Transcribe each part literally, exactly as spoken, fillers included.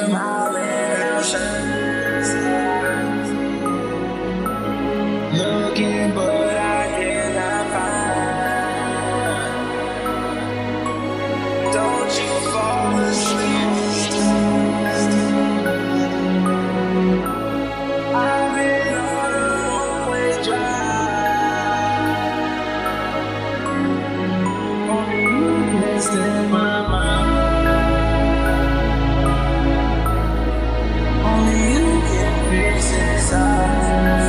them all in options. Looking, but I cannot find. Don't you fall asleep. I've been on a one-way drive. Only you can stay in my mind. Only you can fix inside.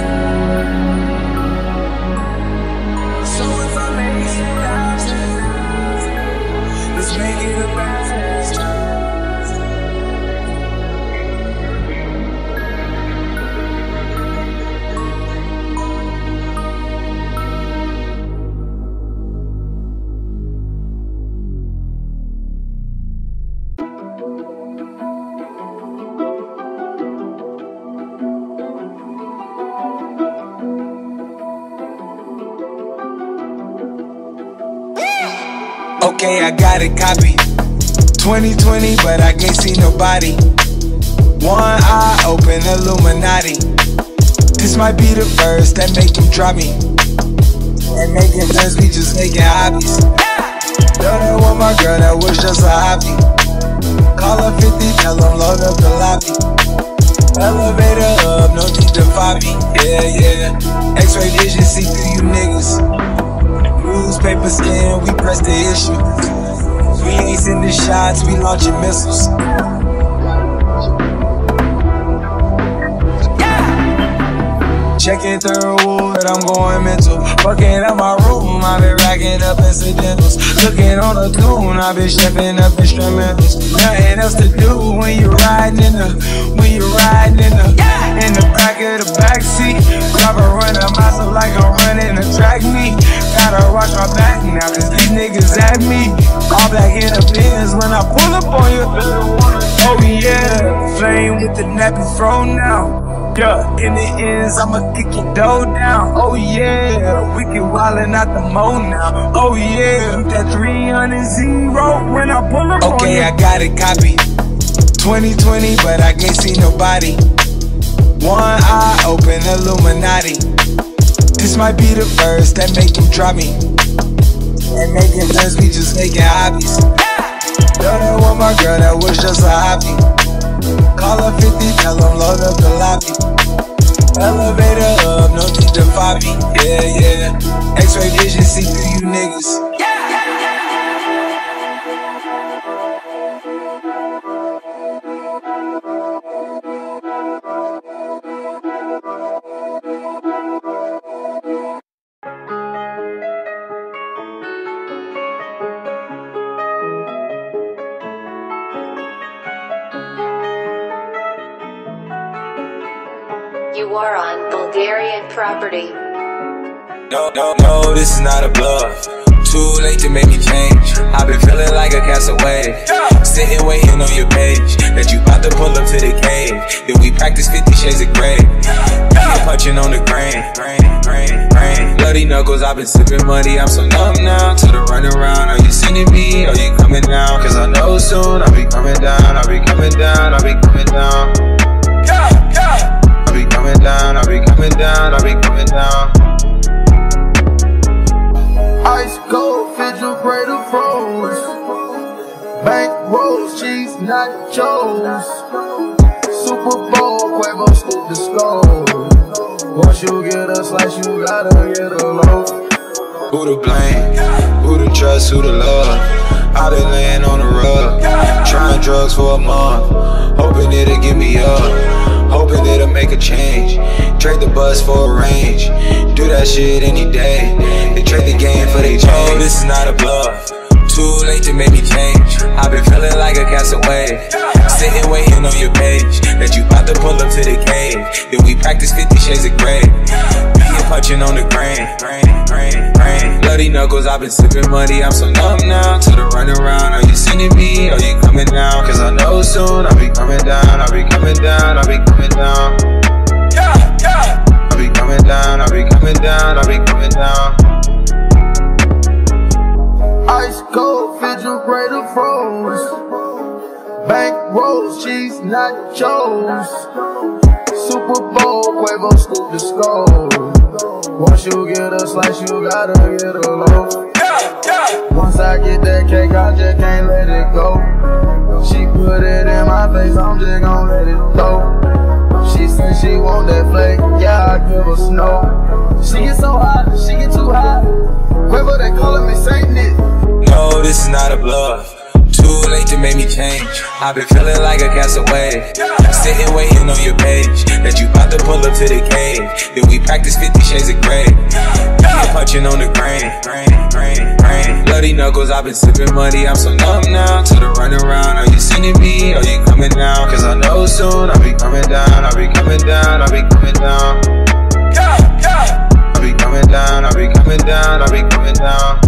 So if I make it out tonight, let's make it a bad. Okay, I got it copied. twenty twenty, but I can't see nobody. One eye open, Illuminati. This might be the verse that make them drop me. And making friends, we just making hobbies. Know that was my girl, that was just a hobby. Call her fifty, tell them load up the lobby. Elevator up, no need to Fabi. Yeah, yeah. X-ray vision, see through you niggas. Newspaper skin, we press the issue. We ain't sending shots, we launching missiles. Checking third wood, I'm going mental. Fucking up my room, I've been racking up incidentals. Looking on the tune, I've been stepping up instrumentals. Nothing else to do when you're riding in the, when you're riding in the, in the back of the backseat. Driver run a mile like I'm running a track meet. Gotta watch my back now, cause these niggas at me. All black in the bins when I pull up on you. Oh yeah, flame with the nappy throw now. Yeah, in the ends, I'ma kick your dough down. Oh yeah, we can wildin' out the mo now. Oh yeah, that three hundred zero when I pull up on you. Okay, I got it copied. twenty twenty, but I can't see nobody. One eye open, Illuminati. This might be the verse that make them drop me. And making friends, we just making hobbies. Know that was my girl, that was just a hobby. Call her fifty, tell them load up the lobby. Elevator up, no need to Fabi. Yeah, yeah. X-ray vision, see through you niggas. You are on Bulgarian property. No, no, no, this is not a bluff. Too late to make me change. I've been feeling like a castaway. Sitting waiting on your page. That you about to pull up to the cave. Then we practice fifty shades of grey. Yeah, punching on the grain. Grain, grain, grain. Bloody knuckles, I've been sipping money. I'm so numb now to the run around. Are you sending me? Are you coming down? Cause I know soon I'll be coming down. I'll be coming down. I'll be coming down. I'll be coming down, I'll be coming down, I'll be coming down. Ice cold, refrigerator froze. Bank rolls, cheese, nachos. Super Bowl, Quavo, scoop the skull. Once you get a slice, you gotta get a loaf. Who to blame? Who to trust? Who to love? I've been laying on the rug, trying drugs for a month, hoping it'll get me up, hoping it'll make a change. Trade the bus for a range, do that shit any day. They trade the game for they change. Oh, this is not a bluff. Too late to make me change. I've been feeling like a castaway, sitting waiting on your page. That you about to pull up to the cave. Then we practice fifty shades of grey. Being punching on the grain, grain, grain, grain. Bloody knuckles, I've been sipping money. I'm so numb now to the run around. Are you sending me? Are you coming down? Cause I know soon I'll be coming down. I'll be coming down. I'll be coming down. I'll be coming down. I'll be coming down. I'll be coming down. Ice cold, refrigerator froze. Bank rolls, cheese, nachos. Super Bowl, Quavo, scoop the skull. Once you get a slice, you gotta get a loaf. Once I get that cake, I just can't let it go. She put it in my face, I'm just gon' let it go. She said she want that flake, yeah, I give her snow. She get so hot, she get too hot. Quavo, they callin' me Saint Nick. No, this is not a bluff. Too late to make me change. I've been feeling like a castaway, sitting waiting on your page that you about to pull up to the cave. Then we practice fifty shades of grey. You're punching on the grain, grain, grain, grain. Bloody knuckles, I've been sipping money. I'm so numb now to the run around. Are you sending me? Are you coming down? Cause I know soon I'll be coming down. I'll be coming down. I'll be coming down. I'll be coming down. I'll be coming down. I'll be coming down.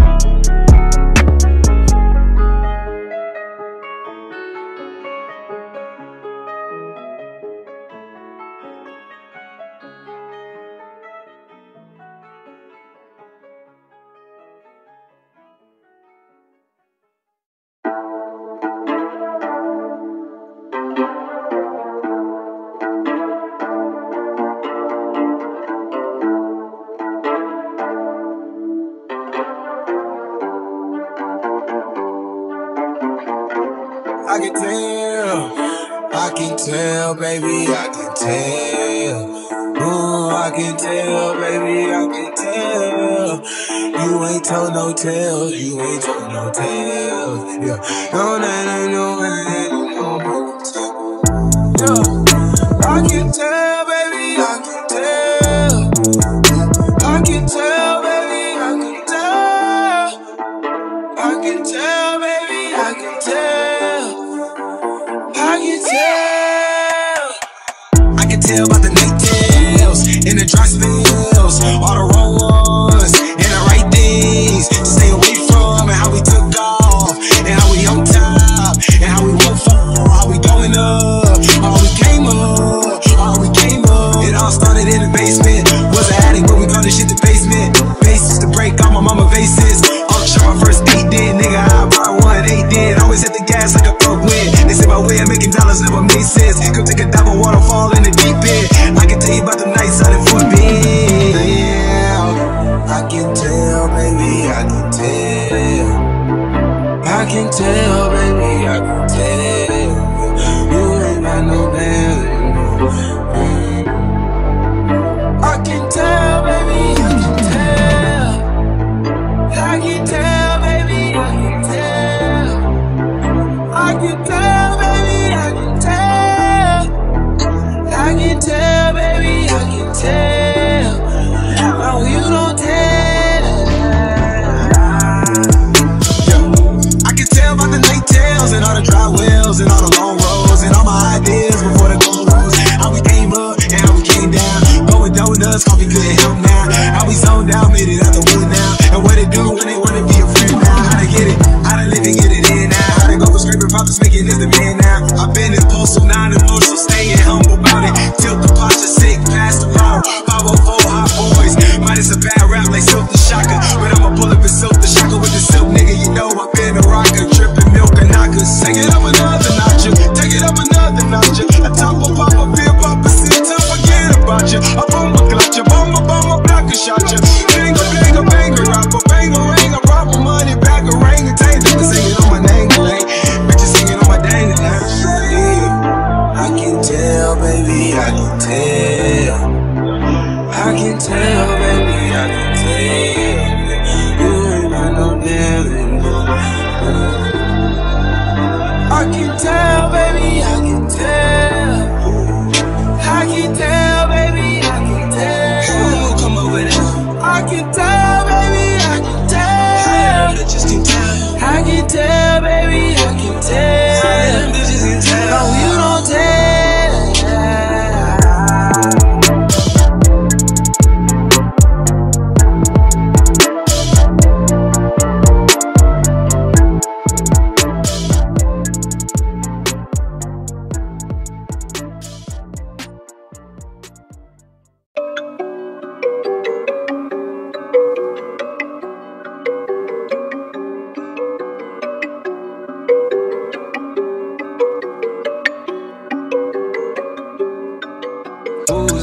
I can tell, I can tell, baby, I can tell. Ooh, I can tell, baby, I can tell. You ain't told no tales, you ain't told no tales. Yeah, no, no, no, no, no, no, no. I can tell, baby, I can tell. I can tell, baby, I can tell. I can tell, baby, I can tell. I can tell. I can tell by the night tales and the dry spells, all the wrong ones and the right things to stay away from, and how we took off, and how we on top, and how we won't fall, how we going up, how we came up, how we came up. It all started in the basement. Was an addict, but we called this shit the basement. Bases to break all my mama vases. All shot my first eight did, nigga. I bought one eight did. Always hit the gas like a thug wind. They say my way of making dollars never made sense. Come take a dive on waterfall in the deep end. I can tell you about the nights out in Fort Bend. Yeah, I can tell, baby, I can tell. I can tell, baby, I can tell. You ain't got no damn. I can tell, baby, I can tell. I can tell, baby, I can tell. I can tell, baby, I can tell. I can tell, baby, I can tell. No, you don't tell. Yeah. I can tell by the night tales and all the dry wells and all the long roads and all my ideas before the gold rose. How we came up and how we came down. Going donuts, coffee couldn't help now. How we zoned out, made it out the wood now. And what it do when they wanna be a friend now. How to get it, how to live and get it in now. How to go for scraping profits, making this the man now. I've been impulsive, non-emotional, staying humble about it. Tilt the posture, sick, past the power. five oh four hot boys. Minus a bad rap like Silk the Shocker. But I'ma pull up and Silk the Shocker with the silk, nigga. You know I've been a rocker, tripping milk and knockers. Take it up another notch, take it up another notch. A top of pop, a beer pop, a sit time, forget about you. A bomb, a clutch, a bomb, a bomb, a block, a shot you. Banger, banger, banger, rapper, banger, banger, rapper.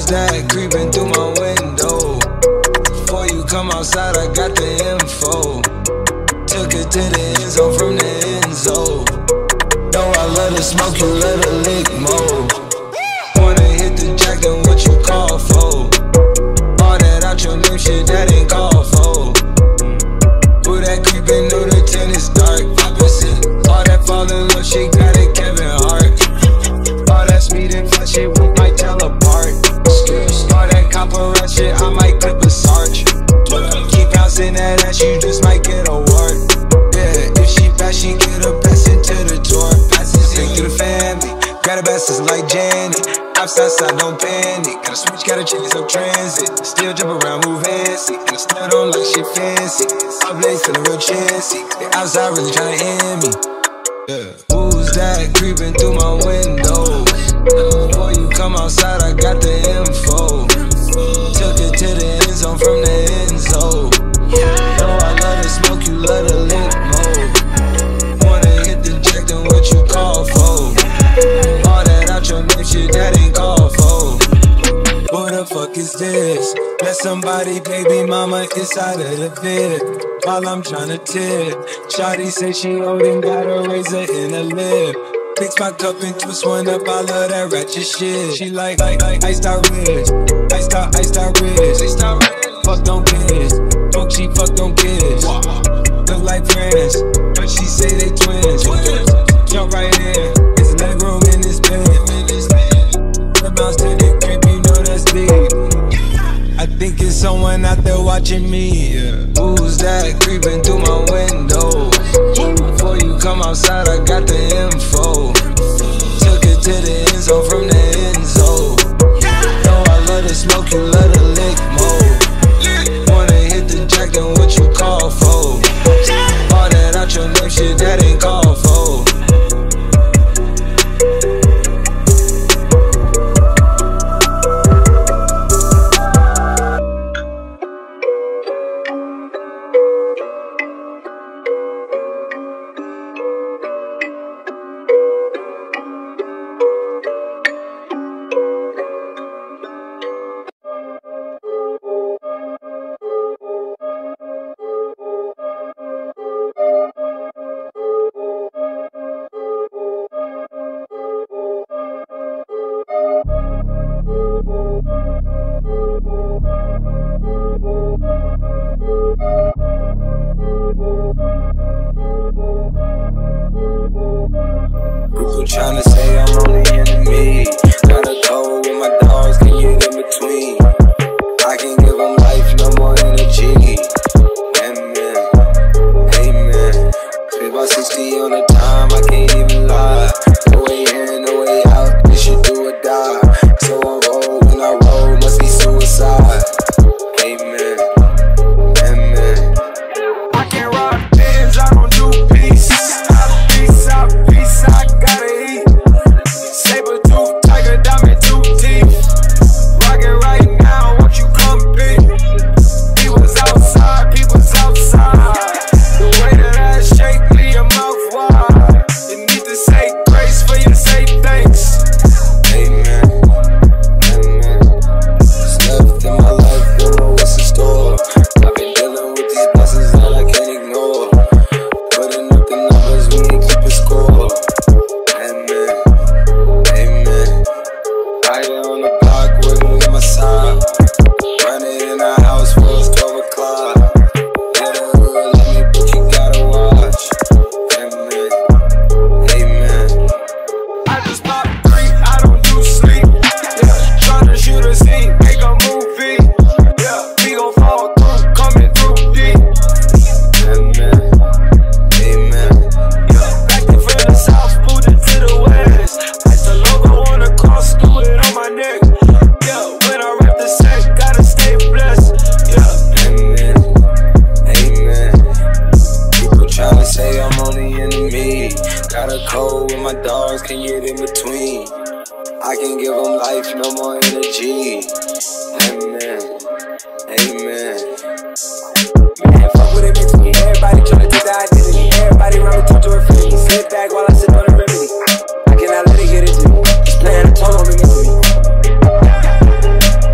that creeping through my window? Before you come outside, I got the info. Took it to the end zone from the end zone. No, I let her smoke, you let her lick more. Wanna hit the jack, then what you call for? All that out your name shit, that ain't called for. Who that creepin' through the tennis dark? Opposite. All that fall in love shit, got it Kevin Hart. All that speed and flash shit, we might tell apart. All that copper rat shit, I might clip a sarge. Keep bouncing that ass, you just might get a wart. Yeah, if she pass, she get a pass into the door. Passes in through the family. Got a bastards like Janet. Outside, side, don't panic. Gotta switch, gotta change up transit. Still jump around, move fancy. And I still don't like shit fancy. Up late, feeling real chancy. The outside really tryna end me. Yeah. Who's that creeping through my window? Before you come outside, I got the info. Took it to the end zone from the end zone. No, I let her smoke, you let her lick more. Wanna hit the jack, then what you call for? All that out your name shit, that ain't called for. Who the fuck is this? Let somebody, baby mama, inside of the vid. While I'm tryna tip, Shawty say she old and got a razor in her lip. Fix my cup and twist one up, I love that ratchet shit. She like, like, like, iced out wrist, iced out, iced out wrist. Fuck don't kiss, fuck she fuck don't kiss. Look like friends, but she say they twins. Jump right in, it's leg room in this bed. The bounce to the crib, you know that's big. I think it's someone out there watching me. Yeah. Who's that creeping through my window? Before you come outside, I got the info. Took it to the end zone from the end zone. No, I let her smoke, you let her lick more. Wanna hit the jack, then what you call for? All that out your name shit, that ain't called for. People tryna say I'm on the enemy. Gotta go with my dogs, can you get in between? I can't give them life, no more energy. Amen, amen. Spit about sixty on the time, I can't even lie. No way in, no way out, this shit do or die. So I roll, when I roll, must be suicide. Amen, amen. I can't rock bands, I don't do peace. Peace out, peace, I gotta eat. Saber tooth, tiger, diamond tooth teeth. Rockin' right now, won't you come be? People's outside, people's outside. The way that I shake, leave your mouth wide. You need to say grace for you to say thanks. Amen, amen. What's left in my life, don't know what's in store. I've been dealing with these blessings that I can't ignore. Putting up the numbers, we ain't keeping score. Amen, amen. Right here on the block, working with my side. Running in our house for it's twelve o'clock. Yeah, the hood, let me, but you gotta watch. Amen, amen. I just pop three, I don't do sleep. Yeah, tryna shoot a scene, make a movie. Yeah, we gon' fall through, coming through deep. Amen, amen. Yeah, back in from the south, moved it to the west. Ice the logo on the cross, do it on my neck. Yeah, when I rap the set, gotta stay blessed. Yeah, amen, amen. People tryna say I'm on the enemy. Got a code with my dogs, can get in between. I can give them life, no more energy. Amen, amen. Man, fuck what it meant to me. Everybody tryna take the identity. Everybody around me talk to her freely. Sit back while I sit on the remedy. I cannot let it get into me. This plan a total on me, to me.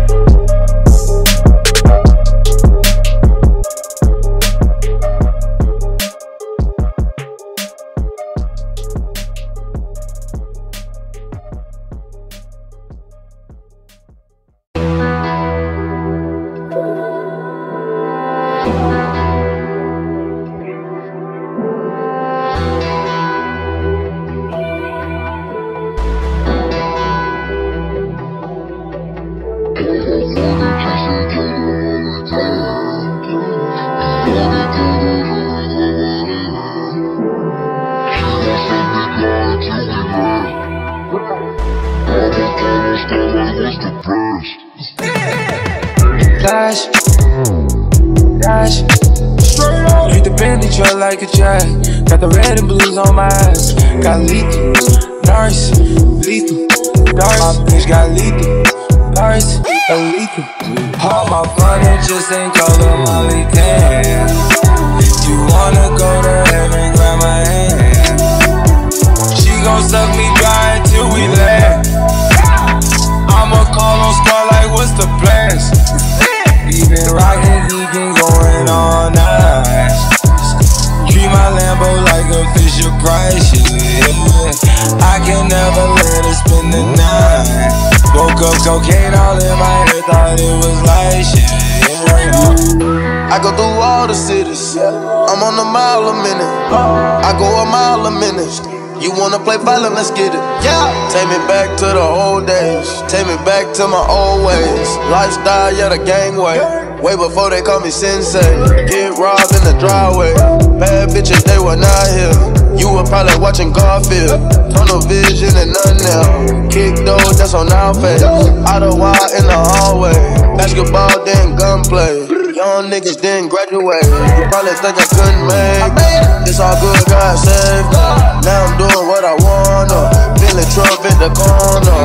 Dash, dash. Treat the Bentley truck like a jag. Got the red and blues on my ass. Got lethal, nurse, lethal, darts. My bitch got lethal, nurse, lethal. All my money just ain't called up Molly Tan. You wanna go to heaven, grab my hand. She gon' suck me dry until we land. I'ma call on Scar like what's the plans? We been rockin', geekin', going all night. Treat my Lambo like a Fisher Price, yeah. I can never let her spend the night. Woke up cocaine all in my head, thought it was like shit, yeah. I go through all the cities, I'm on a mile a minute. I go a mile a minute. You wanna play violent, let's get it. Yeah. Take me back to the old days. Take me back to my old ways. Lifestyle, yeah, the gangway. Way before they call me sensei. Get robbed in the driveway. Bad bitches, they were not here. You were probably watching Garfield. Tunnel vision and none now. Kick those, that's on our face. Out of wild in the hallway. Basketball, then gunplay. Young niggas didn't graduate. You probably think I couldn't make it. It's all good, God saved me. Now I'm doing what I wanna. Feeling Trump in the corner.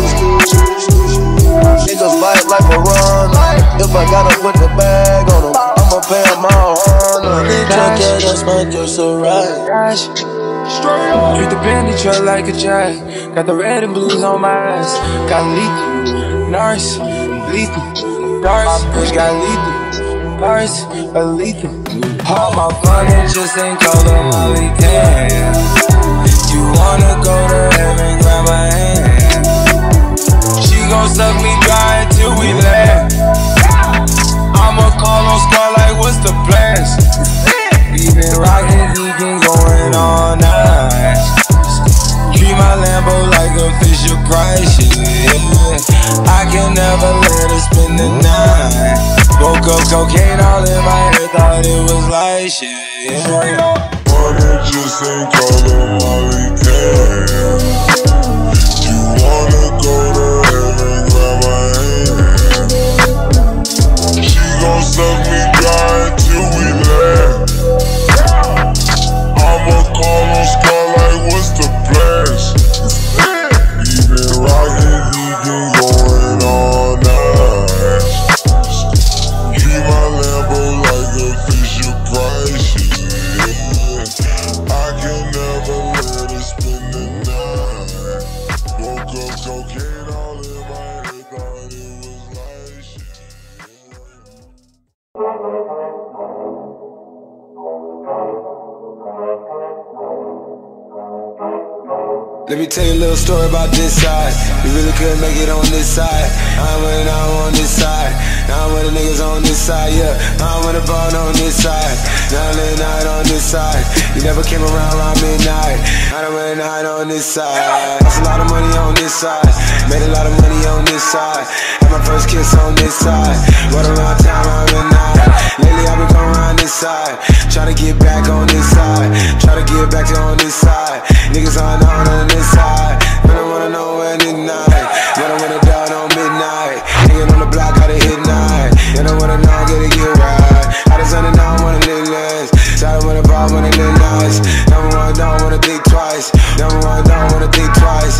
Niggas bite like a runner. If I gotta put the bag on them, I'ma pay them my honor. Truck, yeah, that's my just a ride. Treat the Bentley truck like a jag. Got the red and blues on my ass. Got lethal, nurse, lethal, darts. My bitch got lethal, nurse, lethal. All my money just ain't called up Molly Tan. You wanna go to heaven, grab my hand. She gon' suck me dry until we land. I'ma call on Scar like what's the plans? We been rockin', geekin', going all night. Treat my Lambo like a Fisher Price, yeah. I can never let her spend the night. Woke up cocaine all in my head, thought it was like shit, yeah. Money just ain't callin' Molly Tan. You wanna go to heaven, grab my hand. She gon' suck me dry until we land. I'ma call on Scar like what's the plans? We been rockin', geekin', going all night. Treat my Lambo like a Fisher Price, yeah. I can never let her spend the night. Woke up cocaine all in my head, thought it was like shit. Let me tell you a little story about this side. We really couldn't make it on this side. I'm with it, I'm on this side. Now I'm with the niggas on this side, yeah. I'm with the ball on this side. Now I'm late night on this side. You never came around around midnight. I done went night on this side. Lost a lot of money on this side. Made a lot of money on this side. Had my first kiss on this side. Rode around town around midnight. Lately I've been going around this side. Try to get back on this side. Try to get back to on this side. Niggas on on this side. But I wanna know when it's night. But I wanna die on midnight. Nigga on the block, how to hit night. And I wanna know, get it, get right. I just wanna know, I wanna live less. Sorry, wanna buy, wanna live nice. Number one, don't wanna think twice. Number one, don't wanna think twice.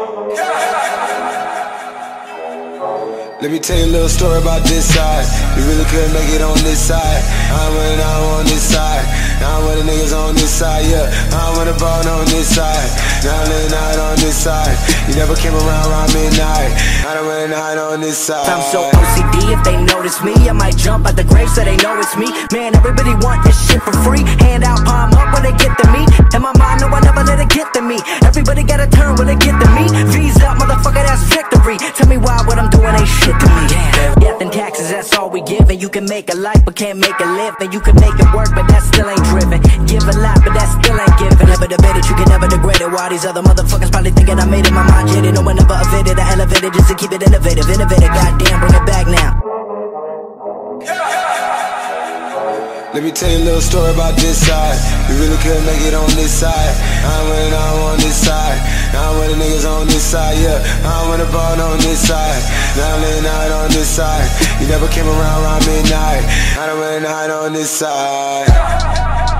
Let me tell you a little story about this side. We really couldn't make it on this side. I'm with it, I'm on this side. Now I'm with the niggas on this side, yeah. I'm with the ball on this side. Now I'm late night on this side. You never came around around midnight. I done went night on this side. I'm so O C D, if they notice me, I might jump out the grave so they know it's me. Man, everybody want this shit for free. Hand out, palm up when they get to me. In my mind, no, I never let it get to me. Everybody gotta turn when they get to me. V's up, motherfucker, that's victory. Tell me why what I'm doing ain't shit to me. Death and taxes, that's all we give. And you can make a life, but can't make a live. And you can make it work, but that still ain't driven. Give a lot, but that still ain't given. Never debate it, you can never degrade it. While these other motherfuckers probably thinking I made it. My mind jaded, no one ever evaded. I elevated just to keep it innovative. Innovative, goddamn, bring it back now. Let me tell you a little story about this side. We really couldn't make it on this side. I'm running out on this side. I'm with the niggas on this side, yeah. I'm with the ball on this side. Now I'm laying out on this side. You never came around around midnight. I done running out on this side.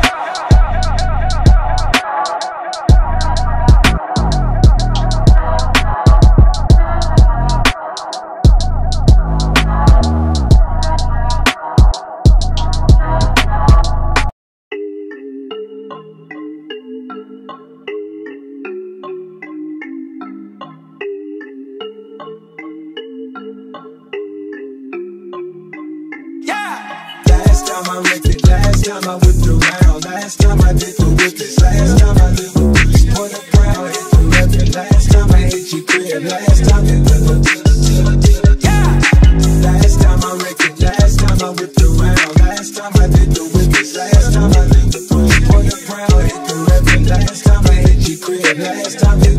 Last time I wrecked it, last time I whipped around, last time I did the whippets, last time I lived with for the crown, hit the record, last time I hit your crib, last time it yeah. Last time I wrecked it, last time I whipped around, last time I did the whippets, last time I lived with for the crown, hit the record, last time I hit your crib, last time it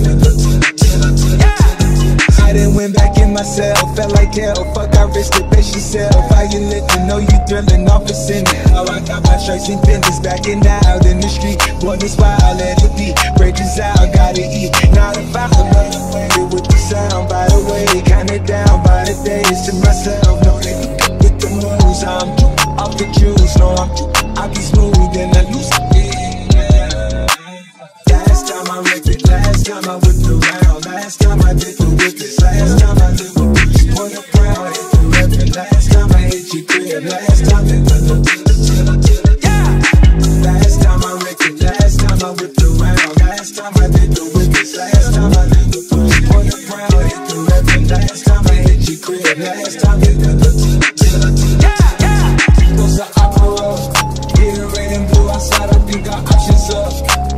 I done went back in myself, felt like hell, fuck I risked it, bitch yourself. How you living, know you thrilling off a sin. How I got my stripes and fenders backing out in the street. Boy, this wild, let it be, bridges out, gotta eat. Not about another way with the sound, by the way, kinda down by the days to myself. Know that you can get the moves, I'm off the juice, no I'm I be smooth and I lose it. Last time I wrecked it, last time I whipped around, last time I did the whippets, last time I lived with for the crown, hit the record, last time I hit your crib, last time it yeah. Last time I wrecked it, last time I whipped around, last time I did the whippets, last time I lived with for the crown, hit the record, last time I hit your crib, last time it yeah, yeah. Goes the opera, get it red and blue outside, I think our options up.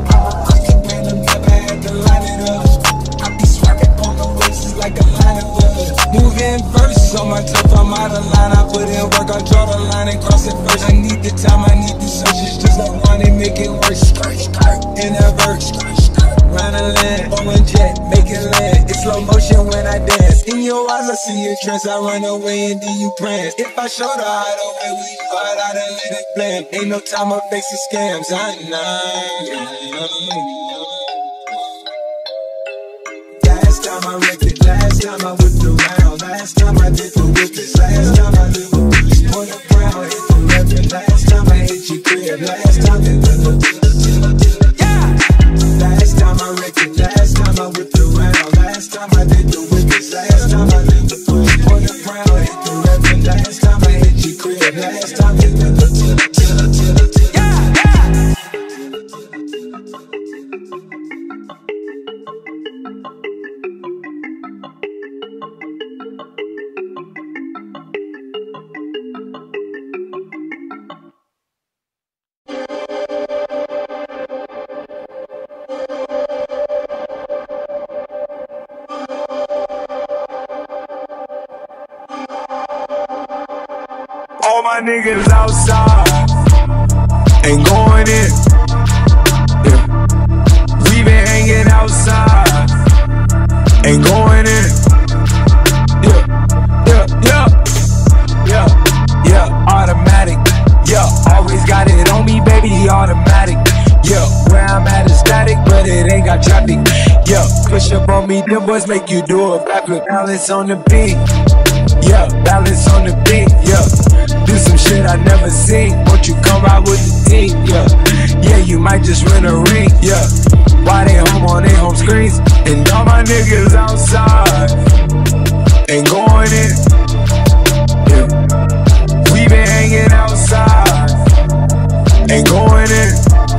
Moving verses on my tough, I'm out of line. I put in work, I draw the line and cross it first. I need the time, I need the searches, just like one and make it work. In a verse, round a land, blowing jet, make it land. It's slow motion when I dance. In your eyes, I see your trance. I run away and then you prance. If I show the hide away, we fight out and let it blame. Ain't no time of facing scams. I know. Last time I wrecked it, last time I whipped around, last time I did the whippets, last time I lived with for the crown, hit the record, last time I hit your crib, last time it yeah. Last time I wrecked it, last time I whipped around, last time I did the whippets, last time I lived with for the crown, hit the record, last time I hit your crib, last time it yeah, yeah. All my niggas outside ain't going in. Yeah. We been hanging outside, ain't going in. Yeah, yeah, yeah, yeah, yeah. Automatic, yeah. Always got it on me, baby. Automatic, yeah. Where I'm at is static, but it ain't got traffic. Yeah, push up on me, them boys make you do a backflip. Balance on the beat, yeah. Balance on the beat, yeah. Do some shit I never seen. Won't you come out with the team? Yeah, yeah, you might just win a ring. Yeah, why they home on their home screens? And all my niggas outside ain't going in. Yeah, we been hanging outside, ain't going in.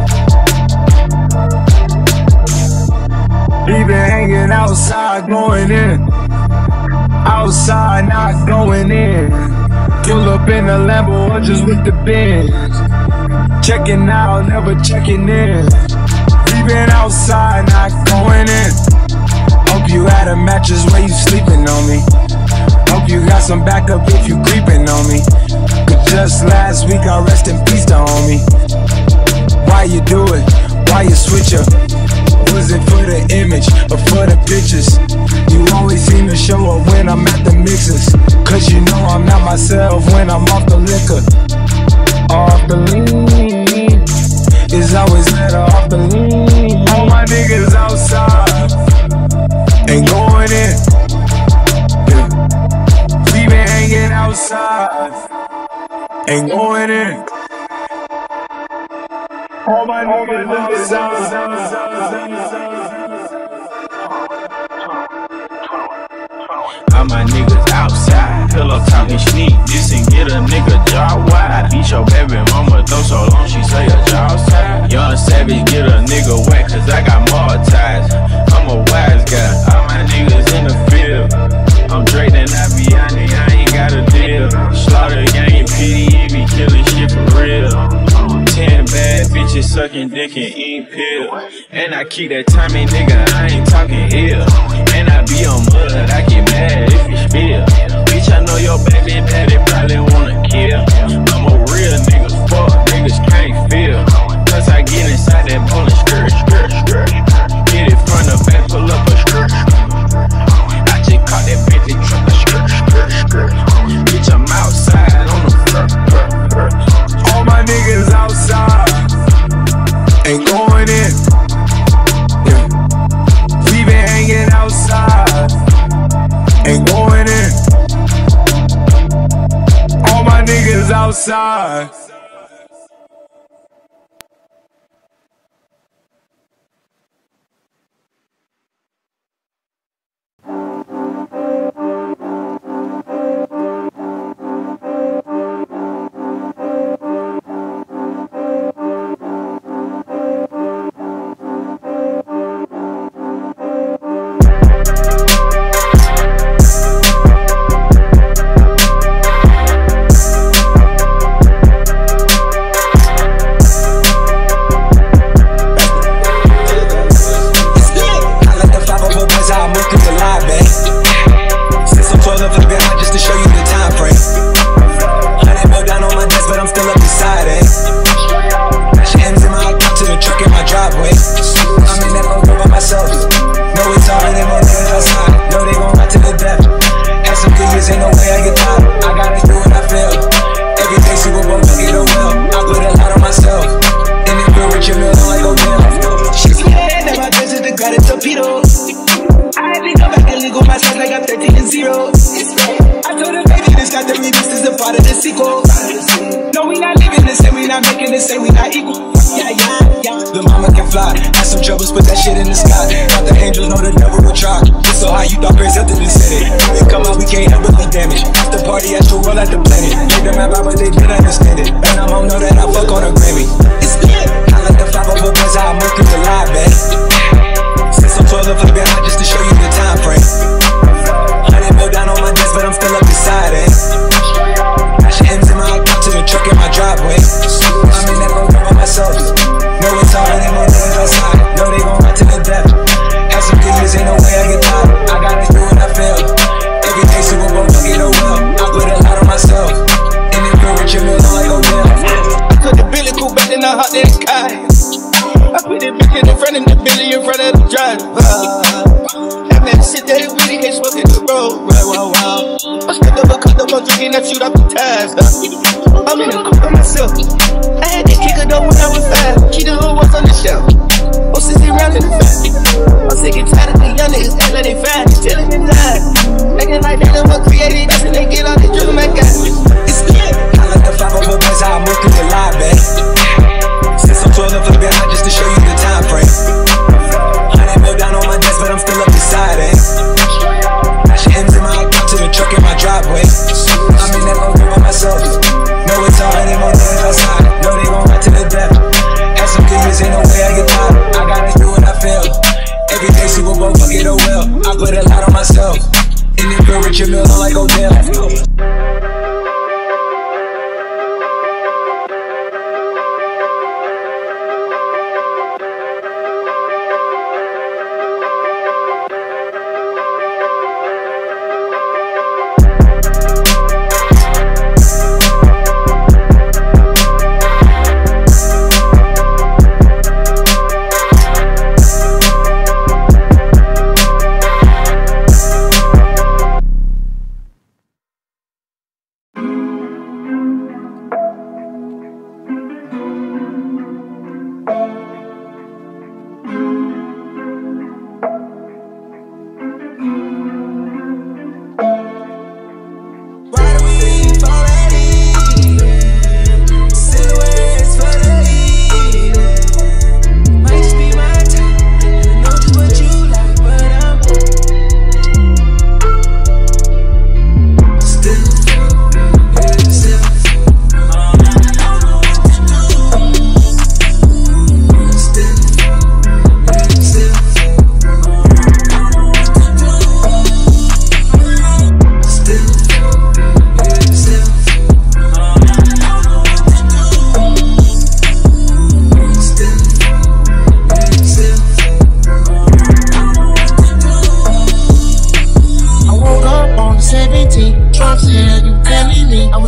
We been hanging outside, going in. Outside, not going in. Pull up in a Lambo or just with the Benz. Checking out, never checking in. We been outside, not going in. Hope you had a mattress where you sleeping on me. Hope you got some backup if you creeping on me. But just last week I rest in peace to homie. Why you do it? Why you switch up? Was it for the image or for the pictures? You always seem to show up when I'm at the mixers. Cause you know I'm not myself when I'm off the liquor. Off off the lean. It's always better off the lean. All my niggas outside ain't going in. Yeah. We been hanging outside, ain't going in. All my niggas outside. All my niggas outside, pillow talking sneak this and get a nigga jaw wide. Beat your baby mama though so long she say her jaw's tied. Young savage get a nigga wet cause I got more ties. I'm a wise guy, all my niggas in the field. I'm Drake and I be on it, I ain't got a deal. Slaughter gang and P D E be killing shit for real. Ten bad bitches sucking dick and eating pills. And I keep that timing, nigga, I ain't talking ill. And I be on mud, I get mad if you spill. Bitch, I know your baby daddy probably wanna kill. I'm a real nigga, fuck niggas can't feel. Cause I get inside that bullet skirt, skirt, skirt. Get it from the back, pull up a skirt. I just caught that bitch and truck a skirt, skirt, skirt. Bitch, I'm outside on the front, front, front. All my niggas outside ain't going in. Yeah. We been hanging outside, ain't going in. All my niggas outside.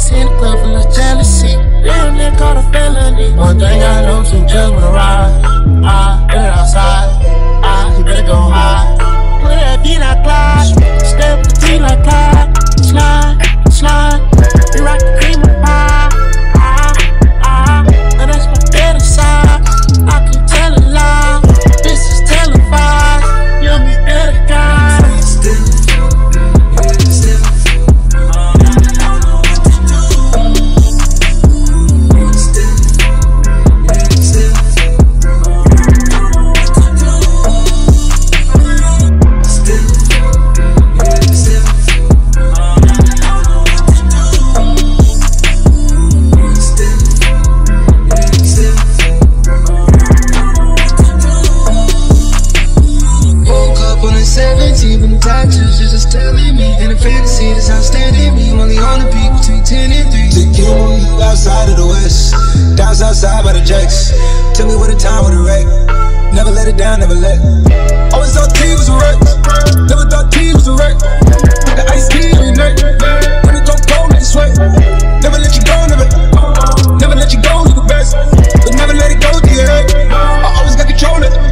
Ice in the club full of jealousy. Real nigga caught a felony. One thing I know, two just wanna ride. Ah, get it outside. Ah, you better go high. Put that beat like Clyde. Step the T like Clyde. Slide, slide. We rock the cream of pie. Ah, ah. And that's my better side. I can tell a lie. This is televised. You'll be better guys. Just telling me in a fantasy that's outstanding me. I'm only on the peak between ten and three. The game outside of the west, down southside by the jacks. Tell me what the time with the wreck. Never let it down, never let. Always thought T was a wreck. Never thought T was a wreck. The ice tea on your neck. When it go cold, let it sweat. Never let you go, never. Never let you go, you the best. But never let it go to your head. I always got control of it.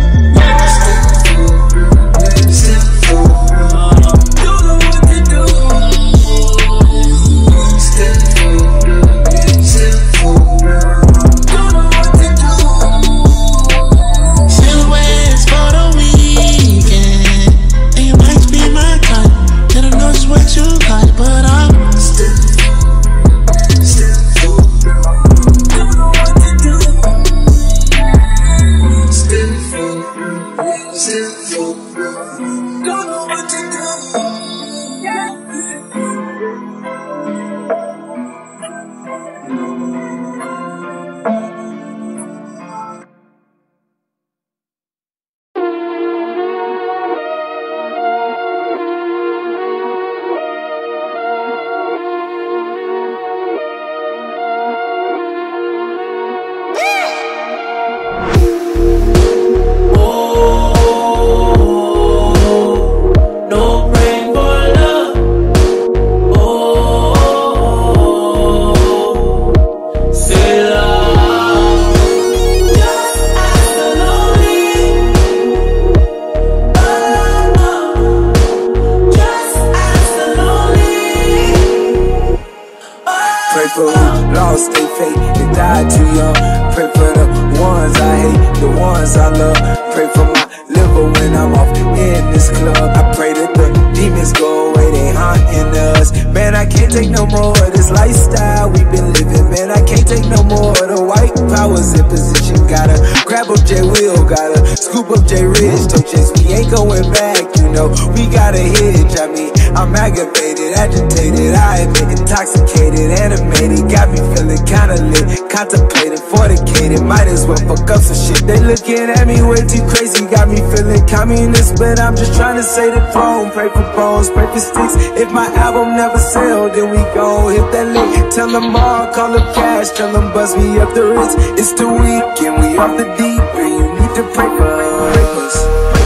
Contemplated, fornicated, might as well fuck up some shit. They looking at me way too crazy, got me feeling communist, but I'm just trying to say the throne. Pray for bones, pray for sticks. If my album never sell, then we gon' hit that link. Tell them all, call up cash, tell them buzz me up the Ritz. It's the weekend, we off the deep end. You need to pray for us.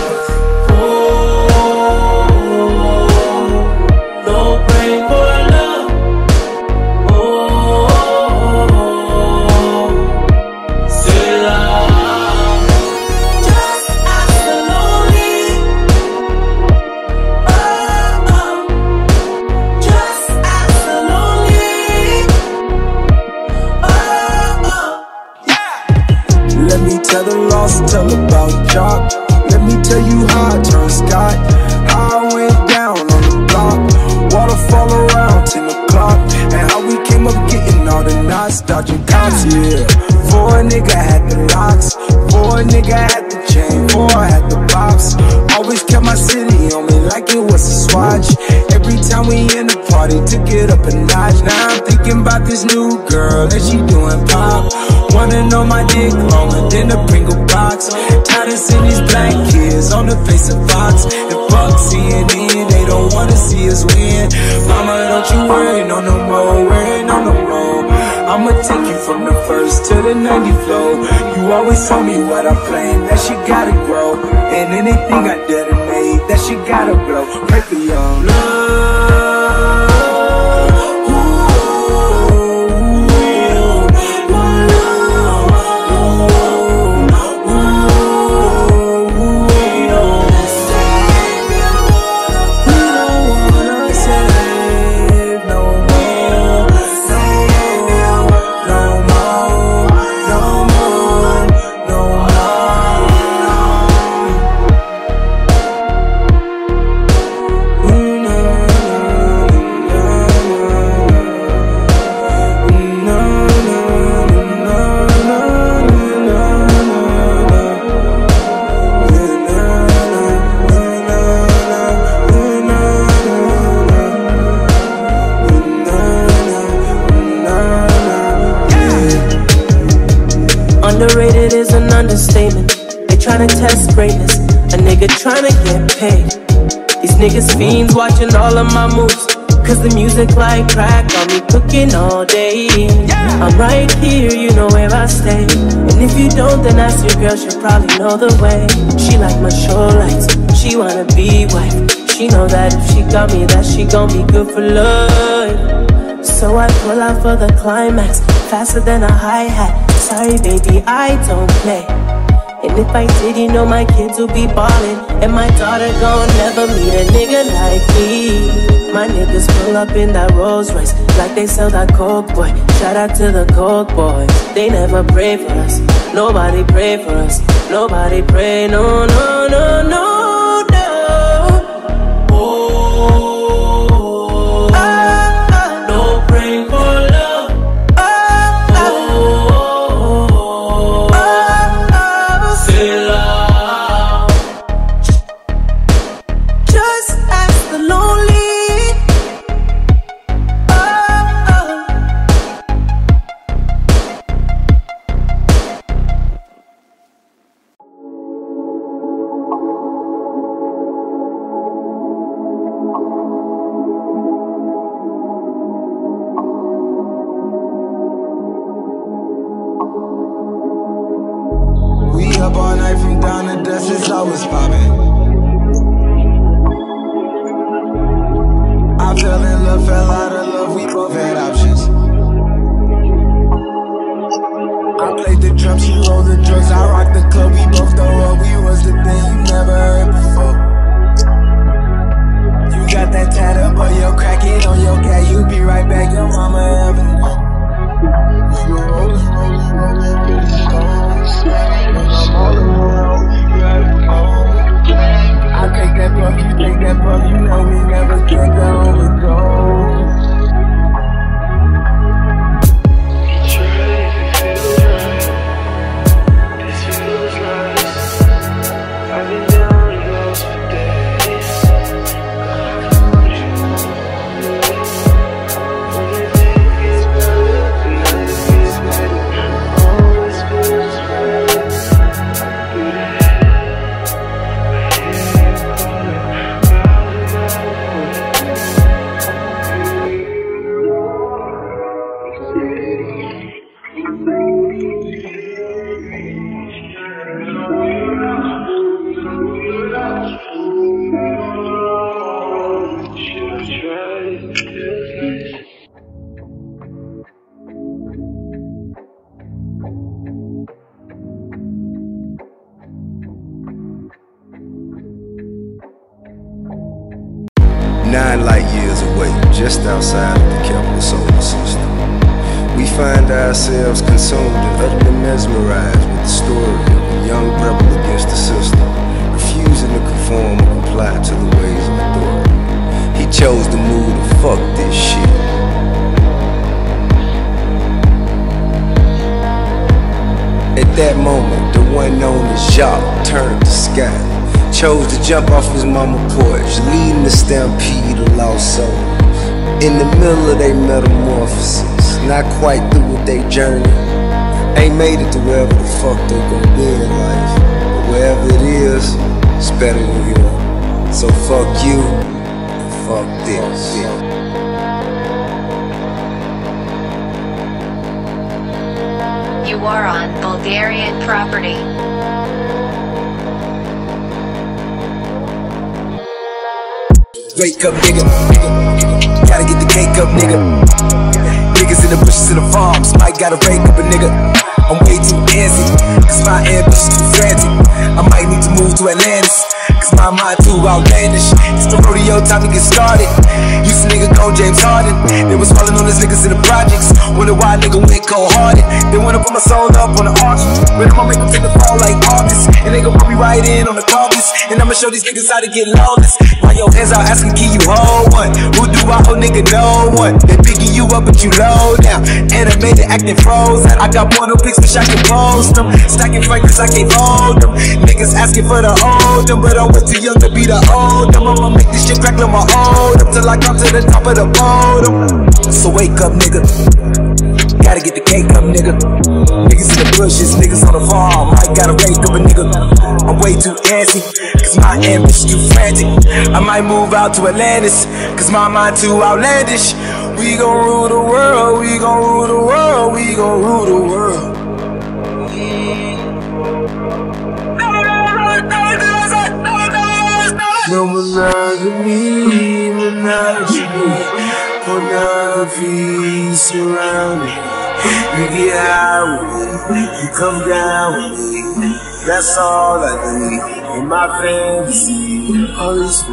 Tell about Jock. Let me tell you how I turned Scott. How I went down on the block. Waterfall around ten o'clock. And how we came up getting all the knots. Dodging cops, yeah. Four nigga had the locks. Four nigga had the chain. Four had the box. Always kept my city on me like it was a swatch. Every time we in the party, took it up a notch. Now I'm thinking about this new girl and she doing pop. Wanna know my dick longer than a Pringle box. Tired of seeing these black kids on the face of Fox. And fuck C N N, they don't wanna see us win. Mama, don't you worry, no no more, worry, no no more. I'ma take you from the first to the ninety flow. You always told me what I claim, that she gotta grow. And anything I detonate, that she gotta blow. Pray for young love. Ooh. tryna test greatness, a nigga tryna get paid. These niggas fiends watching all of my moves, cause the music like crack got me cooking all day. I'm right here, you know where I stay. And if you don't, then ask your girl, she'll probably know the way. She like my show lights, she wanna be wife. She know that if she got me, that she gon' be good for life. So I pull out for the climax, faster than a hi-hat. Sorry baby, I don't play. And if I did, you know my kids will be ballin', and my daughter gon' never meet a nigga like me. My niggas pull up in that Rolls Royce like they sell that coke, boy. Shout out to the coke boys. They never pray for us, nobody pray for us, nobody pray, no, no, no, no, no. Oh, ah, ah. No praying for love. Ah, ah. Oh, ah, ah. Say love. Just ask the lonely. Up all night from down to dust, it's always poppin'. I fell in love, fell out of love, we both had options. I played the drums, she rolled the drugs, I rocked the club, we both throw up. We was the thing you never heard before. You got that tat up on your crack, it on your cat, you be right back, your mama ever know. We were rolling, rolling, rolling, rolling, I take that puff, you take that puff, you know we never can't go over gold. We try if it feels right, this feels nice. I've been down and lost for days. I found you. Only thing is better, nothing is better. Always feels right. Nine light years away, just outside of the Kepler solar system, we find ourselves consumed and utterly mesmerized with the story of a young rebel against the system, refusing to conform or comply to the ways of authority. He chose to move to fuck this shit. At that moment, the one known as Jacques turned to sky, chose to jump off his mama porch, leading the stampede of lost souls. In the middle of their metamorphosis, not quite through with their journey, ain't made it to wherever the fuck they gon' be in life. But wherever it is, it's better than here. So fuck you, and fuck this. You are on Bulgarian property. Wake up, nigga. Gotta get the cake up, nigga. Niggas in the bushes in the farms, might gotta wake up a nigga. I'm way too antsy, cause my ambition's too frantic. I might need to move to Atlantis, cause my mind too outlandish. It's the rodeo time to get started. Used to nigga go James Harden. They was falling on these niggas in the projects. Wonder why a nigga went cold hearted. They wanna put my soul up on the auction, but I'ma make them take the fall like August. And they gon' put me right in on the carpets, and I'ma show these niggas how to get lawless. Why your hands out asking, can you hold one? Who do I owe, nigga? No one. They picking you up but you low down. Animated acting froze. I got porno pics which I can post them. Stacking frank cause I can't hold them. Niggas asking for the old them, but I was too young to be the old them. I'ma make this shit crack on my old them till I come to the top of the bottom. So wake up, nigga. gotta get the cake up, nigga. Niggas in the bushes, niggas on the farm, I gotta rake up a nigga. I'm way too antsy, cause my ambition too frantic. I might move out to Atlantis, cause my mind too outlandish. We gon' rule the world, we gon' rule the world, we gon' rule the world. No monogamy, monogamy, pornography surround me. You get high with me, you come down with me. That's all I need in my fantasy. All this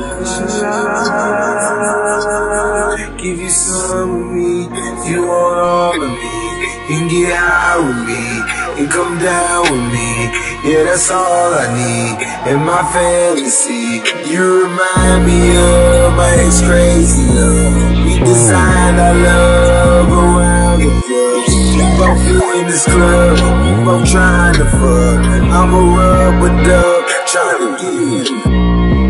give you some of me, you want all of me. You can get high with me, and come down with me. Yeah, that's all I need in my fantasy. You remind me of my ex-crazy love. We designed our love around the club. We both flew in this club, we both trying to fuck. I'm a rubber duck, trying to get it.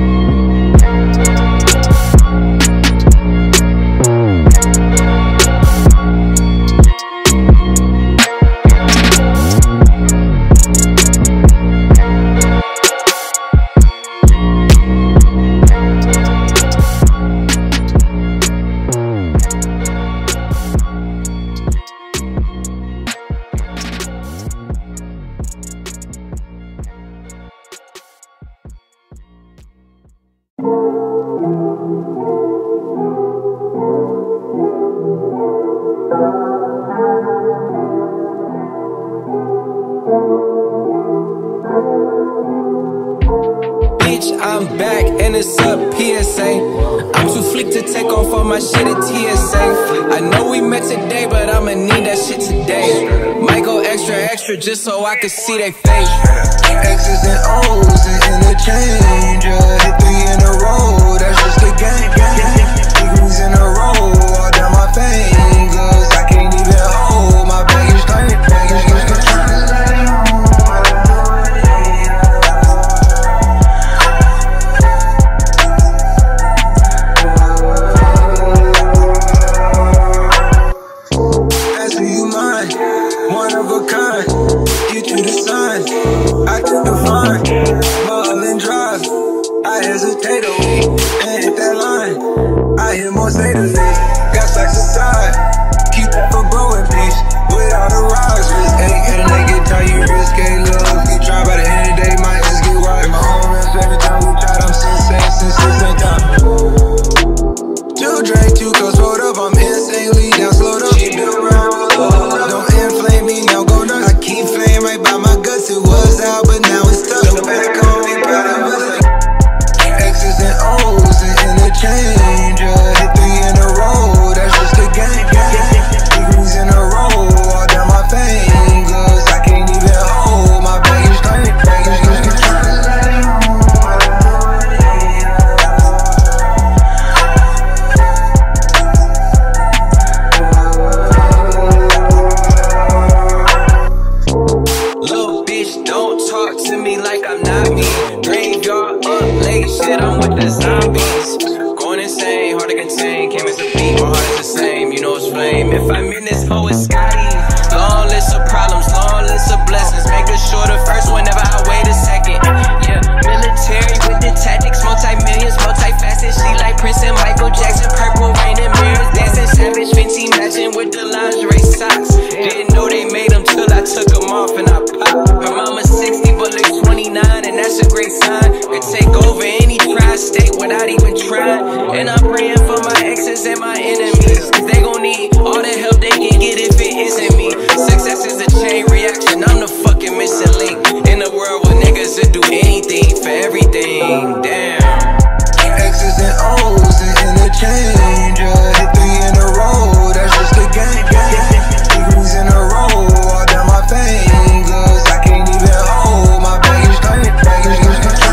I'm back and it's a P S A. I'm too flick to take off all my shit at T S A. I know we met today, but I'ma need that shit today. Might go extra, extra just so I can see they face. X's and O's and interchange. uh, Hit three in a row, that's just the game. Degrees in a row, all down my fingers. I can't even hold my baggage straight. Baggage is control. Say the least, got stacks aside. Keep it for growing peace. Without a rise, risk eight. Hit a nigga, tell you risk eight. Love, you try by the end of the day, might just get wild. In my own rest, every time we tried, I'm sincere, since sixteen time. Two drink, two cups rolled up, I'm insanely down, slowed up. Keep it around, don't inflame me, now go nuts. I keep flame right by my guts, it was out, but now it's tough. Look back on me, proud of us. X's and O's and interchange. Degrees in a row, all down my fingers. I can't even hold my baggage straight. Baggage is control. Little bitch, don't talk to me like I'm not me. Graveyard up late, shit, I'm with the zombies. Going insane, hard to contain, came as a beat, my heart is the same, you know it's flame. If I'm in this hoe, it's Scotty. Long list of problems, long list of blessings. Make it sure the first one, never I wait a second. Yeah, military with the tactics, multi-millions, multi-faceted. She like Prince and Michael Jackson, purple rain and mirrors. Dancing savage, Fenty matching with the lingerie socks. Didn't know they made them till I took them off and I popped. Her mama's sixty, but looks twenty-nine, and that's a great sign. Could take over any tri-state without even trying. And I'm praying for my exes and my enemies, cause they gon' need all the help they can get if it isn't me. Success is a chain reaction, I'm the fucking missing link in a world where niggas would do anything for everything. Damn. X's and O's and interchange. uh, Hit three in a row, that's just the game. Degrees in a row, all down my fingers. I can't even hold my baggage straight. Baggage is control.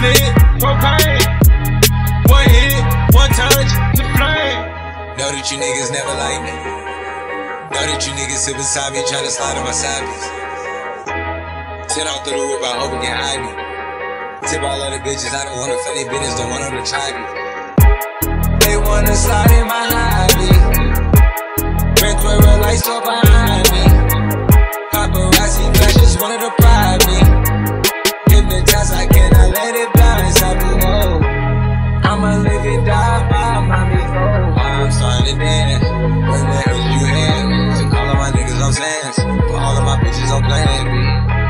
lit, propane. One hit, one touch, the flame. Know that you niggas never like me. Know that you niggas sit beside me tryna slide on my side piece. Sit out through the roof, I hope it can hide me. Tip all of the bitches, I don't wanna funny business, don't want them to try me. They wanna slide in my hobby. Red real lights up behind me. Paparazzi flashes wanted to pride me. Hypnotized, I cannot let it blind inside me, no. I'ma live it die by my amigo. I'm starting to dance. When the hell you hear me? To all of my niggas on sands. For all of my bitches on plan B.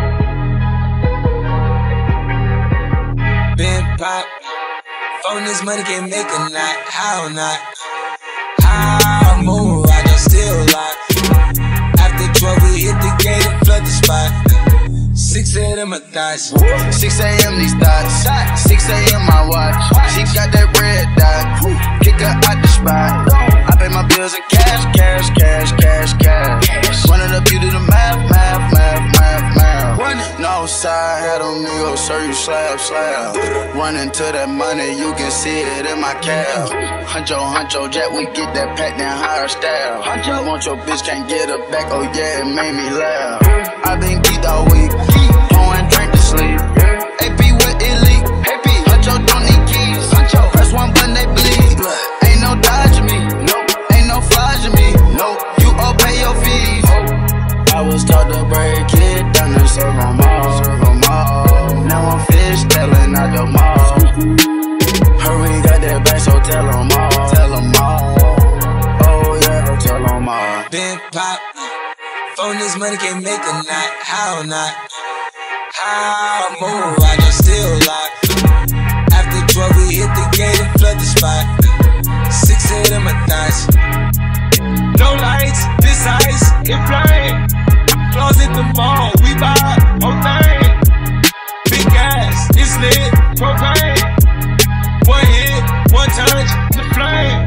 Been pop. Phone this money can make a knot. How not? How move? I just still lock. After twelve, we hit the gate and flood the spot. six a m my thoughts. six a m these thoughts. six a m my watch. She got that red dot. Kick her out the spot. I pay my bills in cash, cash, cash, cash, cash. Running up you to the math, math, math, math, math. No side, head on me, go serve you slab, slab. Running to that money, you can see it in my cab. Huncho, huncho, jet, we get that pack, then higher style. Huncho, want your bitch, can't get her back, oh yeah, it made me laugh. I been geeked all week. Pouring drink to sleep. A P with elite. A P. Huncho don't need keys. Huncho. Press one button they bleed. Ain't no dodging me. Nope. Ain't no flogging me. Nope. You all pay your fees. I was taught to break it down and serve them all. Serve them all. Now I'm fish tailing out the mall. Hurry, got that back, so tell them all. Tell them all. Oh yeah, tell them all. Been pop. Phone this money can't make a knot. How not? How move? I just still lock. After twelve, we hit the gate and flood the spot. six a m my thoughts. No lights, this ice, it flame. Closet the mall, we buy whole thing. Big gas, it's lit, propane. One hit, one touch, the flame.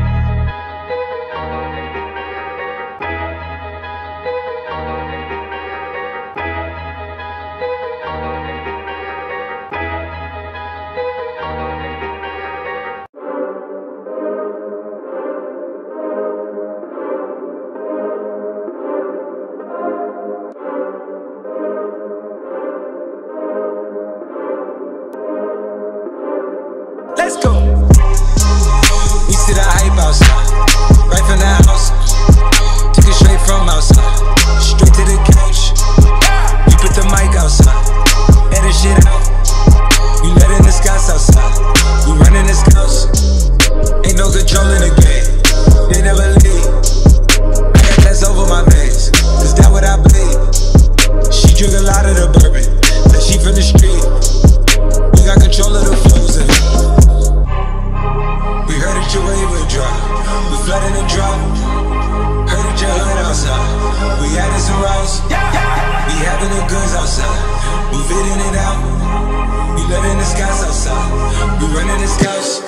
Let's go. We see the hype outside, right from the house. Took it straight from outside, straight to the couch. We put the mic outside, edit shit out. We letting the scouts outside, we running the scouts. Ain't no control in the game, they never leave. I got that's over my veins, cause that's what I bleed. She drink a lot of the bourbon, but she from the street. We got control of the flows in it. We heard that your wave would drop. We flooded and drop. Heard that your hood outside. We added some routes. We having the goods outside. We fitting it out. We letting the scouts outside. We running the scouts.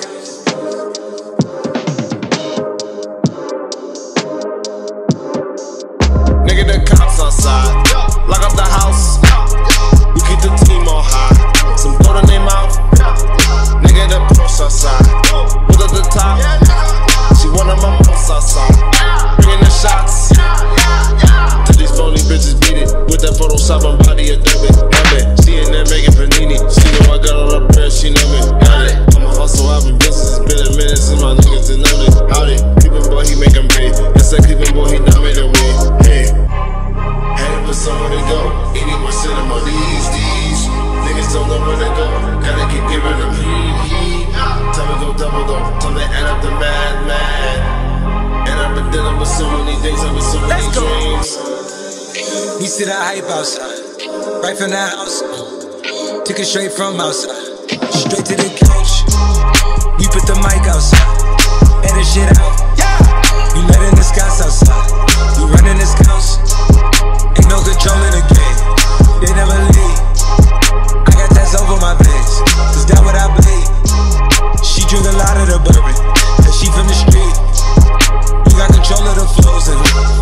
Nigga, the cops outside. Lock up the house. We keep the team on high. Some gold in their mouth. Nigga, the Porsche outside. Put up the top. She one of my most outside. Bringing the shots. Till these phony bitches beat it. With that Photoshop and body of debit. She in there making panini. She know I got all up there, she know me. Howdy. I'm a hustle, I've been business. It's been a minute since my niggas done known it. Howdy. Creepin' boy, he make 'em pay. That's that creepin' boy, he done made a way. Hey. Had it for somewhere to go. Anywhere send them on these, these. Niggas don't know where to go. Gotta keep giving them heat, heat. Time to go double though. Time to add up the mad, mad. And I've been dealing with so many things, I've been so many dreams. We see the hype outside, right from the house. Took it straight from outside, straight to the couch. We put the mic outside, edit shit out. We letting the scouts outside, we running the scouts. Ain't no control in the game, they never leave. I got that's over my veins, cause that's what I bleed. She drink a lot of the bourbon, cause she from the street. We got control of the flows in it.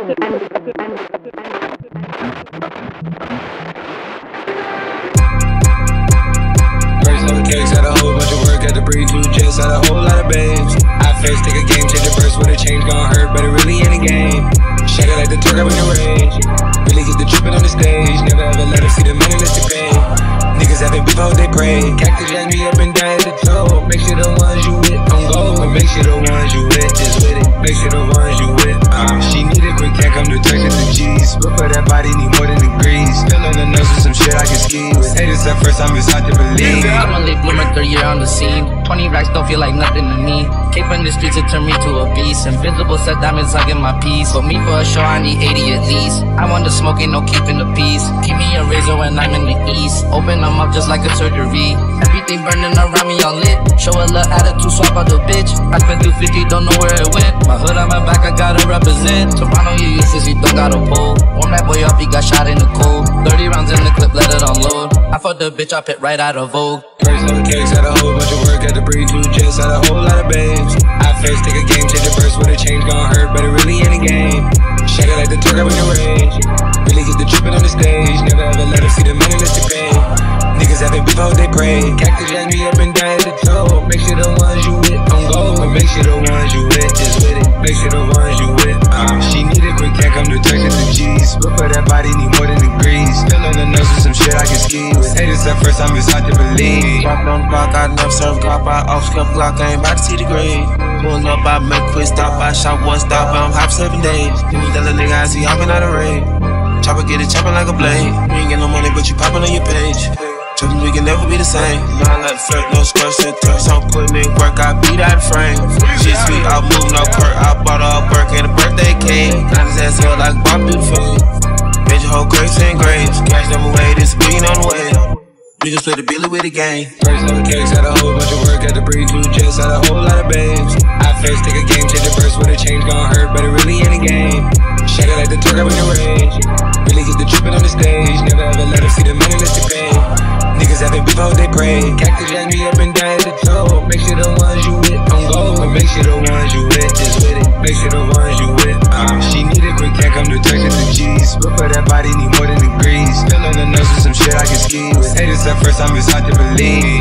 Cakes, had a whole bunch of work, had to breathe through just had a whole lot of babes. I face take a game changer verse with a change gon' hurt, but it really ain't a game. Shake it like the turk up in the rage. Really get the trippin' on the stage. Never ever let them see the money list to pay. Niggas having beef, hoes they pray. Cactus jack me up and down at the toe. Make sure the ones you with on go. And make sure the ones you with is with it. Make sure the ones you with. Uh, she need a quick, can't come to touch it the G's. But for that body need more than degrees. Filling the nose with some shit I can ski with. Haters at first, I'm just hard to believe. I'm a late bloomer, third year on the scene. twenty racks don't feel like nothing to me. Cape in the streets, it turned me to a beast. Invisible set diamonds hugging my piece. But me for a show, I need eighty at least. I want the smoke, ain't no keeping the peace. Keep me a razor when I'm in the east. Open them up just like a surgery. Everything burning around me all lit. Show a little attitude, swap out the bitch. I spent two fifty, don't know where it went. My hood on my back, I gotta represent. Toronto, you useless, you don't got a pole. Warm that boy up, he got shot in the cold. thirty rounds in the clip, let it unload. I fucked the bitch, I pit right out of Vogue. First on the cakes, had a whole bunch of work, had to breathe through just had a whole lot of babes. I face take a game changer verse with a change gon' hurt, but it really ain't a game. Shake it like the turk up in the rage. Really get the trippin' on the stage. Never ever let them see the money list to pay. Niggas having beef, hoes they pray. Cactus jack me up and down at the toe. Make sure the ones you with on go. And make sure the ones you with is with it. Make sure the ones you with. Uh, she need a quick, can't come to touch it the G's. But for that body need more than degrees. Filling the nose with some shit I can ski with. Haters at first, I'm just hard to believe. Dropped on the block, I never serve cop. I off skip block, I ain't about to see the grade. Pull up, I make quick stop. I shot one stop, I'm hop seven days. Give me that little nigga I see hopping out of rain. Chopper get it chopping like a blade. You ain't get no money, but you popping on your page. Chopping, we can never be the same. Not like flirt, no skirts and turks. I'm putting in work, I beat out the frame. Shit sweet, I move no perk. I bought her a Burke and a birthday cake. Got his ass held like Bob do the fade. Bitch, whole grapes and grapes. Cash them away, this being on the way. We just play the billy with the game. First on the cakes, had a whole bunch of work, had to breathe through just had a whole lot of babes. I face take a game changer verse with a change gon' hurt, but it really ain't a game. Shake it like the turk up in the rage. Really get the trippin' on the stage. Never ever let them see the money list to pay. Niggas having beef, hoes they pray. Cactus jack me up and down at the toe. Make sure the ones you with on go. And make sure the ones you with is with it. Make sure the ones you with. Uh, she need a quick, can't come to touch it the G's. But for that body need more than degrees. Filling the nose with some shit I can ski with. Haters at first, I'm just hard to believe.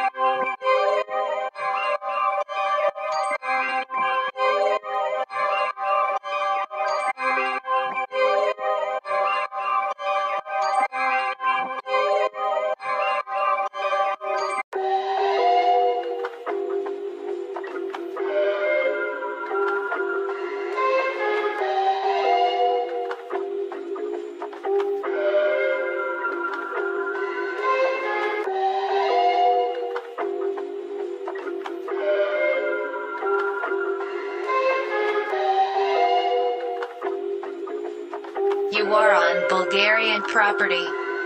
You are on Bulgarian property.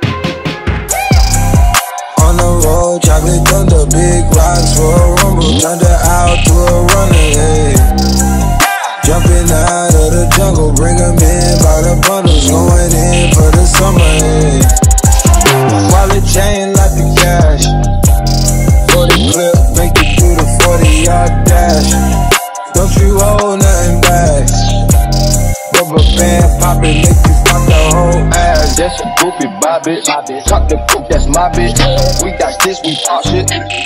On the road, chocolate thunder, big rocks for a rumble. Thunder out to a running, hey. Jumping out of the jungle, bring them in by the bundles. Going in for the summer, hey. Wallet chain like the cash. forty clip, make it do the forty yard dash. Don't you hold nothing back. Rubber band poppin', make you pop the whole ass. That's a groupie, my bitch. Talk the poop, that's my bitch. We got this, we pop shit.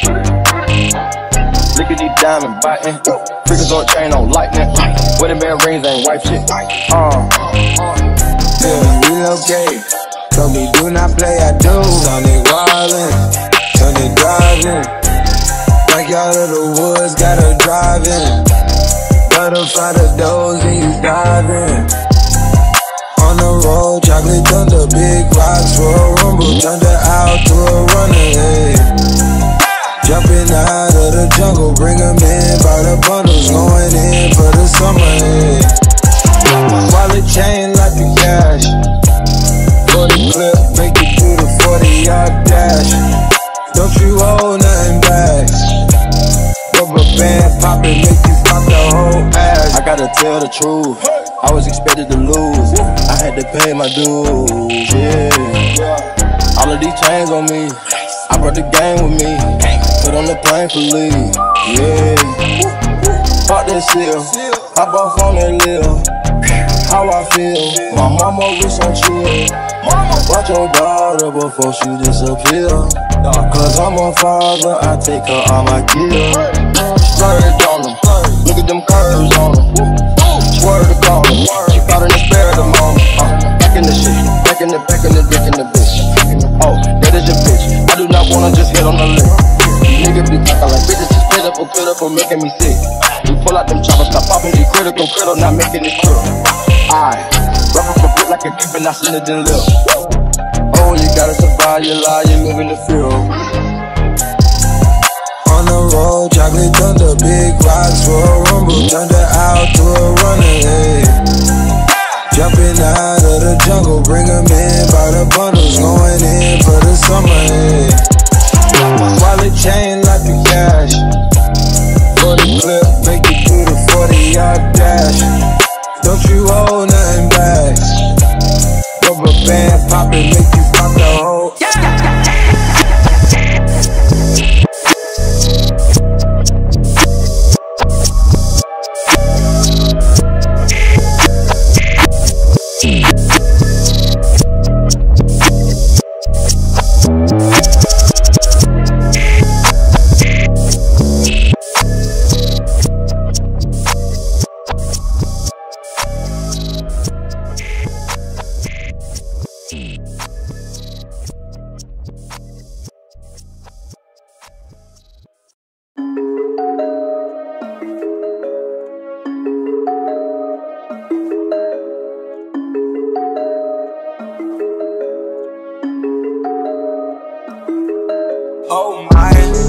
Look at these diamond biting. Freakers on chain on lightning. Wedding band rings ain't wipe shit. Uh, yeah, relocate. Told me do not play, I do. Sonic wildin', Sonic driving. Backyard of the woods, gotta drive in. Butterfly the doors and you dive in. On the road, chocolate thunder, big rocks for a rumble. Thunder out to a runner, hey. Jumping out of the jungle, bring them in by the bundles. Going in for the summer, hey. Wallet chain like the cash. forty clip, make it do the forty yard dash. Don't you hold nothing back. Rubber band poppin', make you pop the whole ass. I gotta tell the truth, I was expected to lose. I had to pay my dues, yeah. All of these chains on me, I brought the game with me. Put on the plane for leave, yeah. Fuck that seal, hop off on that lil. how I feel. My mama wish on chill. Mama, watch your daughter before she disappear. Cause I'm a father, I take her all my kids. Splurge on them, look at them curves on them. Swear to God, she caught in the spare of the moment. Uh, back in the shit, back in the, back in the dick in the bitch. Oh, that is your bitch. I do not wanna just hit on the lip. You niggas be talking like bitches, just spit up or put up or making me sick. We pull out them choppers, stop popping the critical, critical, not making it true. I rub up a bit like a creep and I send it in lip. Oh, you gotta survive, you lie, you live in the field. On the road, chocolate thunder, big rocks for a rumble. Thunder out to a runner, hey. Jumping out of the jungle, bring them in by the bundles. Going in for the summer, hey. Wallet chain like the cash. For the clip, make it do the forty yard dash. Don't you hold nothing back. Rubber band poppin', make you pop the whole. Oh my,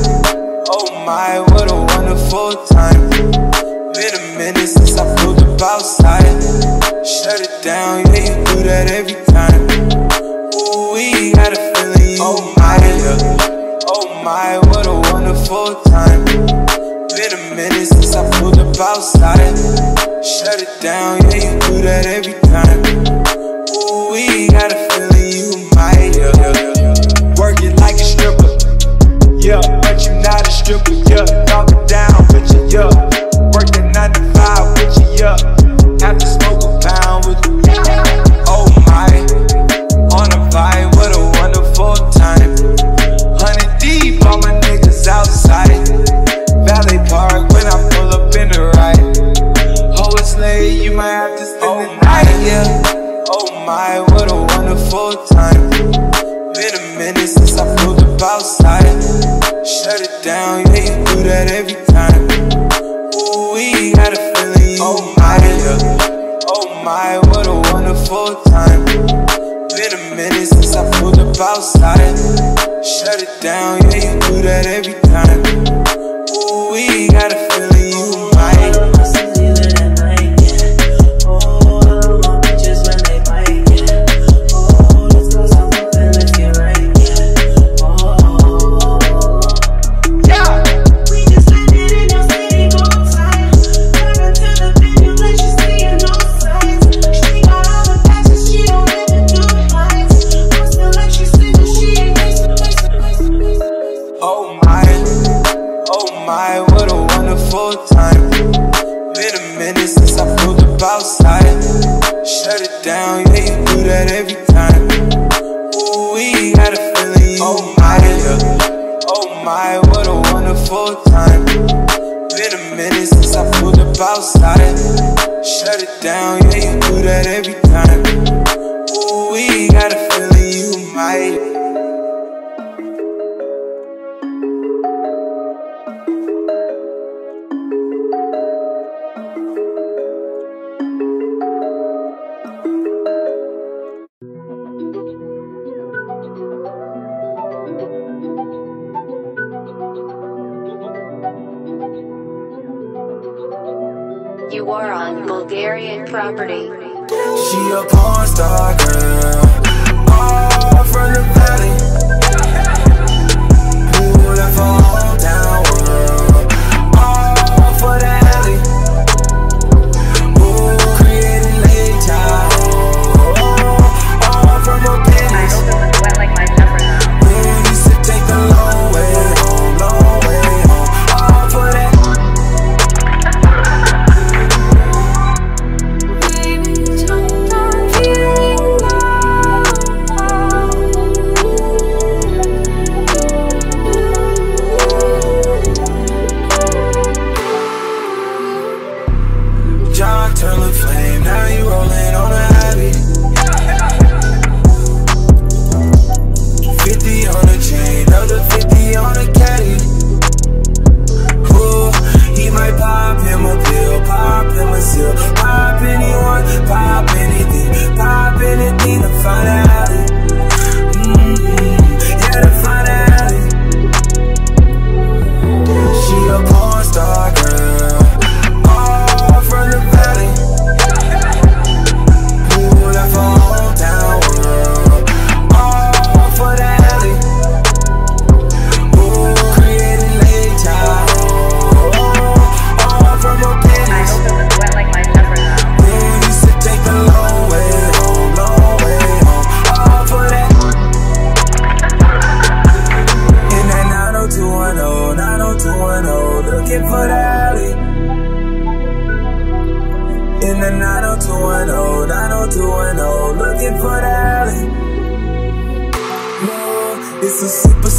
oh my, what a wonderful time. Been a minute since I pulled up outside. Shut it down, yeah, you do that every time. Ooh, we got a feeling, oh my, yeah. Oh my, what a wonderful time. Been a minute since I pulled up outside. Shut it down, yeah, you do that every time. Ooh, we got a feeling, you might, yeah. Work it like a stripper. Yeah, but you not a stripper, yeah. Knock it down with you, yeah. Work the nine to five with you, yeah. Have to smoke a pound with you. Oh my, on a vibe, what a wonderful time. Hundred deep, all my niggas outside. Valley Park when I pull up in the ride. Oh, it's late, you might have to spend oh the night, yeah. Oh my, what a wonderful time. Been a minute since I pulled up outside. Shut it down, yeah, you do that every time. Ooh, we got a feeling, oh my, yeah. Oh my, what a wonderful time. Been a minute since I pulled up outside. Shut it down, yeah, you do that every time. Ooh, we got a feeling, you might. Outside, shut it down, yeah, you do that every time. Ooh, we got a feeling, oh my, yeah. Oh my, what a wonderful time. Been a minute since I pulled up outside. Shut it down, yeah, you do that every time. Ooh, we got a feeling, you might. You are on Bulgarian property. She a porn star girl, all from the valley. Who left her hometown world, all for the alley. Who created late child, all from a business. Who used to take the long way home, long way home, all for that. Baby, don't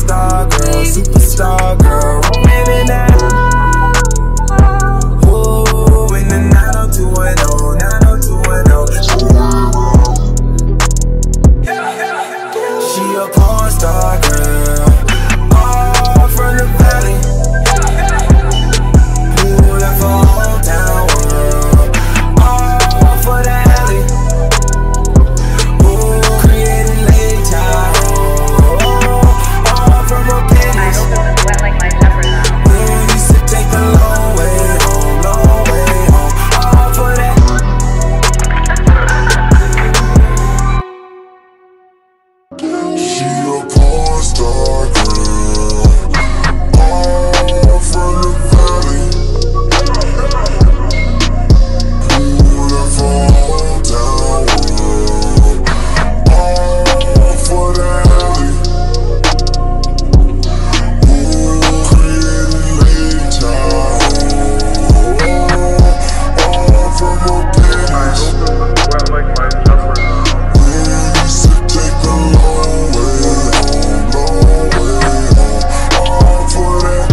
star girl, superstar girl, roaming now. Ooh, in the nine oh two one oh, nine oh two one oh. She a porn star girl, all from the valley. Ooh, left her hometown world, all for the alley. Ooh, creating late child, all from her pennies. Ooh, used to take the long way home, long way home, all for that. She a porn star girl, all from the valley. Ooh, left her hometown world, all for the alley. Ooh, creating late child, all from her pennies. Ooh, used to take a long way home, long way home, all for that.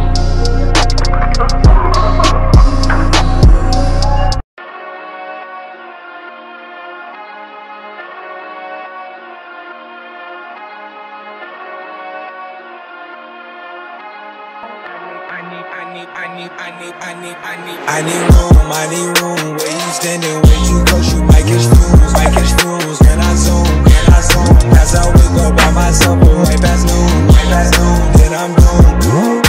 I need room, I need room. Where you standing, where you close, you might catch fumes, might catch fumes. Can I zoom, can I zoom? As I wake up by myself, but right past noon, right past noon, then I'm doomed.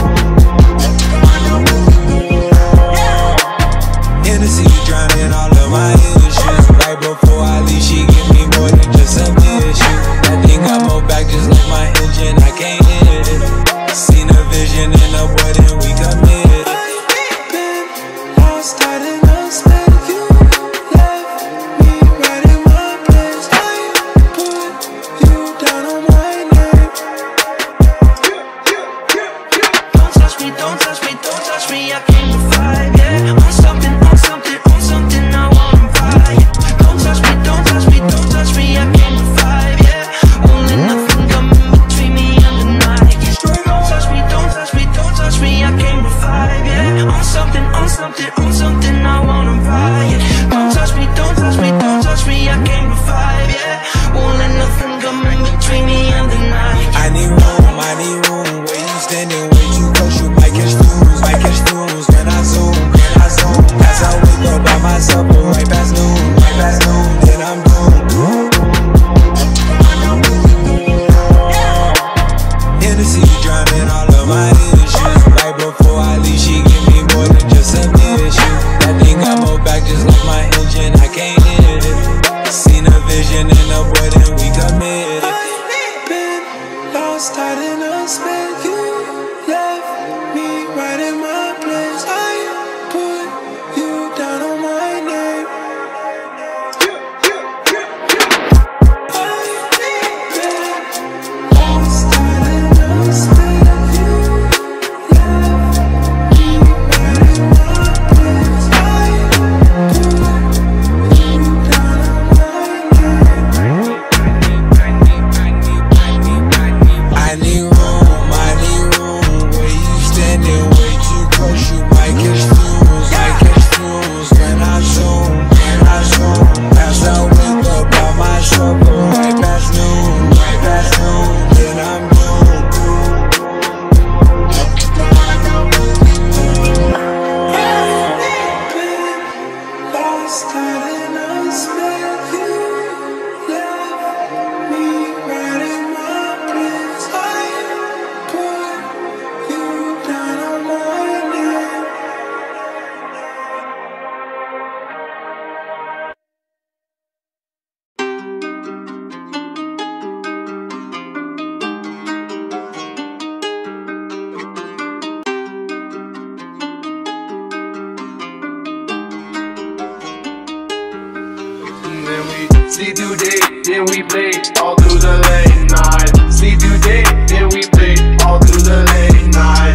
Hennessy drowning all of my issues. Right before I leave, she give me more than just a issue. That thing got more back just like my engine, I can't hit it. Seen a vision in the boy, then we committed. Lost out in a spell, you left me right in my place. I put you down on my name. Don't touch me, don't touch me, don't touch me, I came to fight, yeah. On something, on something, on something, I wanna fight. Don't touch me, don't touch me, don't touch me, I came to fight, yeah. Only nothing coming between me and the night. Don't touch me, don't touch me, don't touch me, I came to fight, yeah. On something, on something, on something, I wanna fight. Don't touch me, don't touch me, don't touch me, I came to fight, yeah. Only nothing coming between me and the night. I need room, I need room. Where you standing, where you close, you might catch fumes, might catch fumes. Can I zoom, can I zoom? As I wake up by myself, but right past noon, right past noon, then I'm doomed. Hennessy drowning all of my issues. Right before I leave, she give me more than just a issue. That thing got more back just like my engine, I can't hit it. Seen a vision in the boy, then we committed. Been lost out in a spell, you left me right in my place. I put you down on my name. Lost out in a spell, you left me right in my place. I put you down on my name. I need room, I need room. Where you standing, way too close, you might catch fumes, might catch fumes. Can I zoom, can I zoom? As I wake up by myself, but right past noon, right past noon, then I'm doomed. Lost out in a spell, you left me right in my place. I put you down on my name. Then we see through day, then we play all through the late night. See through day, then we play all through the late night.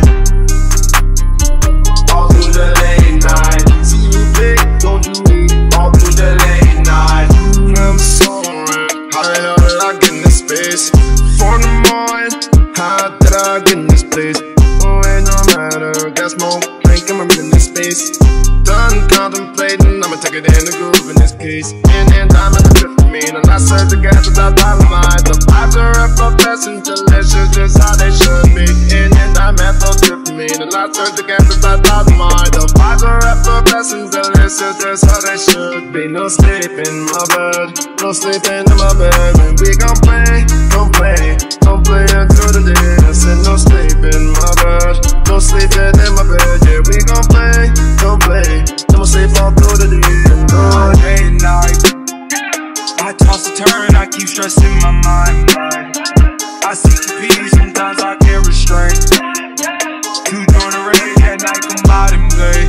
All through the late night. See you play, don't you wait, all through the late night. I'm sorry, how the hell did I get in this space? For the morning, how I get in this place. Oh, ain't no matter, got smoke, drink, I'm in this space. Done contemplating, I'ma take it in the groove in this case. And then time in the trip for me, and I search the gas without dynamite. The vibes are effervescent, delicious, just how they should be. And then time at no trip for me, and I search the gas without dynamite. The vibes are effervescent, delicious, just how they should be. No sleep in my bed, no sleeping in my bed. And we gon' play, gon' play, gon' play until the day. I said no sleep in my bed, no sleeping in my bed. Yeah, we gon' play, gon' play. I'ma sleep all through the day and all day and night. I toss and turn, I keep stressing my mind. I seek the peace, sometimes I can't restrain. Two during the rain, at night come out and play.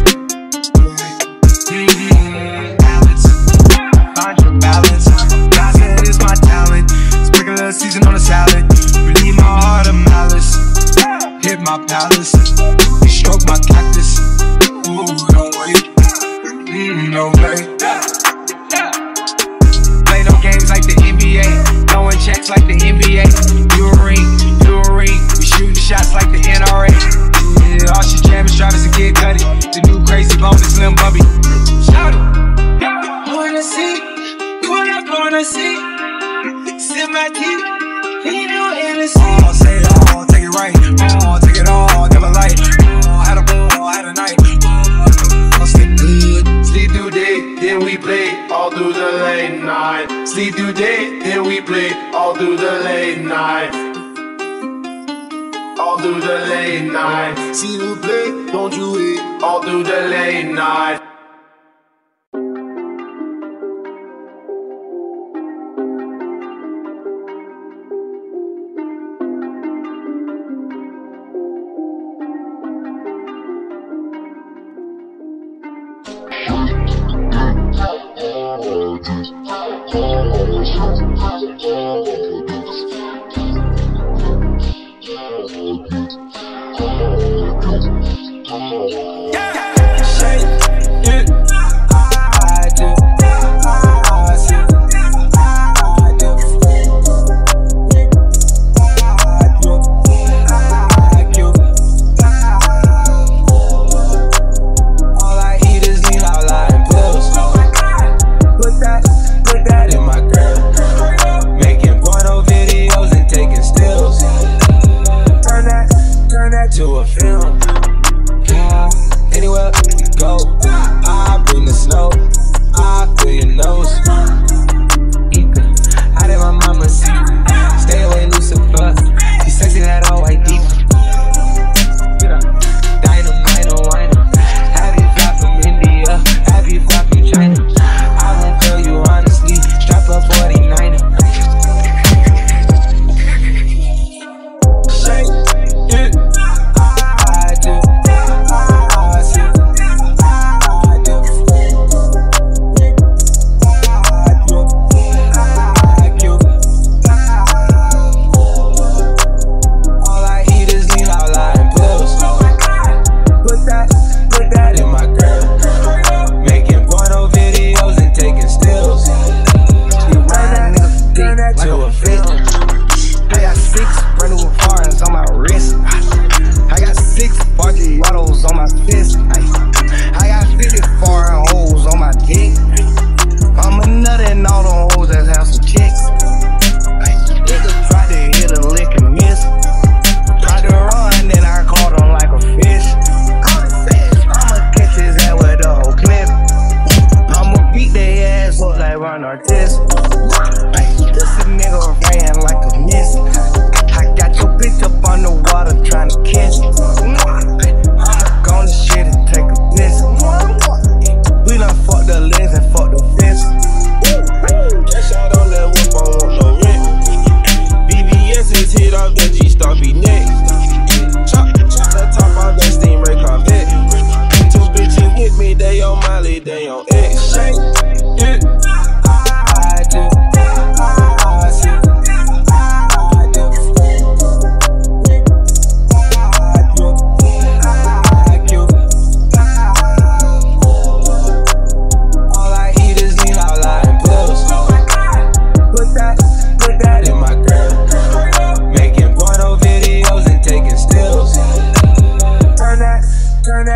Mm-hmm. Balance, find your balance. God said it's my talent. Sprinkle a season on a salad. Relieve my heart of malice. Hit my palace, stroke my cactus. Ooh, don't wait. Mm, no way. Play no games like the N B A, throwing checks like the N B A. You a ring, you a ring. We shooting shots like the N R A. Yeah, all she jamming, Travis and Kid Cudi. The new crazy bone is Slim Bubby. Shout it. Wanna see, you wanna wanna see. Sip my tea, lean your Hennessy. Oh, say it all, take it right. Oh, take it all, never light. Oh, had a ball, had a night. Sleep through day, then we play all through the late night. Sleep through day, then we play all through the late night. All through the late night. See you play, don't you wait, all through the late night.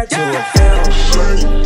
that to a film.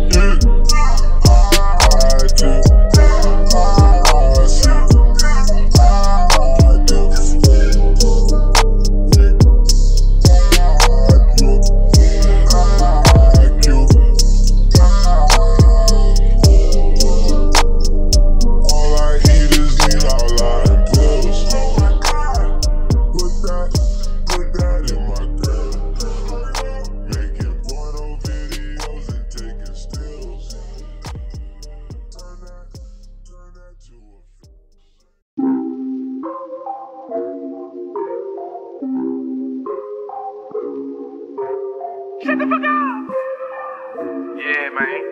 Shut the fuck up! Yeah, man.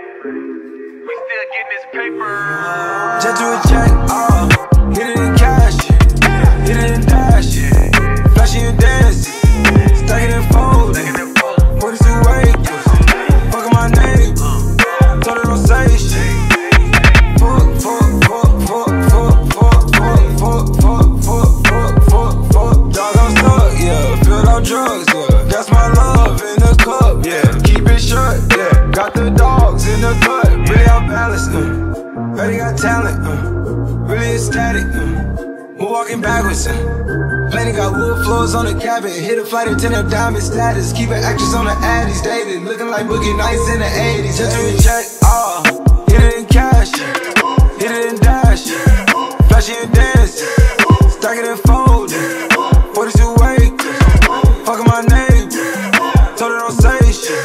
We still getting this paper. Just do a check, uh, hit it in cash, hit it in dash, flashy and dance, stack it and fold, forty-two acres, fuck my name, told her don't say shit. Fuck, fuck, fuck, fuck, fuck, fuck, fuck, fuck, fuck, fuck, fuck, fuck, dog, I'm stuck, yeah, filled out drugs, yeah, that's my love in the cup, yeah, keep it short, yeah, got the dogs in the cut, really out balanced, uh. Ready got talent, uh, really ecstatic, uh, we're walking backwards, uh, plenty got wood floors on the cabin, hit a flight attendant diamond status, keep an actress on the addies, dated, looking like Boogie Nights in the eighties, just do a check, uh, hit it in cash, hit it in dash, flashy and dance, stack it and fold, forty-two acres, fucking my name, told her don't say shit,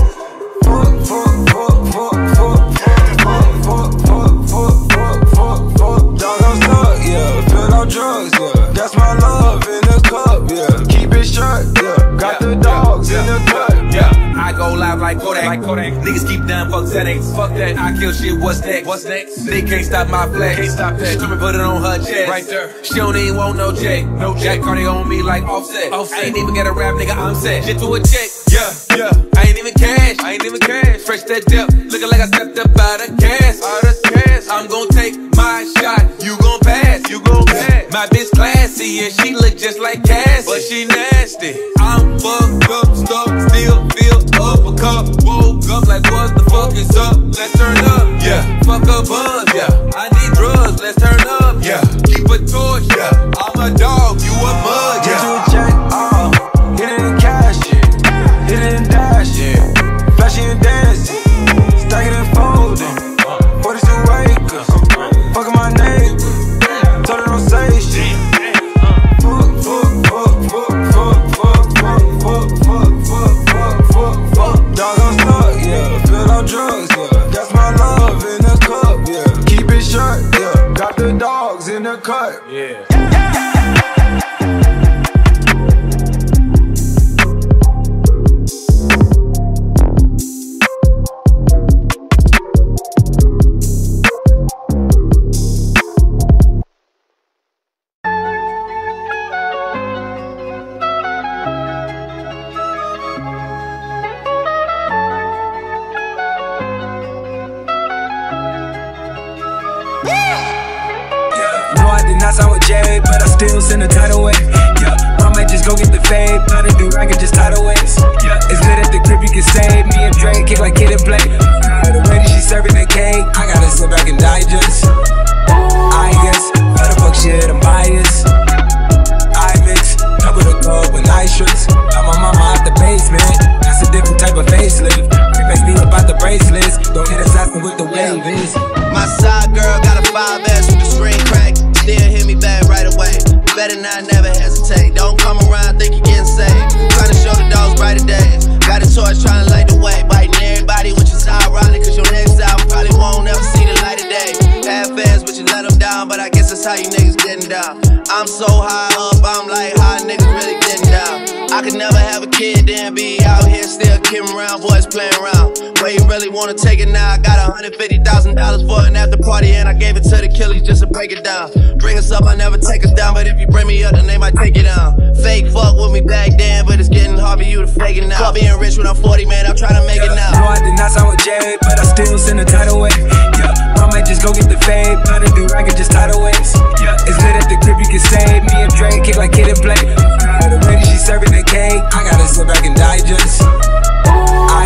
fuck, fuck, fuck, fuck, fuck, fuck, fuck, fuck, fuck, fuck, fuck, fuck, dog, I'm stuck, yeah, filled out drugs, yeah, that's my love in the cup, yeah, keep it short, yeah, got the dogs in the cut, yeah, I go live like Kodak, like Kodak. Niggas keep down, fuck settings, fuck that, I kill shit, what's next, what's next, they can't stop my flex, can't stop that, she put it on her chest, right there, she don't even want no check, no check, Cardi on me like Offset, Offset. I ain't even got a rap, nigga, I'm set, shit to a check, yeah, yeah, I ain't even cash, I ain't even cash, fresh that dip, looking like I stepped up out of gas, out of gas, I'm gon' take my shot, you gon' pass, you gon' pass, my bitch classy and she look just like Cassie, but she nasty, I'm fucked up, stuck, still feel up a cup, woke up like what the fuck is up, let's turn up, yeah, fuck a buzz, yeah, I need drugs, let's turn up, yeah, keep a torch, yeah, I'm a dog, you a mud, yeah. Just do a check, uh, hit it in cash, hit it in dash, yeah, flashy and dance, stack it and fold, forty-two acres, fucking my name, told her don't say shit. Fuck, fuck, fuck, fuck, fuck, fuck, fuck, fuck, fuck, fuck, fuck, fuck, fuck, dog, I'm stuck, yeah, filled out drugs, yeah, that's my love in the cup, yeah, keep it short, yeah, got the dogs in the cut, yeah. But I still send a tidal wave. Yeah, I might just go get the fade, but I do I can just tidal waves. Yeah, it's lit at the crib, you can save me and Drake, kick like Kid and Play. Uh, the way that she serving that cake, I gotta sit back and digest. I guess, what the fuck shit, I'm biased. I mix, double the gold with nitrous. Got my mama out the basement, that's a different type of facelift. Makes me about the bracelets, don't hit assassin with the wave is. My side girl got a five S with the screen crack. Still hit me back right away. Better not never hesitate. Don't come around, think you're getting saved. Trying to show the dogs brighter days. Got a torch trying to light the way. Biting everybody, which is ironic, cause your next album probably won't ever see the light of day. Have fans, but you let them down. But I guess that's how you niggas getting down. I'm so high up, I'm like, how niggas really getting down? I could never have a kid, then be out here still kidding around, boys playing around. Where you really wanna take it now? I got one hundred fifty thousand dollars for an after party, and I gave it to the killies just to break it down. Bring us up, I never take us down, but if you bring me up, then they might take it down. Fake fuck with me back then, but it's getting hard for you to fake it now. Fuck being rich when I'm forty, man, I'm trying to make it now. No, I did not sign with Jay, but I still send a tidal wave. Yeah, I might just go get the fade, but I do I can just tidal waves. Yeah, it's lit at the crib, you can save me and Drake, kick like Kid and Play. Uh, the way that she serving the cake, I gotta sit back and digest. I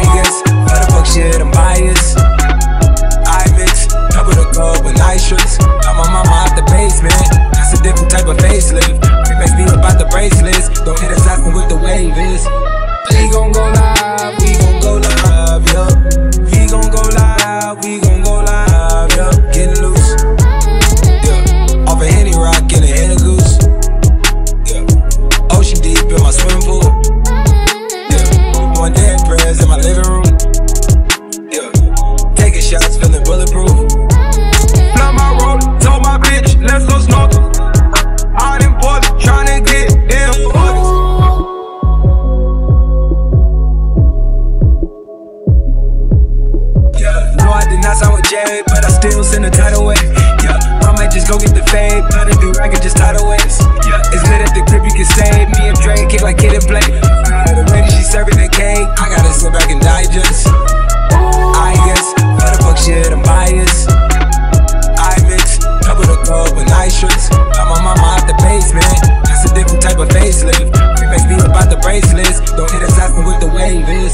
serving the cake, I gotta sit back and digest. I guess, for the fuck shit, I'm biased. I mix, double the gold with nitrous. Got my mama out the basement, that's a different type of facelift. It makes me about the bracelets, don't hit assassin with the wave is.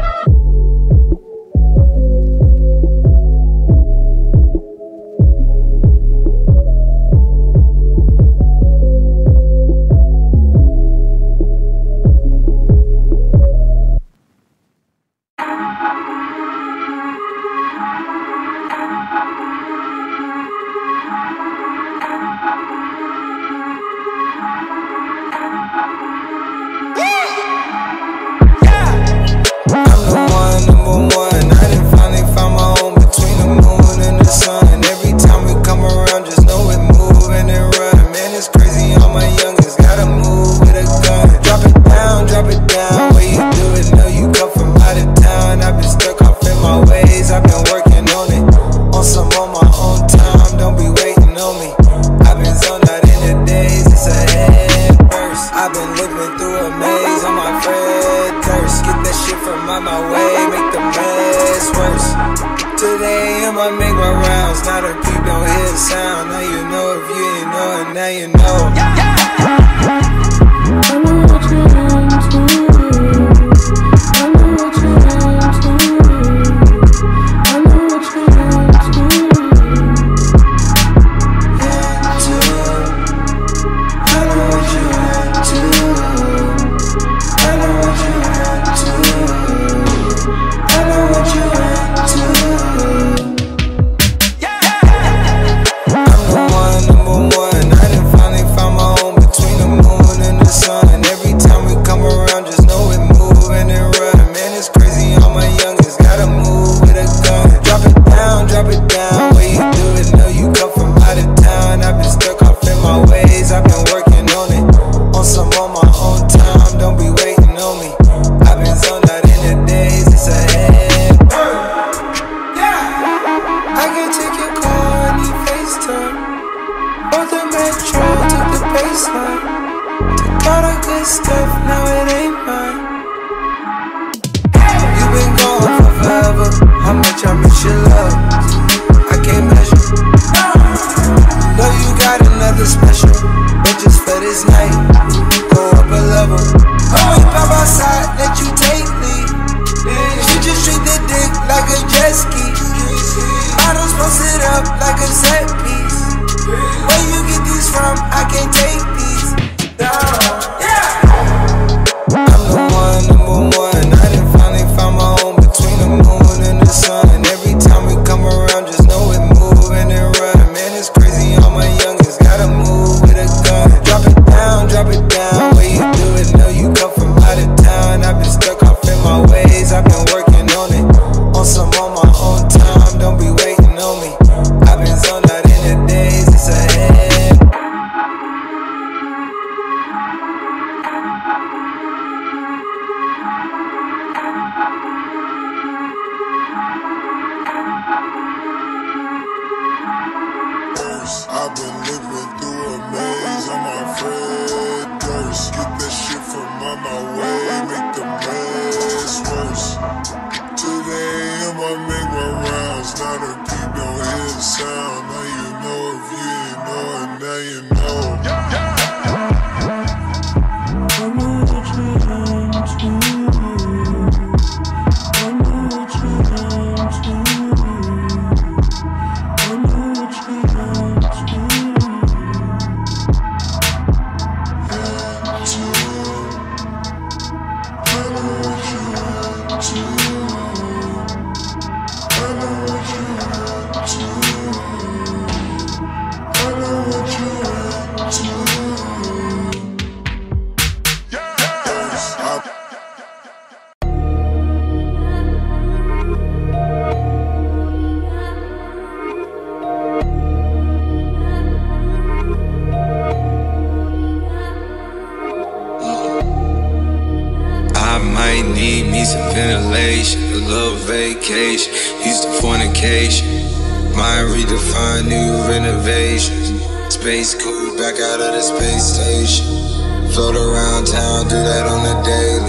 ventilation, a little vacation, used to fornication. Mind redefined, new renovations. Space cool, back out of the space station. Float around town, do that on the daily.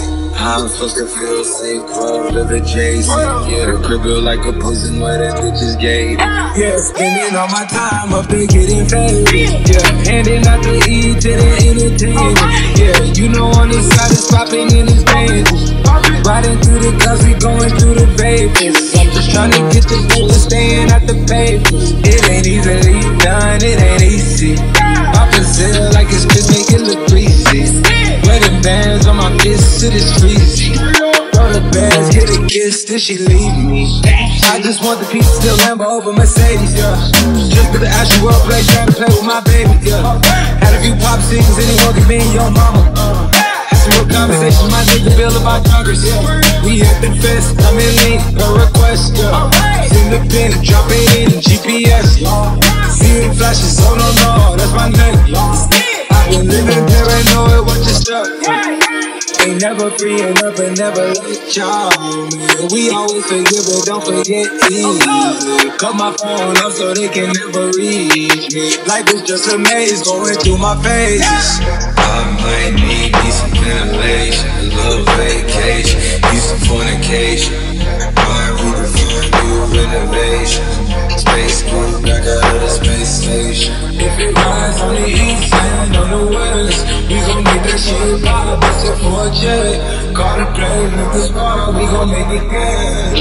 How I'm supposed to feel safe, club to the J C. Yeah, the crib feel like a prison where that bitch is gay. Yeah, spending all my time up there getting paid. Yeah, handing out the E to the entertainment. Yeah, you know on the side it's popping in his veins. Riding through the cars, we going through the vapors. I'm just trying to get the paper, staying at the papers. It ain't easily done, it ain't easy. Pop a sale like it's just make it look greasy. Wedding bands on my fist to the streets. Roll the bands, get a kiss, then she leave me. I just want the piece still Lambo over Mercedes, yeah. Just put the actual play, trying to play with my baby, yeah. Had a few pop singles, anyone can be your mama. Had some real conversations, my nigga Bill about Congress, yeah. We hit the fest, I'm in lean, no request, yeah. Send the pin, drop it in, G P S, yeah. Seeing flashes, oh no no, that's my name, yeah. I've been living paranoid, watch your stuff, yeah. Ain't never freeing up and never let y'all, man. We always forgive, but don't forget easy. Cut my phone up so they can never reach me. Life is just a maze going through my phases. I might need me some ventilation, a little vacation, need some fornication. Might redefine new renovation. Space going back out of the space station. If it rides on the east and on the west, we gon' make that shit pop, bust it for a check. Call the play, make the spot, we gon' make it good.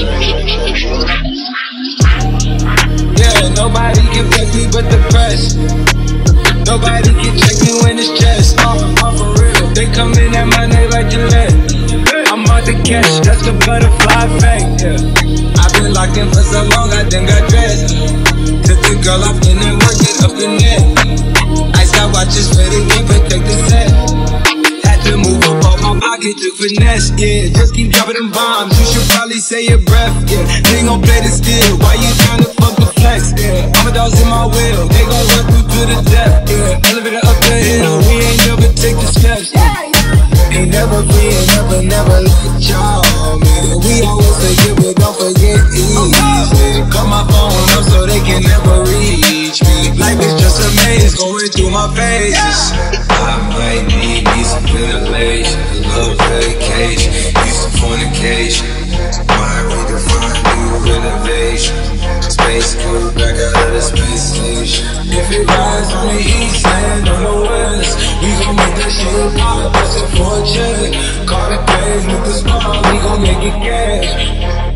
Yeah, nobody can check me but the press. Nobody can check me when it's chest. Oh, oh, for real, they coming at my neck like Gillette. I'm on the catch, that's the butterfly effect, yeah. I've been locked in for so long, I done got dressed. Took the girl off in and worked it up the net. Ice got watches for the game, protect the set. Had to move up off my pocket to finesse, yeah. Just keep dropping them bombs, you should probably say your breath, yeah. They gon' play the steel, why you tryna fuck the flex, yeah. I'm a dog's in my wheel, they gon' run through to the depth, yeah. Elevator up the hill, we ain't never take the steps, yeah. Ain't never free and never, never let y'all, man. We always forgive, but don't forget easy. Cut my phone up so they can never reach me. Life is just a maze going through my phases. I might need me some ventilation, a little vacation, need some fornication. Might redefine new renovation. Space cool back out of the space station. If it rides on the east and on the west, we gon' make that shit pop, bust it for a check. Call it plays, make the spot, we gon' make it cash.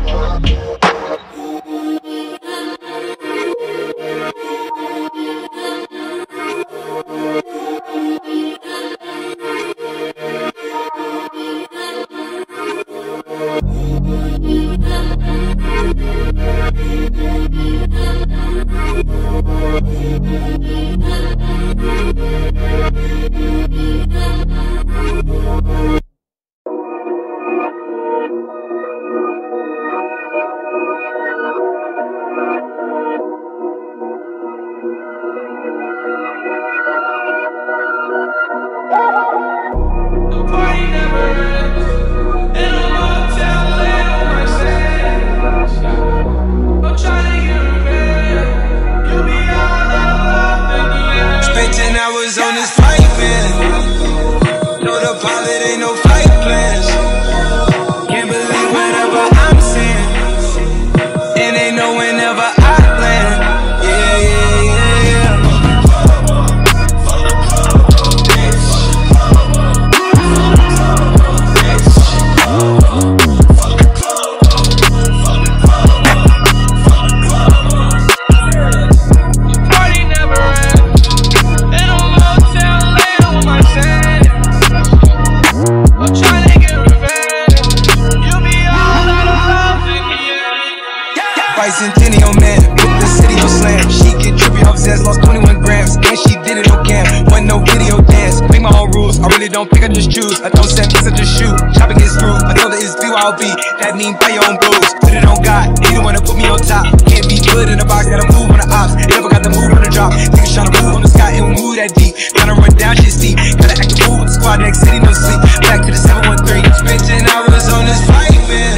Don't pick up just choose. I don't set piece, I just shoot. Chopping gets through. I told her it's B Y O B. That mean pay your own blues. Put it on God. He don't wanna put me on top. Can't be good in the box. Gotta move on the ops. Never got the move on the drop. Niggas tryna move on the sky and we move that deep. Gotta run down shit steep. Gotta act a fool with the squad. Next city no sleep. Back to the seven one three. Spent ten hours on this fight, man.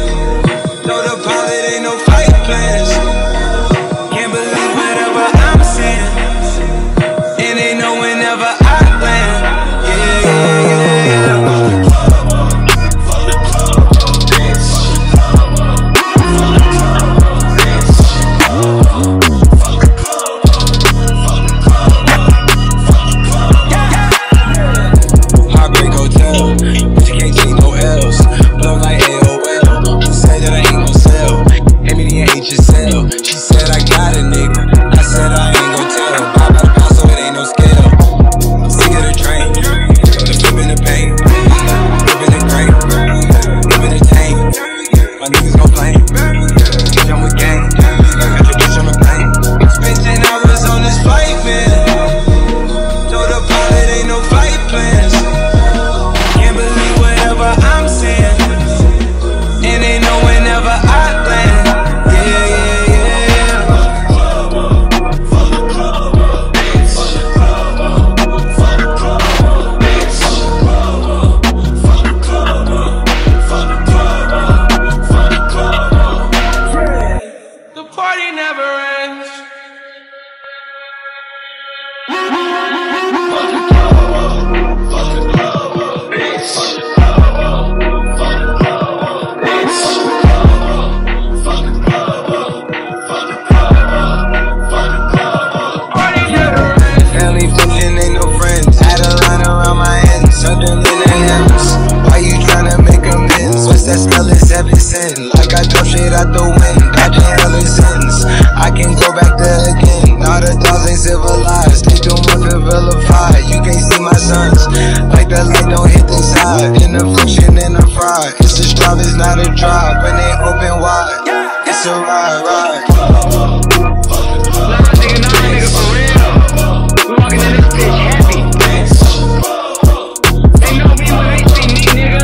Know the pilot ain't no flight plans. Can't believe whatever I'm saying. And they know whenever I land. Yeah, yeah, yeah. Why you tryna make amends? What's that spell is heaven sent? Like I drop shit out the wind, dodging hella sins. I can go back there again. All the dogs ain't civilized, they do my feel vilified. You can't see my sons, like the light don't hit the side. In the friction and the fry, it's a strive, it's not a drive. When they open wide, it's a ride, ride. Nah, nigga, nah, nigga, for real. We walking in this bitch happy. They know me when they see me, nigga.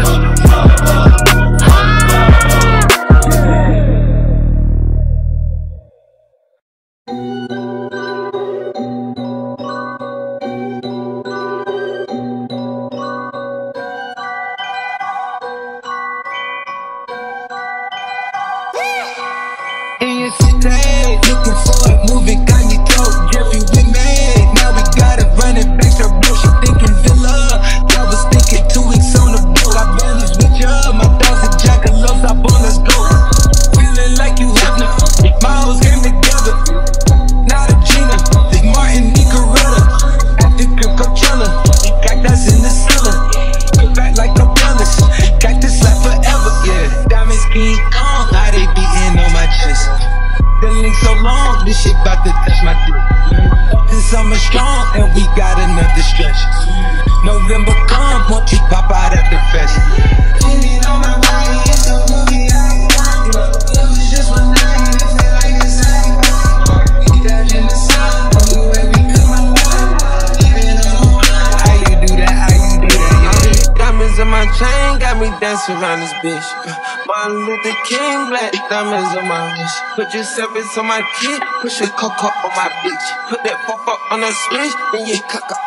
Looking for a movie, got me told Jeffrey we made. Now we got it running back to real. She thinking villa. I was thinking two weeks on the boat. I barely switch up. My dogs and jackalopes up on, let's go. Feeling like you have no. My hoes came together. Not a Gina. Big Martin, Nicoretta. At the Coachella. Got that's in the cellar. Go back like a bonus. Got this life forever. Yeah. Diamonds King Kong. How they beating on my chest. The link so long, this shit bout to touch my dick. This summer strong, and we got another stretch. November come, won't you pop out at the fest? Feeling on my body, it's a movie I ain't got. It was just one night, it felt like a same. We dive in the sun, on the way we come alive. Even on my mind. How you do that, how you do that, yeah. Diamonds in my chain, got me dancing around this bitch. Martin Luther King, black diamonds on my wrist. Put your sevens on my kid, push your cock up on my bitch. Put that pop up on the switch, then you cock up.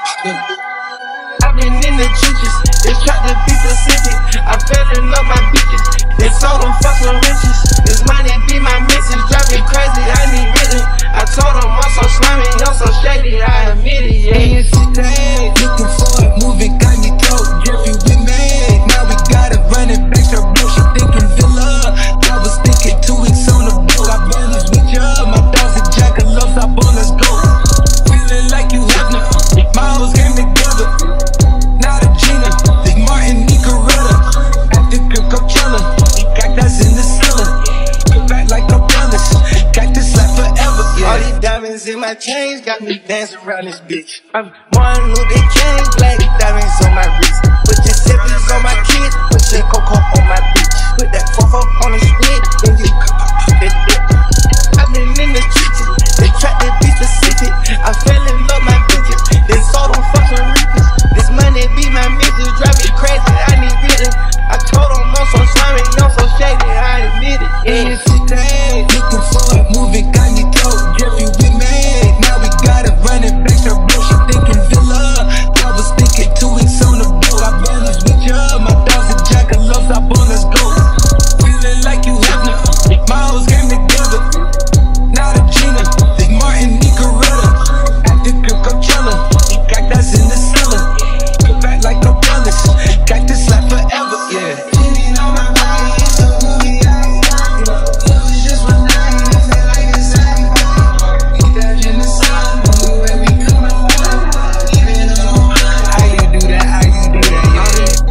I've been in the trenches, they tried to be specific. I fell in love my bitches, they sold them for some riches. This money be my missus, drive me crazy, I need written. I told them I'm so slimy, I'm so shady, I admit it, yeah. Hey, looking for a movie, got me told Jeffrey we made. Now we got it running back to real. She thinking villa. I was thinking two weeks on the boat. I barely switch up. My dogs and jackalopes up on, let's go. Feeling like you have no. My hoes came together. Not a Gina. Big Martin, Nicoretta. At the Coachella. Got that's in the cellar. Go back like a bonus. Got this life forever, yeah. All these diamonds in my chains got me dancing around this bitch. I'm Martin Luther King, black diamonds on my wrist. Put your zippers on my kids, put your cocoa on my bitch. Put that fofo on the split, then you pop that dip. I've been in the trenches, they tried to be specific. I fell in love my bitches, they sold them for some riches. This money be my missus, drive me crazy, I need written. I told them I'm so slimy, I'm so shady, I admit it. Yeah. Hey, looking for a movie, got me told Jeffrey we made. Now we got it running back to real. She thinking villa. I was thinking two weeks on the boat. I barely switch up. My dogs and jackalopes up on, let's go. Feeling like you have no. My hoes came together. Not a Gina. Big Martin, Nicoretta. At the Coachella. Got that's in the cellar. Go back like a bonus. Got this life forever, yeah. Feeling on my body, it's a movie I ain't got. It was just one night, it felt like a same. We dive in the sun, on the way we come alive. Even on my mind. How you do that, how you do that, yeah.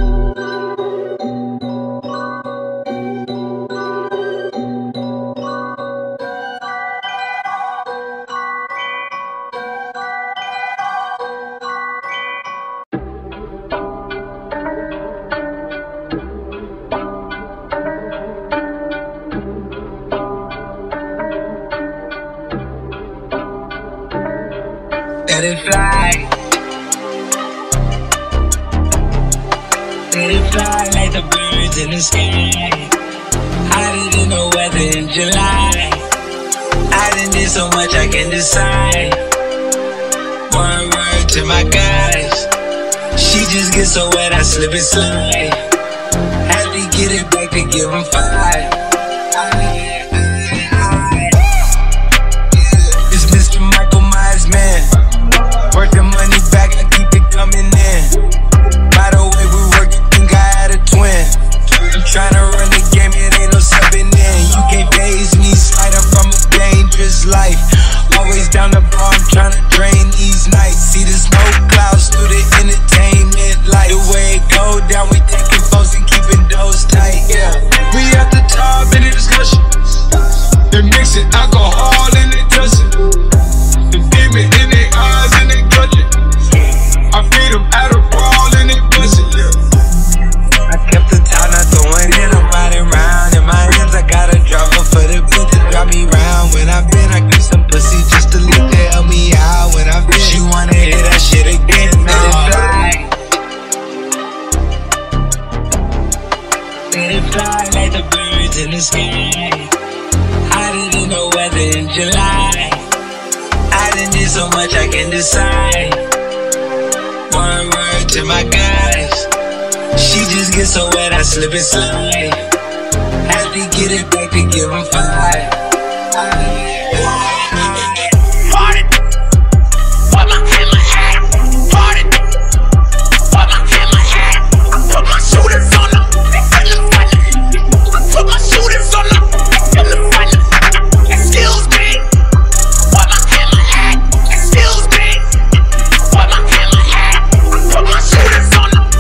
Let it fly. Let it fly like the birds in the sky. Hotter than the weather in July. I done did so much I can decide. One word to my guys. She just gets so wet I slip and slide. Had to get it back to give them five. I, I, I. It's Mister Michael Myers, man. Work the money back, I keep it coming in. By the way we work, you think I had a twin. I'm tryna run the game, it ain't no subbing in. You can't phase me, sliding from a dangerous life. Always down the bar, I'm tryna drain these nights. See the smoke clouds through the entertainment light. The way it go down, we taking Let it fly like the birds in the sky. Hotter than the weather in July. I done did so much I can decide. One word to my guys. She just gets so wet I slip and slide. Had to get it back to give them five. Party! Put my hammer hat. Party! Put my hammer hat. I put my shooters on them. I put my shooters on them. Excuse me. Put my hammer hat. Excuse me. Put my hammer hat. I put my shooters on them.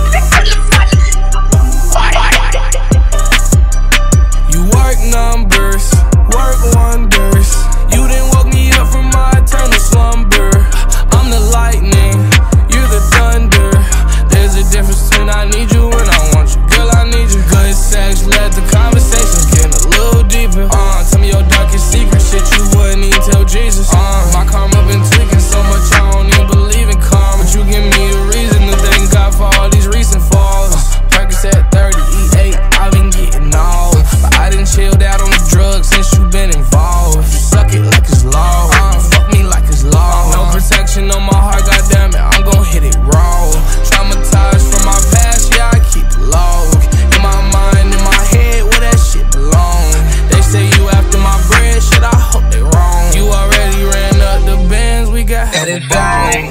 You work numbers, work wonders. You didn't woke me up from my eternal slumber. I'm the lightning, you're the thunder. There's a difference between I need you and I want you. Girl, I need you. Good sex, let the conversations get a little deeper. Uh, tell me your darkest secret, shit you wouldn't even tell Jesus. Uh, my karma been tweaking so much I don't even believe in karma. But you give me a reason to thank God for all these recent falls. Percocet thirty, E eight, I've been getting old. But I done chilled out on the drugs since you been involved. If you suck it like it's law, uh, fuck me like it's law. No protection on my heart, goddamn it, I'm gon' hit it raw. Traumatized from my past, yeah, I keep it low. In my mind, in my head, where that shit belong. They say you after my bread, shit, I hope they wrong. You already ran up the bands, we got hella bang.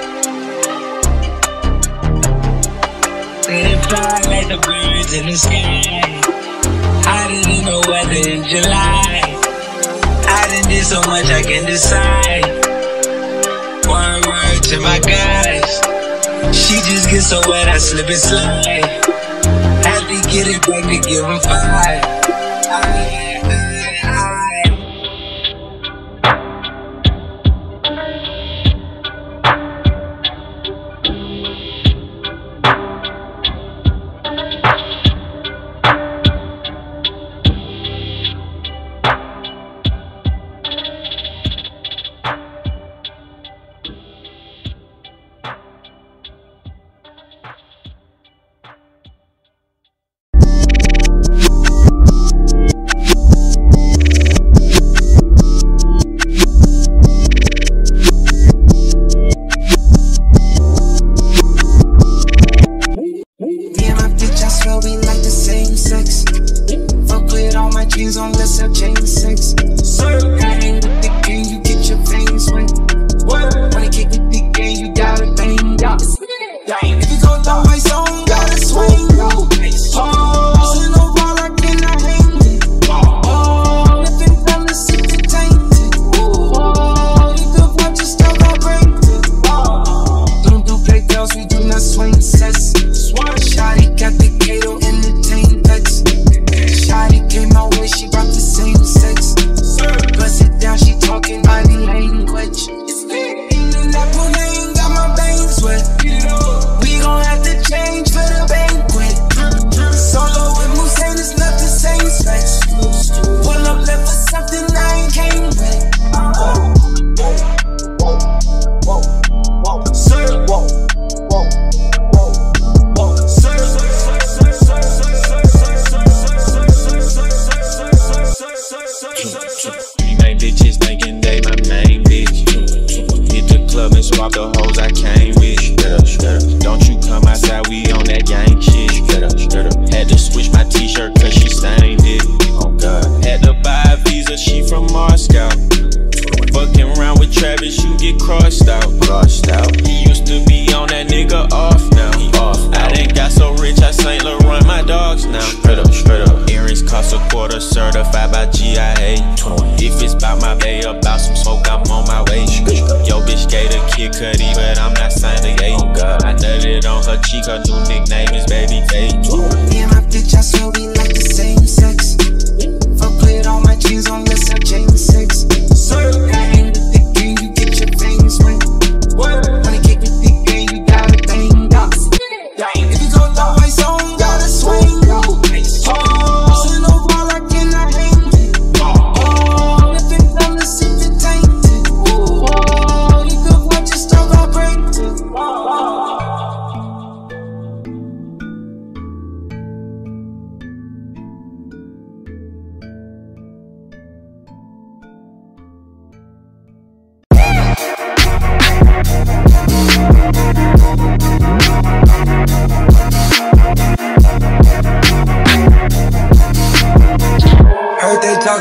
Let it fly like the birds in the sky. Hotter than the weather in July. I done did so much I can decide. One word to my guys. She just gets so wet I slip and slide. Had to get it back to give them five.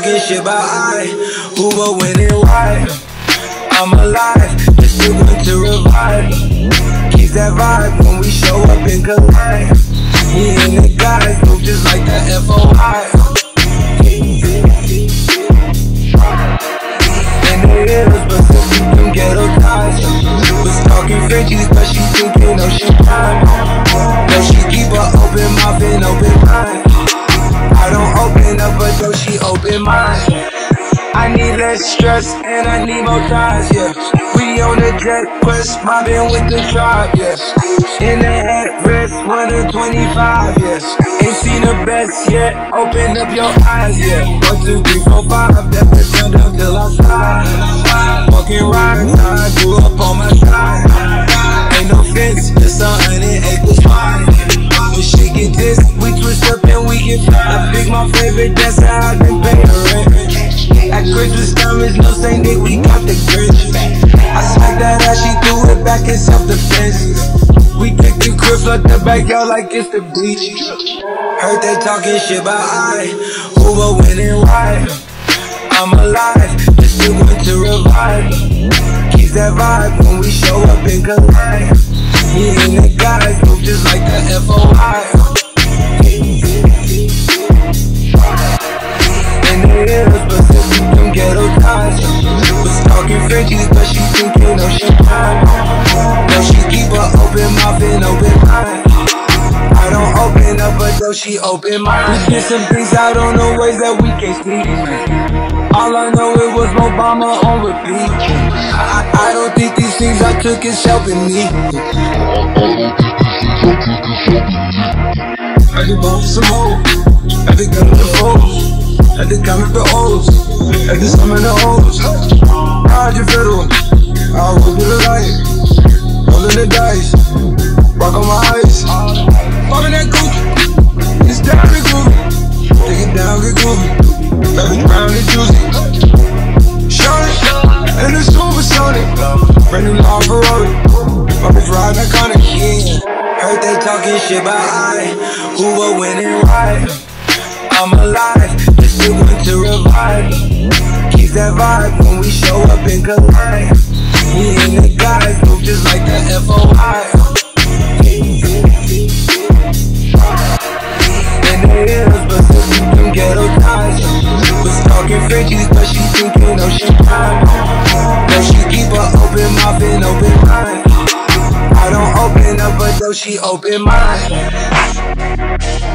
talking shit about I, who will win and why. I'm alive, just still want to revive. Keep that vibe when we show up and collide. Me and the guys move just like the F O I. And the hills, but since we them ghetto ties, was talking Frenchies, but she thinking, no, she fine. No, she keep her open mouth and open mind. I don't open up, but though she open mine. I need less stress and I need more ties, yeah. We on the jet quest, mobbing with the tribe, yeah. In the headrest, one to twenty-five, yeah. Ain't seen the best yet, open up your eyes, yeah. One, two, three, four, five, never turned up till I slide. Fucking rhymes, I grew up on my side. Ain't no fence, it's a hundred acres wide. We shake it this, we twist up and we get fly. I pick my favorite, that's how I can pay the rent. At Christmas time is no Saint Nick, we got the Grinch. I smack that ass, she threw it back in self-defense. We kick the crib, flood the backyard like it's the beach. Heard they talking shit about I, who will win and why. I'm alive, just still want to revive. Keep that vibe when we show up and collide. Me and the guys move just like the F O I. And the hills, but since we them ghetto ties, was talking Frenchies, but she thinking, no, she fine. No, she keep her open mouth and open mind. I don't open up, but though she open mind. We did some things out on the ways that we can't speak. All I know it was Obama on repeat. I, I don't think these things I took is helping me. I just bought some more. I just got the foes. I just count the O's. I just summon the O's. Ride your fiddle. I will do the light. Rolling the dice. Rock on my ice. Popping that cookie. It's down the groovy. Take it down, get groovy. Let it brown and juicy. Shine and it's supersonic. Brand new law Ferrari. My bitch riding iconic. Heard they talking shit about I, who will win and why. I'm alive, just still want to revive. Keep that vibe when we show up and collide. Me and the guys move just like the F O I. And the hills, but since we them ghetto ties, was talking Frenchies, but she thinking, no, she fine. No, she keep her open mouth and open mind. I don't open up, but though she open mind.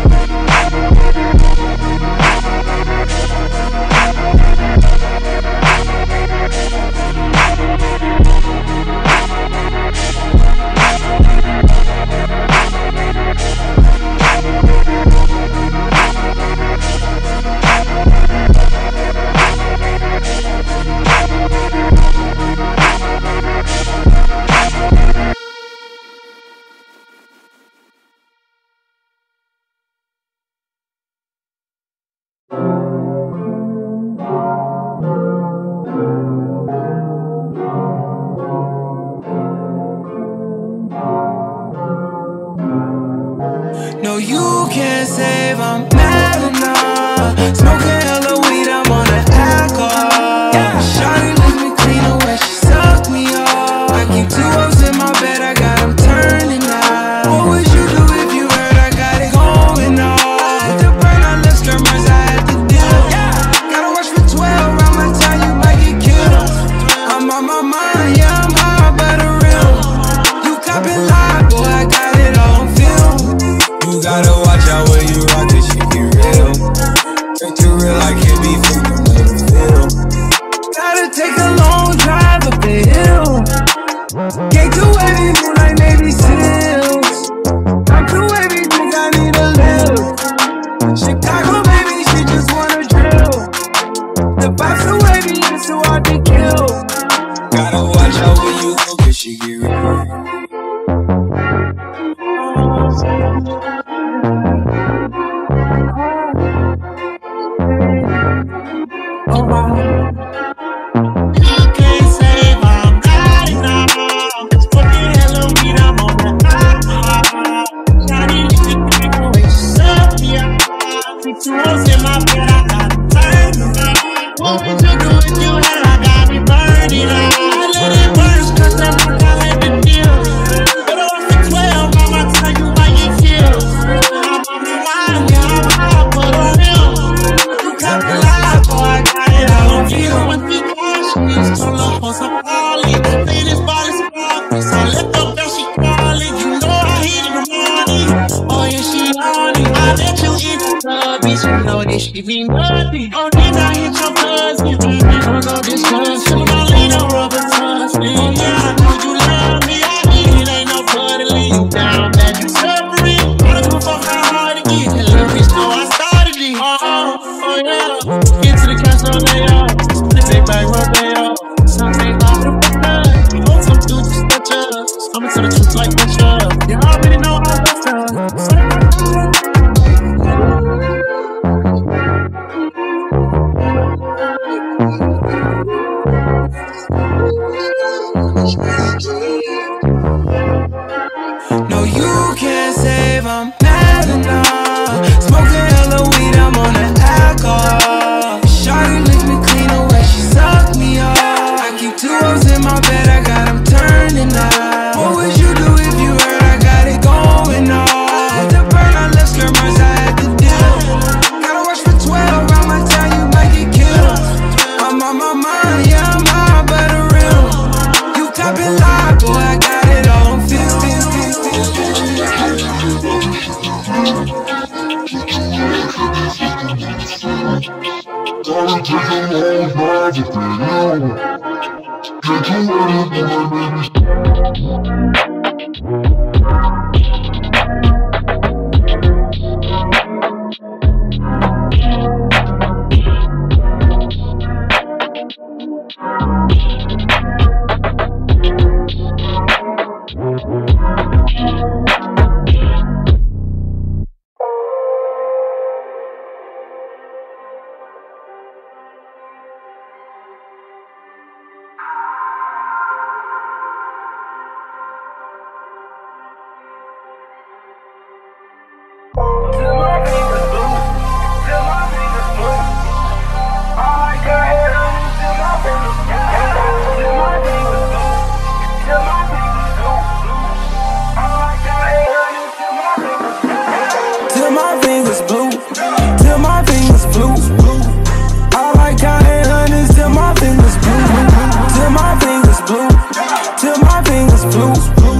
No, you can't save, I'm mad enough. Smoking hella weed, I'm on the alcohol. Shawty leaves me clean away, she sucked me off. I keep two O's in my bed, I got them turning out. What would you do if you heard I got it going on? Had to burn on the skirmers, I had to deal. Gotta watch for twelve, around my time you might get killed. I'm on my mind, yeah, I'm high by the rim. You copping live, boy, I got it on film. You gotta watch out where you rock, this shit get real. Straight too real, I can't be fucking with the feel. Gotta take a long drive up the hill. Can't do anything like Navy SEALs. I'm too wavy, think I need a lift. Chicago, baby, she just wanna drill. The vibes so wavy, it's so hard to kill. Gotta watch out where you go, cause she get real. Two hoes in my bed, I got time. bitch, you know this shit mean nothing. Oh, then I hit your cousin. I'm gon' discuss. I'm gon' lean on rubber tongues. Oh, yeah, I know you love me. I mean, it ain't no fun to leave you down. That you suffering. I don't give a fuck how hard it get. That little bitch know I started it. Oh, oh, yeah. Get to the cash, no lay off. The big bag, run day off. Something off the fuck. You know some dudes just touch up. I'ma tell the truth like what's up. You already know I love stuff. No, you can't save, I'm mad enough. Smoking hella weed, I'm on the alcohol. Shawty licked me clean away, she sucked me off. I keep two O's in my bed, I got them turning up. What would you do if you heard I got it going on? Had to burn, I left skirmers, I had to deal. Gotta watch for twelve, around my time you might get killed. I'm on my mind, yeah, I'm high, but a real. You copping live, boy, I got it all on fix, fix, fix, fix, fix. Gotta take a long drive to feel you. Get too ready, boy, Till my fingers blue, till my fingers blue. I like counting hundreds till my fingers blue, till my fingers blue, till my fingers blue.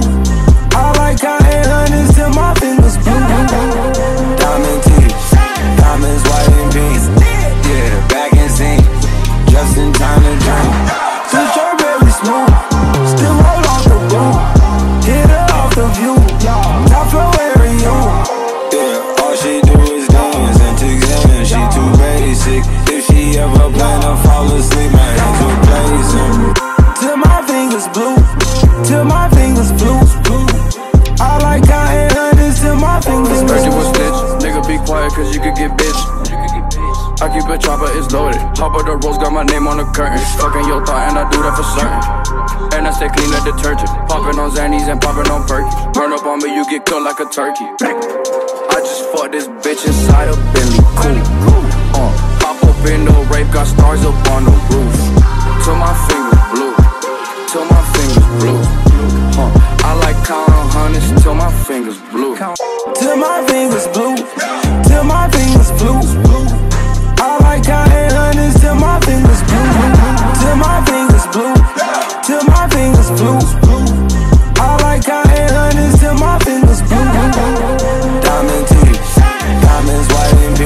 I like counting hundreds till my fingers blue. Diamond teeth, diamonds white and pink. Yeah, back in sync, just in time to drink. Two strawberry smooth, still roll off the boom. Hit her off the view, top floor area. Yeah, all she do is dance and take Xanax. She too basic. If she ever plan to fall asleep, my hands will blaze them. Till my fingers blue, till my fingers blue. I like counting hundreds till my fingers blue. Mercy was stitch, nigga be quiet cause you could get bitch. I keep a chopper, it's loaded. Top of the rose, got my name on the curtain. Fucking your thought and I do that for certain. And I stay clean like detergent. Popping on Xannies and popping on Perky. Run up on me, you get cooked like a turkey. I just fucked this bitch inside a Bentley coupe. Uh, pop up in the rape, got stars up on the roof. Till my fingers blue, till my fingers blue. Uh, I like counting hundreds till my fingers blue. Till my fingers blue, till my fingers blue. I like counting hundreds till my fingers blue, till my fingers blue, till my fingers blue. I like counting hundreds till my fingers blue. Diamond teeth, diamonds white and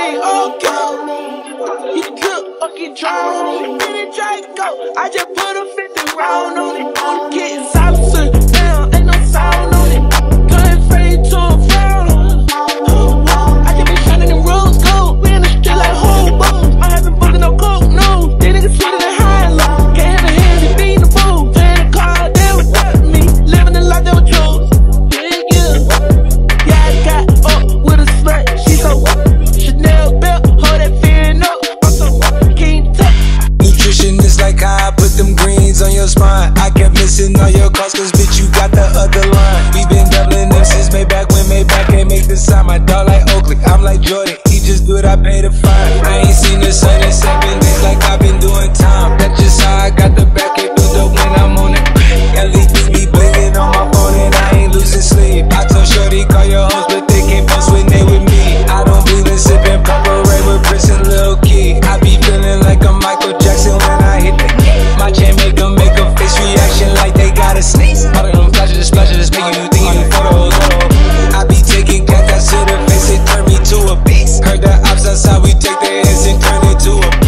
green, okay. You cook, fucking drown. Minute Draco, I just put a fifty round on it. On the kid, salsa down, ain't no sound on it. Cutting fade to a frown. I just been shining them rose gold. We in the street like whole bones. I haven't fucking no coke, no. They niggas sweeter than high and low. Can't have a hand and be in the booth. Playing the car, they was with me. Living the life they were chose. Yeah, yeah. Yeah, I got up with a slut. She so Chanel belt, hold that fearing up. I'm so keen to Nutrition is like how I put them greens on your spine. I kept missing all your calls, cause bitch, you got the other line. We been doubling them since Maybach, when Maybach can't make the sign. My dog like Oakley, I'm like Jordan. He just do it, I pay the fine. I ain't seen the sun in seven days like I've been doing time. That's just how I got the back end built up when I'm on it. L E Ds be blinking on my phone and I ain't losing sleep. I told Shorty call your hoes, but they can't post when they with me. I don't believe in sipping proper Ray with Prince and Lil Key. I be feeling like I'm Michael Jackson when I hit the key. My chain make them make a face reaction like they gotta sneeze. All of them flashes, splashes, making you think you photos. I be taking cat to the face, it turn me to a beast. Heard the ops outside, we take their hands and turn it to a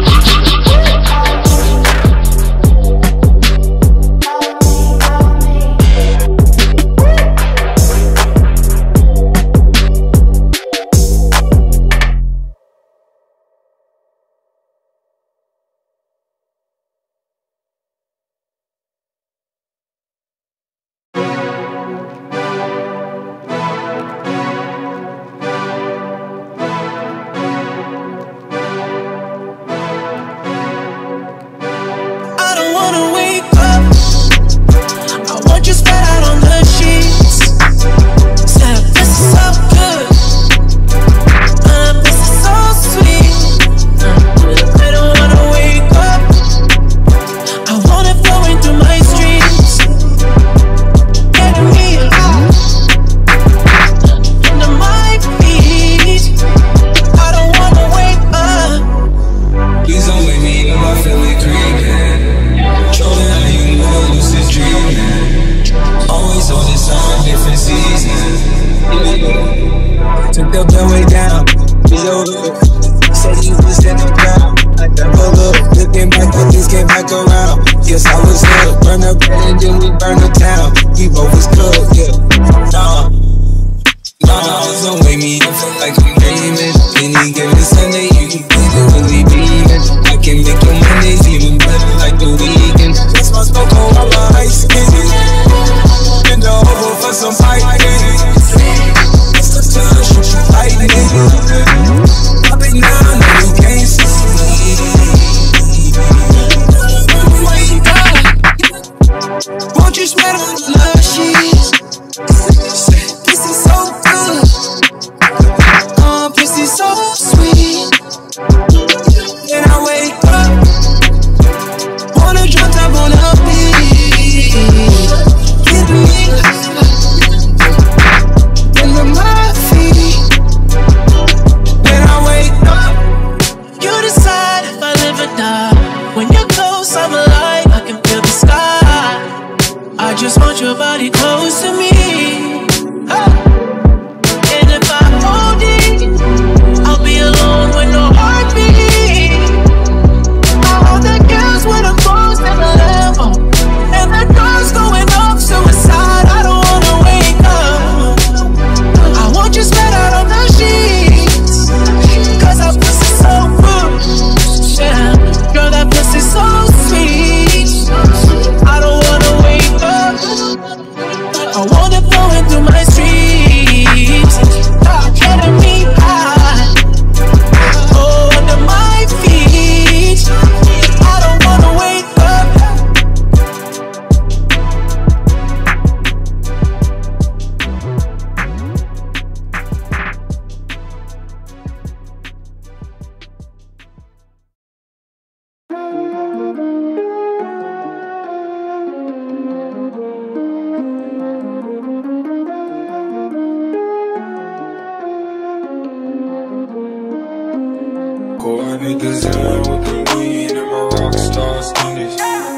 Coordinate design with the weed and my rock star skinnies.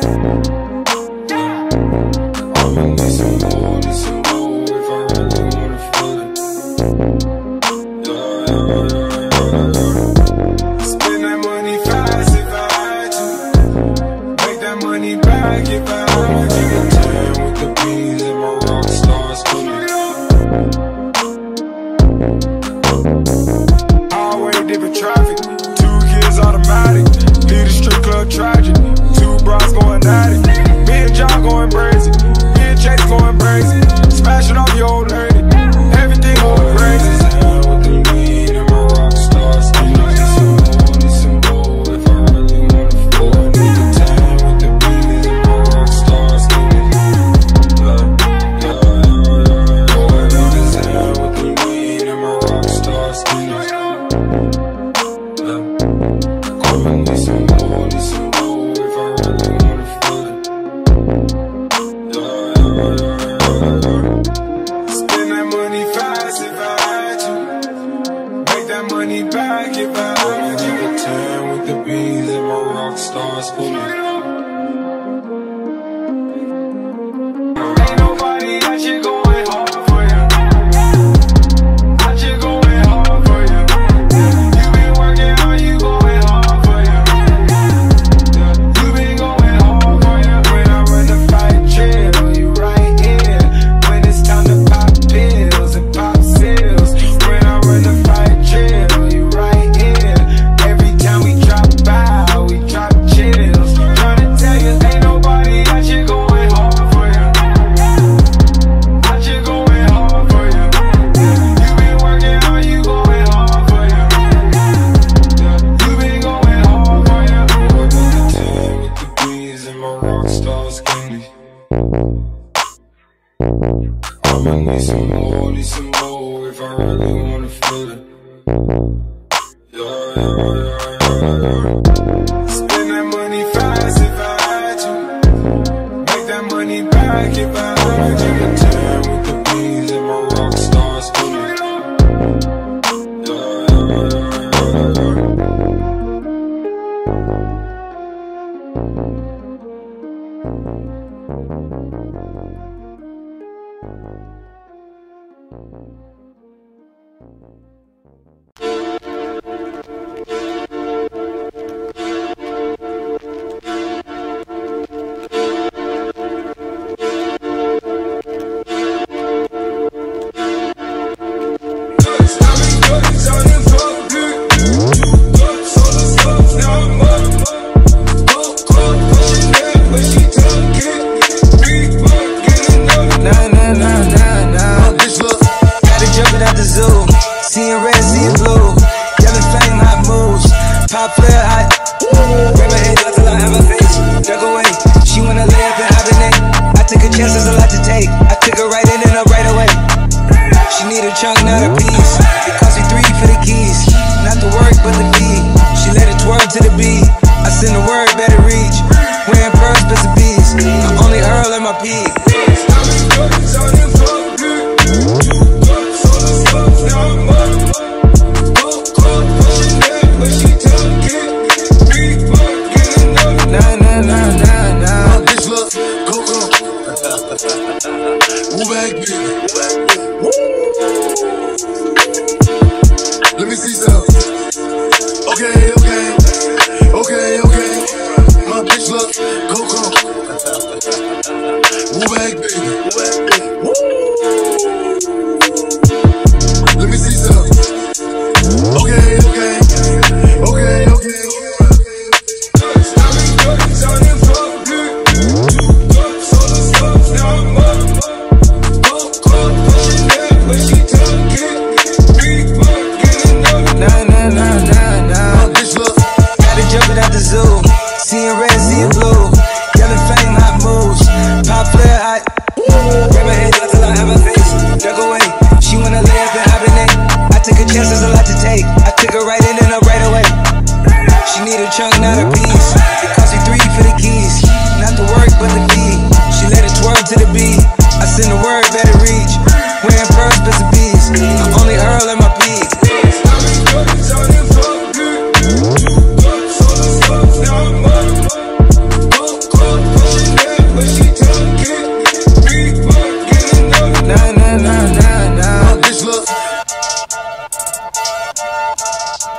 I'ma need some more, need some more if I really wanna feel it. Yeah, yeah, yeah, Spend that money fast if I had to. Make that money back if I had to. Time with the beans and my rock stars pulling. Always different traffic. Two kids automatic. Lead a strip club tragic. Two bras going at it. Me and John going crazy. Me and Chase going crazy. Smashing off your old lady. Everything going crazy. Time with the lean and my rock stars. I need some more, need some more. If I really wanna fall, I need the time with the beans and my rock stars. Yeah, yeah, yeah, yeah. Oh, I need the time with the lean and my rock stars. Yeah, I need some more, need some more. If I really wanna fall it. Yeah, yeah, yeah, yeah. Spend that money fast if I had to. Make that money back if I had to. The time with the beans and my rock stars pulling. Ain't nobody out here going hard for you. Out here going hard for you. You been working hard, you going hard for you. You been going hard for you. When I run the fight trail, you right here. When it's time to pop pills and pop seals. When I run the fight trail, you right here. Every time we drop out, we drop chills. Tryna tell you, ain't nobody out here going hard for you. Out here going hard for you. You been working hard, you going hard for you. You been going hard for you. With the time with the beans and my rock stars candy. I'ma need some more, need some more if I really wanna feel it. Yeah, yeah, yeah, yeah, yeah. Spend that money fast if I had to. Make that money back if I had to. The time with the beans and my rock stars pulling. Yeah, yeah, yeah, yeah, yeah. Pop flare hot, grab my head up till I have my face. Duck away, she wanna lay up and hibernate. I took a chance, there's a lot to take. I took her right in and up right away. She need a chunk, not a piece. It cost me three for the keys. Not the work, but the fee. She let it twirl to the beat. I send the word, better reach. Wearing pearls, bits of bees. I only hurl in my pee. Nah, nah, nah, nah, nah. My bitch look, go, go. Move back, baby. Woo. Let me see some. Okay, okay. Okay, okay. My bitch look, go, go. Move back, baby. Woo. Let me see some. Okay, okay. Okay, okay. Nah, nah, nah, nah, nah. Gotta jump it out the zoo. Seeing red, seeing blue. Yelling flame, hot moves. Pop flare hot. Grab my head up till I have my face. Duck away. She wanna lay up and hibernate. I took a chance, there's a lot to take. I took her right in and up right away. She need a chunk, not a piece. It cost me three for the keys. Not the work, but the fee. She let it twirl to the beat. I send the word, better reach. Wearing pearls, bits of bees. I only hurl in my pee. Nah, nah, nah, nah, nah. My bitch look.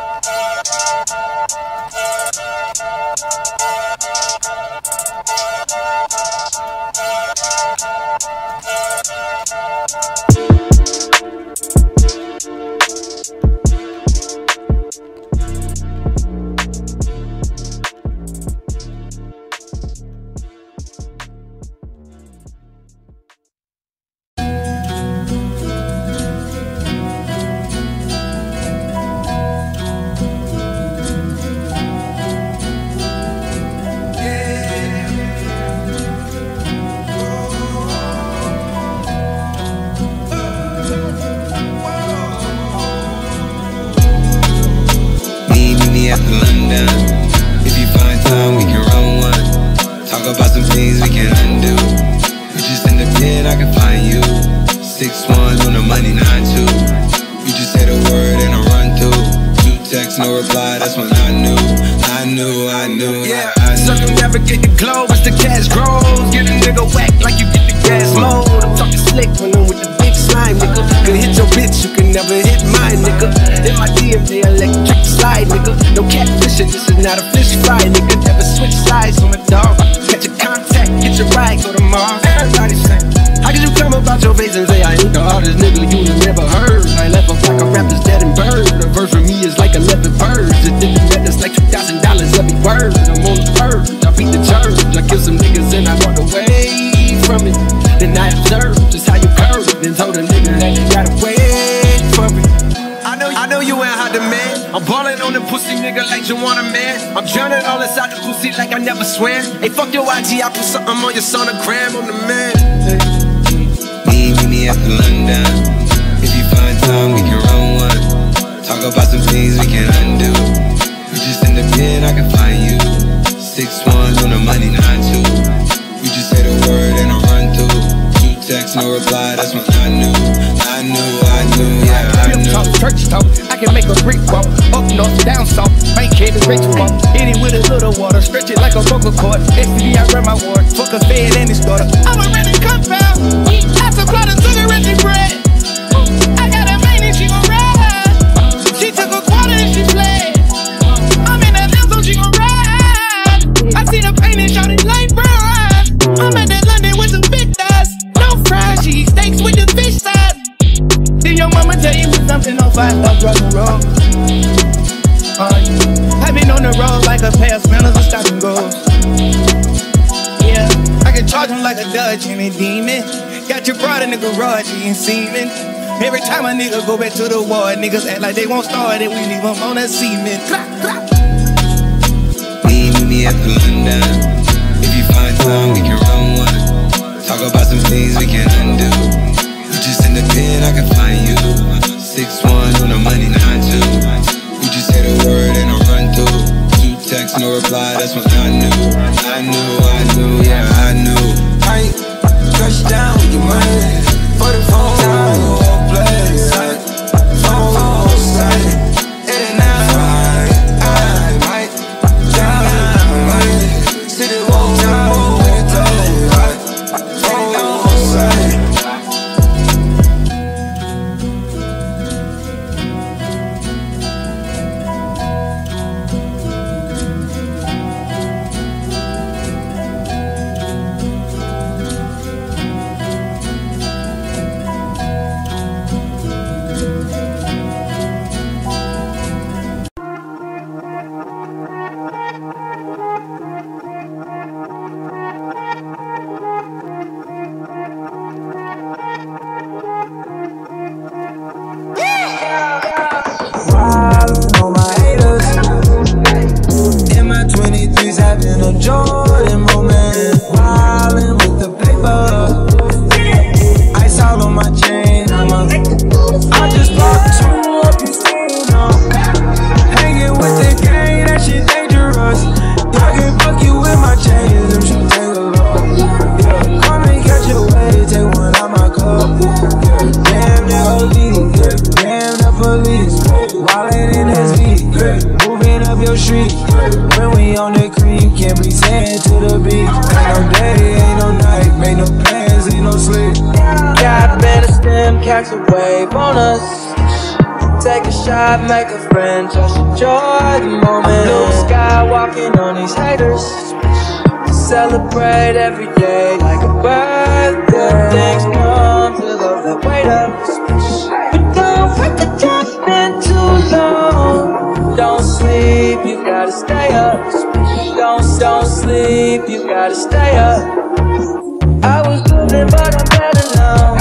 things we can undo. You just in the pen, I can find you. Six one on the money, nine two. You just say the word and I run through. Two texts, no reply, that's when I knew. I knew, I knew, yeah. I knew. Circumnavigate the globe as the cash grows. Get a nigga whack like you get the gas load. I'm talking slick when I'm with the big slime, nigga. Could hit your bitch, you can never hit mine, nigga. In my D M, they electric slide, nigga. No catfishing, this is not a fish fry, nigga. Never switch sides on a dog. Catch a contact, get your ride, go to Mars. Everybody say, how could you come about your face and say I ain't the hardest nigga you never heard? I left up like a rapper's dead and bird. A verse for me is like eleven birds. It didn't matter, it's like two thousand dollars every word. I'm on the verge, I beat the church. I killed some niggas and I walked away from it. Then I observed just how you curve. Then told a nigga that you gotta wait for it. I know, I know you ain't hot demand. I'm ballin' on the pussy nigga like you want a man. I'm drowning all inside the pussy like I never swear. Hey, fuck your I G, I put something on your sonogram. I'm the man. Meet me at the London. If you find time, we can run one. Talk about some things we can undo. You just in the pen, I can find you. Six one on the money, nine two. You just say the word and I run through. Two texts, no reply, that's when I knew. I knew, I knew, yeah, I knew. Talk, church talk, I can make a brick walk. Up north, down south, bank head to rich walk. Hit it with a little water, stretch it like a vocal cord. S T D, I run my ward, fuck a fed and his daughter. I'm a ready compound, I supply the sugar and the bread. I got a main and she gon' ride. She took a quarter and she fled. I'm in that limb so she gon' ride. I seen her painting, shot it like bride. I'm at that London with some big thighs. No fries, she eat steaks with the fish side. Did your mama tell you something on five stop drug and roll? Uh, I've been on the road like a pair of spinners and stop and goes. Yeah, I can charge him like a Dutch and a demon. Got your brother in the garage, he ain't semen. Every time a nigga go back to the ward, niggas act like they won't start it, we leave them on that cement. Clap, clap. Meet me at the London. If you find time, we can run one. Talk about some things we can undo. You just in the pen, I can find you. Six one on the money, nine two. You just say the word and I run through. Two texts, no reply, that's when I knew. I knew, I knew, yeah, I knew. I touch down with your money. For the phone time, the whole place. Phone, phone, side. It ain't night. I might down with my money. City whole time, with the toe. Phone, side. Jordan moment, wildin' with the paper. Ice all on my chain, I'm a I just popped two up, you seen them. Hanging with the gang, that shit dangerous. Y'all can fuck you with my chains, them shit take a look. Yeah, come and catch a wave, take one out my cup. Yeah, damn the O D, yeah, damn the police. Wildin' in his feet, yeah, moving up your street. When we on the creek, can't pretend to the beat. Ain't no day, ain't no night, make no plans, ain't no sleep. Got better stem, catch a wave on us. Take a shot, make a friend, just enjoy the moment. Blue sky, walking on these haters. Celebrate every day like a birthday. Things come to those that wait up. But don't wait to just been too long. Don't sleep, you gotta stay up. Don't, don't sleep, you gotta stay up. I was losing, but I'm better now.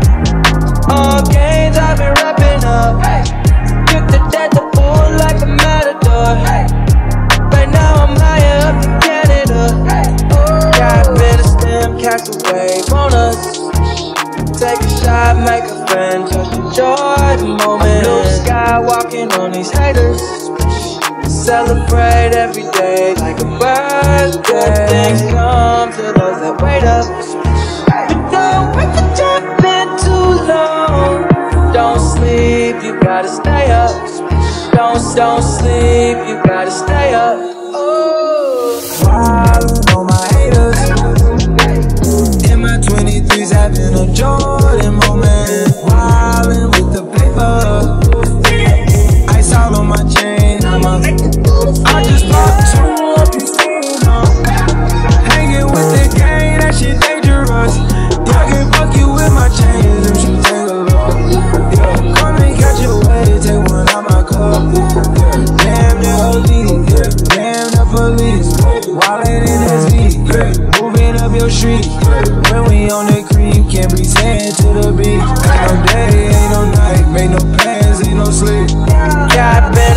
All games I've been wrapping up. Took the dead to pull like a matador. Right now I'm higher up in Canada. Got better stem, catch a wave on us. Take a shot, make a friend, just enjoy the moment. Blue sky, walking on these haters. Celebrate every day like a birthday. Good things come to those that wait up. But don't wait for jumping too long. Don't sleep, you gotta stay up. Don't, don't sleep, you gotta stay up. Oh. Wildin' on my haters. In my twenty-threes, having a Jordan moment. Wildin' with the paper. Ice all on my chain. I'm a, I just popped two up, you seen them. Hanging with the gang, that shit dangerous. Y'all can fuck you with my chains, them shit take a look. Yeah, come and catch your way, take one out my cup. Yeah, damn the elite, yeah, damn the police. Wildin' in S V, yeah, moving up your street. Yeah, when we on the cream, can't pretend to the beat. Ain't no day, ain't no night, make no plans, ain't no sleep. God better.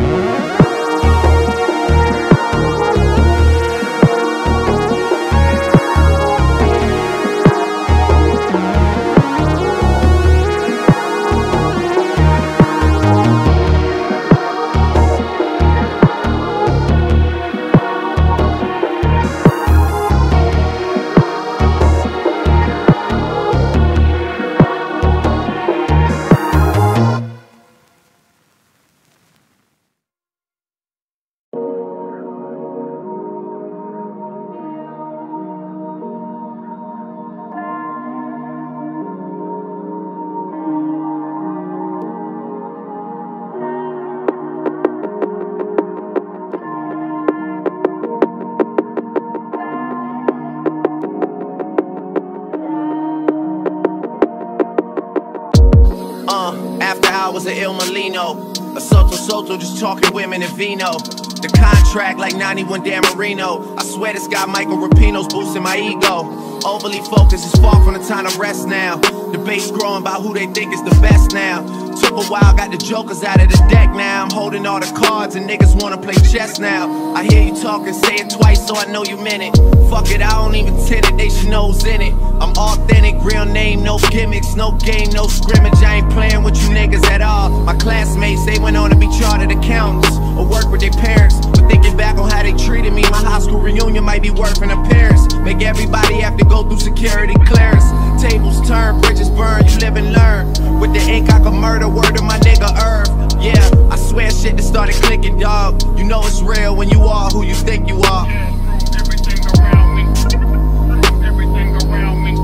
Il Molino, a Soto Soto, just talking women and vino. The contract like ninety-one Dan Marino. I swear this guy Michael Rapino's boosting my ego. Overly focused is far from the time to rest now. Debates growing about who they think is the best now. Took a while, got the jokers out of the deck now. I'm holding all the cards and niggas wanna play chess now. I hear you talking, say it twice so I know you meant it. Fuck it, I don't even tend it, they should know who's in it. I'm authentic, real name, no gimmicks, no game, no scrimmage. I ain't playing with you niggas at all. My classmates, they went on to be chartered accountants or work with their parents. But thinking back on how they treated me, my high school reunion might be worth an appearance. Make everybody have to go through security clearance. Tables turn, bridges burn, you live and learn. With the ink I can murder, word to my nigga Irv. Yeah, I swear shit that started clicking, dog. You know it's real when you are who you think you are. Everything around me, everything around me.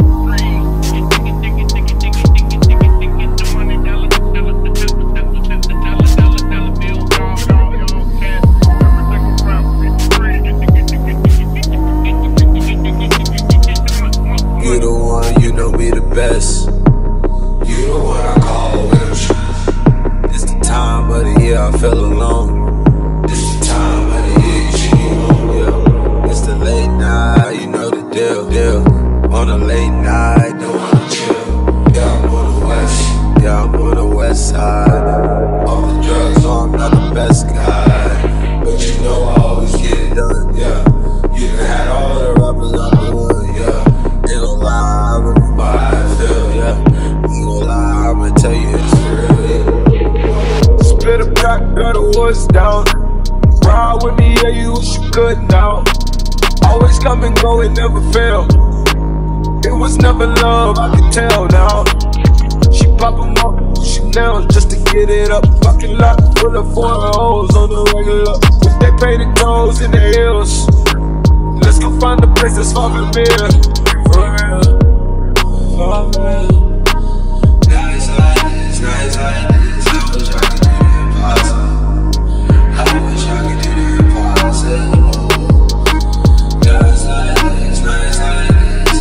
You the one, you know me the best. You the one I call when I'm stressed. It's the time of the year I feel alone. It's the time of the year you should be home, yeah. It's the late night, you know the deal, deal. On a late night, don't wanna chill. Yeah, I'm on the west, yeah, I'm on the west side. Off the drugs, so I'm not the best guy. But you know I always get it done, yeah. You done had all the rappers out the wood, yeah. Ain't no lie, I remember how I feel, yeah. Ain't no lie, I'ma tell you it's real, yeah. Split a crack, got the woods down. Ride with me, yeah, you wish you could now. Always come and go, it never fail. It was never love, I can tell now. She pop 'em up, Chanel just to get it up. Fucking lot full of foreign hoes on the regular. If they pay the clothes in the hills, let's go find a place that's far from here. For real, for real. Nights like this, nights like this, I wish I could do the impossible. I wish I could do the impossible. Nights like this, nights like this,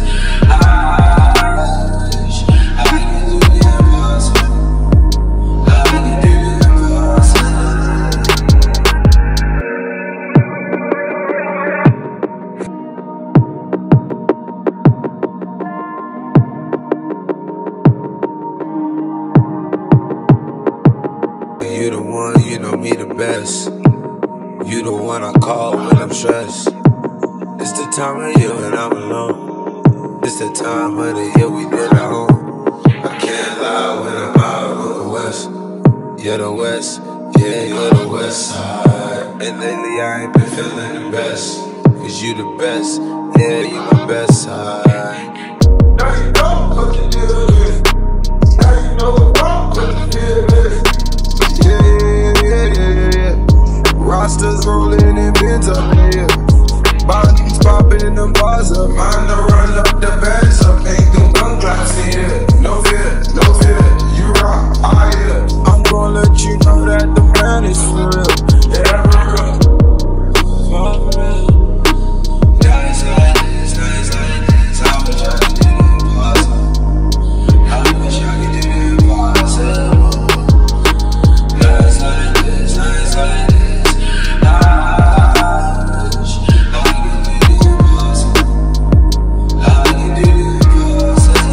I wish I could do the impossible. I could do the impossible. You the one, you know me the best. You the one I call when I'm stressed. It's the time of year when I'm alone. It's the time of the year we did at home. I can't lie when I'm out on the west. Yeah, the west, yeah. Yeah, you're the west side. And lately I ain't been feeling the best. Cause you the best. Yeah, you my best side. Now you know what the deal is. Now you know what the deal is. Yeah, yeah, yeah, yeah, yeah. Rosters rolling and bins up in here. Bodies popping in the bars up. Mine to run up the bands up. Ain't them gun claps in here. No fear, no fear. You rock, I hear. I'm gonna let you know that the man is for real. Yeah, for real. For real. Nice like this, nice like this. I wish I could do the impossible. I wish I could do the impossible. Nice like this, nice like this. I wish I could do the impossible. I can do the impossible.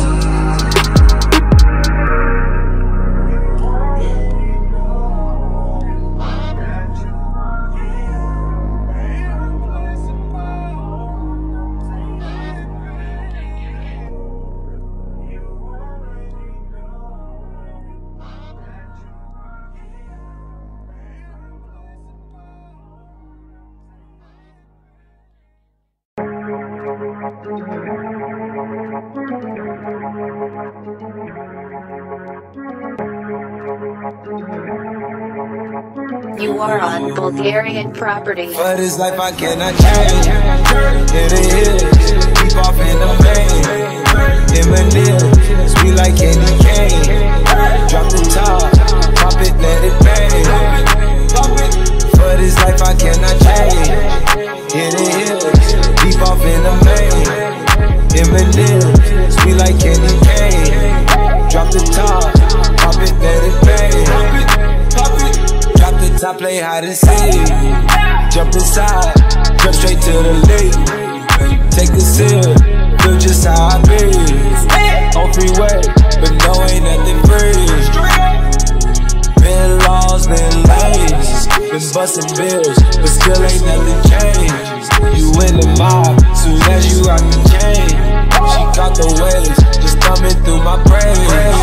You are on Bulgarian property. For this life I cannot change. It is, keep off in the vein. Eminem, sweet like candy cane. Drop the top, pop it, let it bang. For this life I cannot change. It is, keep off in the vein. Eminem, sweet like candy cane. Drop the top, pop it, let it bang. Drop the top, play hide and seek. Jump inside, jump straight to the lead. Take a sip, feel just how I be. On freeway, but no, ain't nothing free. Been lost, been lazy, been busting bills, but still ain't nothing changed. You in the mob, soon as you out the chain. She caught the waves, just coming through my brain.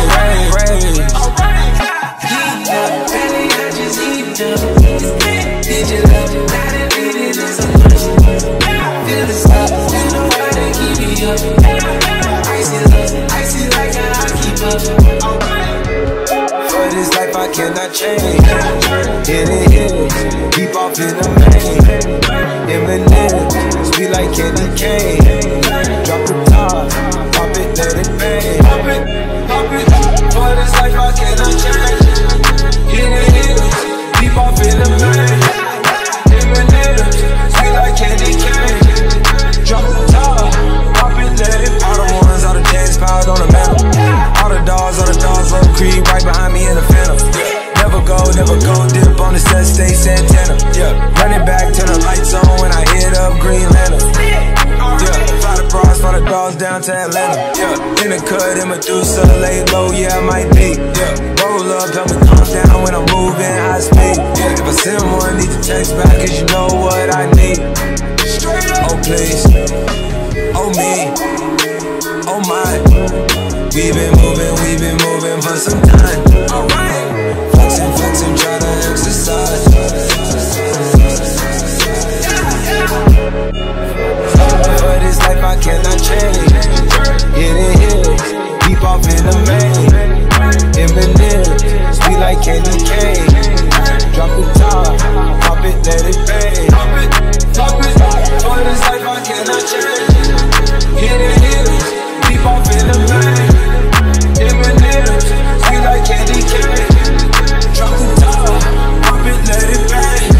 Did you love it? Not it needed is a push. Feel the stop, you know why they keep me up. Icy love, icy like I keep up. For this life I cannot change. It is, keep off in the vein. Eminem, sweet like candy cane. Drop the top, pop it, let it bang. Pop it, pop it. For this life I cannot change. It is, keep off in the vein. Eminem, sweet like candy cane. Drop the top, pop it, let it. All the ones, all the jets piled on the metal. All the dogs, all the dogs, roll creep right behind me in the phantom. Never go, never go, dip on the set, stay Santana. Yeah, running back, turn the lights on when I hit up Green Lantern. Yeah, fly the bras, fly the dogs down to Atlanta. Yeah, in the cut, in Medusa, lay low, yeah, I might be. Yeah, roll up, tell me calm down when I'm moving high speed. Yeah, if I send one, need to text back, cause you know what I need. Oh, please, oh, me, oh, my. We've been moving, we've been moving for some time. Alright, flexing, flexing, try to exercise. For this life I cannot change. It is, keep off in the main. Eminem, sweet like candy cane. Drop the top, pop it, let it bang. Pop it, pop it. For this life I cannot change. It is, keep off in the main. Eminem, sweet like candy cane. Drop the top, pop it, let it bang.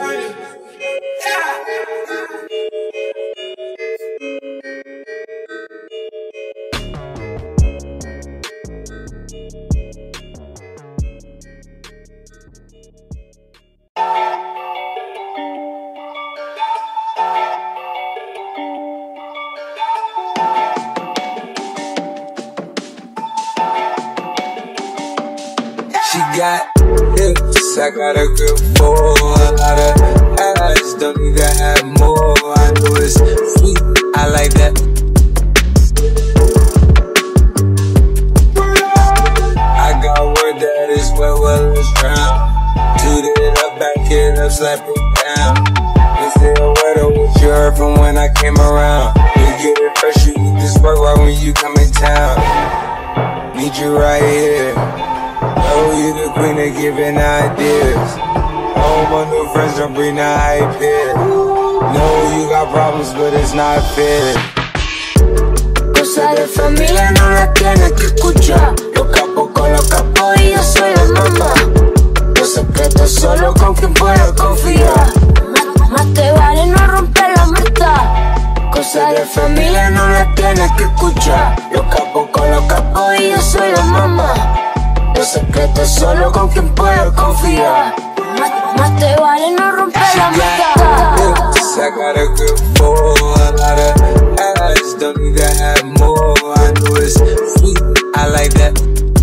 She got hips, I got a grip for a lot of ass, don't need to have more. I know it's sweet, I like that. I got word that it's well, well, it's drown. Toot it up, back it up, slap it down. It's still wetter what you heard from when I came around. You get it fresh, you need this work right when you come in town. Need you right here. Oh, you the queen of giving ideas. All my new friends don't bring the hype here. No, you got problems, but it's not fair. Cosa de familia no la tienes que escuchar. Los capos con los capos y yo soy la mamá. Los secretos solo con quien puedo confiar. Más te vale no romper la amistad. Cosa de familia no la tienes que escuchar. Los capos con los capos y yo soy la mamá. Los secretos solo con quien puedo confiar. Más, más te vale no romper la amistad. I got a good for a lot of ass, don't need to have more. I know it's sweet, I like that.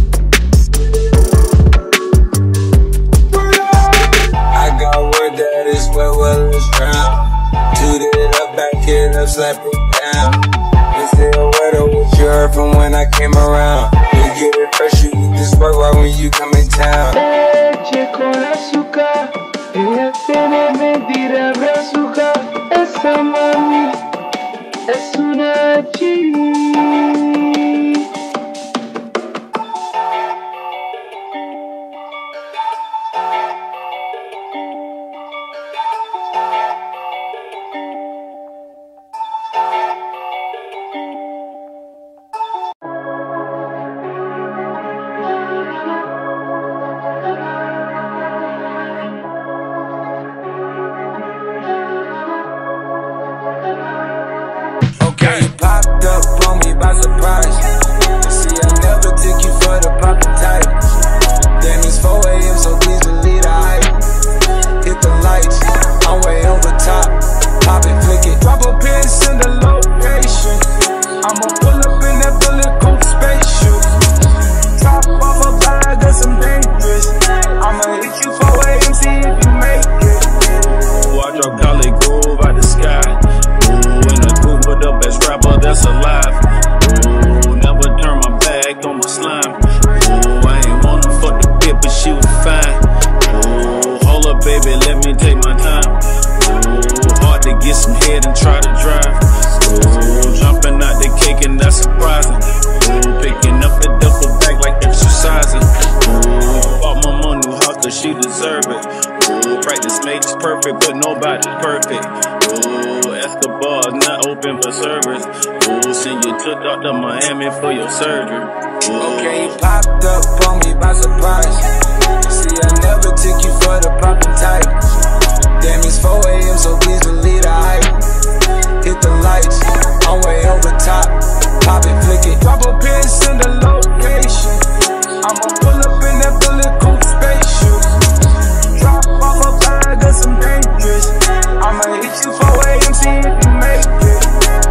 I got word that is where well it's drowned. Toot it up, back it up, slap it down. It's still wetter what you heard from when I came around. You get it fresh, you need this work right when you come in town. Leche con azúcar, ella tiene mentira brazuca. Esa mami es una G. Popped up on me by surprise. See, I never took you for the poppin' type. Damn, it's four A M, so please believe the hype. Hit the lights, I'm way over top. Pop it, flick it, drop a pin, send a location. I'ma pull up in that bulletproof spaceship. Top off a bag of some dangerous. I'ma hit you four A M, see if you make it. Ooh, I drop Golly Groove out the sky. Ooh, in the coupe with the best rapper that's alive. Ooh, never turn my back on my slime. Ooh, I ain't wanna fuck the bitch, but she was fine. Ooh, hold up, baby, let me take my time. Ooh, hard to get some head and try to drive. Ooh, jumping out the cake and that's surprising. Ooh, picking up the duffel bag like exercising. Ooh, bought my mom new house cause she deserve it. Ooh, practice makes perfect, but nobody's perfect. Ooh, Escobar's not open for service. Ooh, send you to Doctor Miami for your surgery. Ooh. Okay, you popped up on me by surprise. See, I never took you for the poppin' type. Damn, it's four A M, so please believe the hype. Hit the lights, I'm way over top. Pop it, flick it, drop a pin, send a location. I'ma pull up in that bulletproof spaceship. Drop off a bag of some dangerous. I'ma hit you four A M, see if you make it.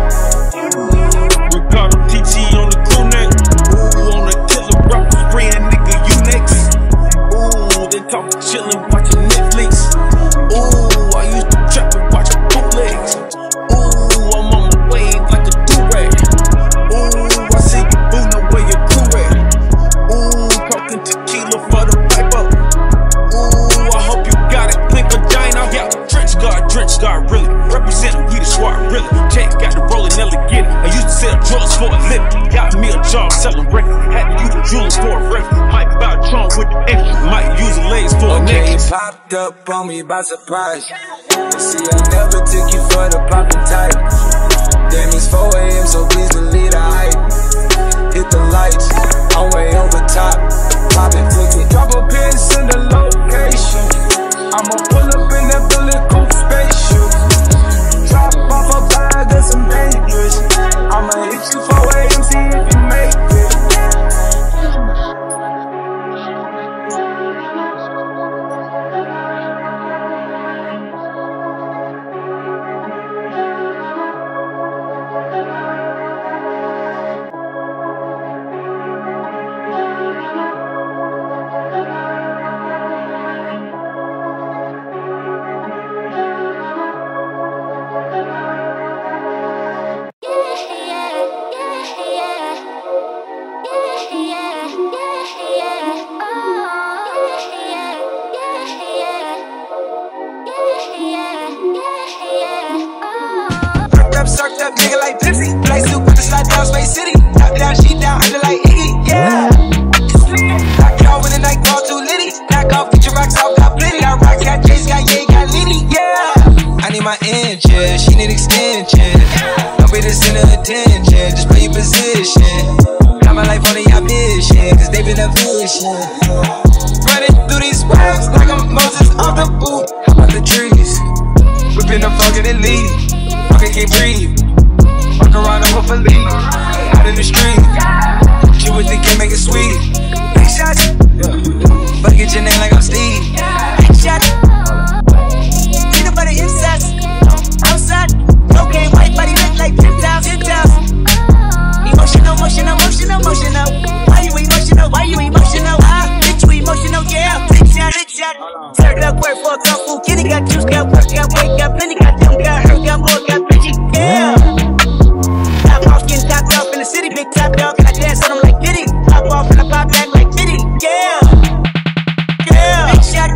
Ricardo T T on the crew neck. Ooh, on the killer rock, spraying nigga, you next. Ooh, they talk chillin', watching Netflix. Ooh, I used to trap and watch bootlegs. Ooh, I'm on my way like a do-rag. Ooh, I see you boo, know where your crew at. Ooh, talking tequila for the pipe up. Ooh, I hope you got it, pink vagina. Yeah, trench guard, trench guard, really. Representing we the squad, really. Chase got the rolling, never get it. I used to sell drugs for a living. Got me a job selling records. Had to use the jewelers for a reference. Might buy a trunk with the extra. Might use the legs for a Okay, necklace. popped up on me by surprise. See, I never took you for the poppin' type. Damn, it's four A M, so please believe the hype. Hit the lights, I'm way over top. Pop it, flick it, drop a pin, send a location. I'ma pull up in that bulletproof spaceship. Drop off a bag of some dangerous. I'ma hit you four A M, see if you make it. up, nigga like Pepsi. Play soup with the slide down Space City. Top down, she down, under like Iggy, yeah. Knock it off when the night call too litty. Knock off, get your rocks off, got plenty. Got rocks, got J's, got Ye, got Liddy, yeah. I need my inches, she need extension. Don't be the center of attention, just play your position. Got my life on your mission, cause they been a vision. Running through these waves like I'm Moses on the boot. How about the trees? Whipping the fucking elite. Fucking can't breathe. Walk around the whole lead. Out in the street. She would think it make it sweet. Big shots. But get your name like I'm Steve. Big shot. Peanut butter insets. Outside. Okay, white body look like ten thousand. Emotional, emotional, emotional, emotional. Why you emotional? Why you emotional? Ah, bitch, you emotional, yeah. Big shot, big shot. Turn up work for a kung fu kitty. Got juice, got work, got weight, got plenty, got dumb, got hurt, got more, got bitchy, yeah. Top off, getting topped off in the city, big top dog, and I dance on them like Diddy. Pop off and I pop back like Diddy, yeah. Yeah. Big shot.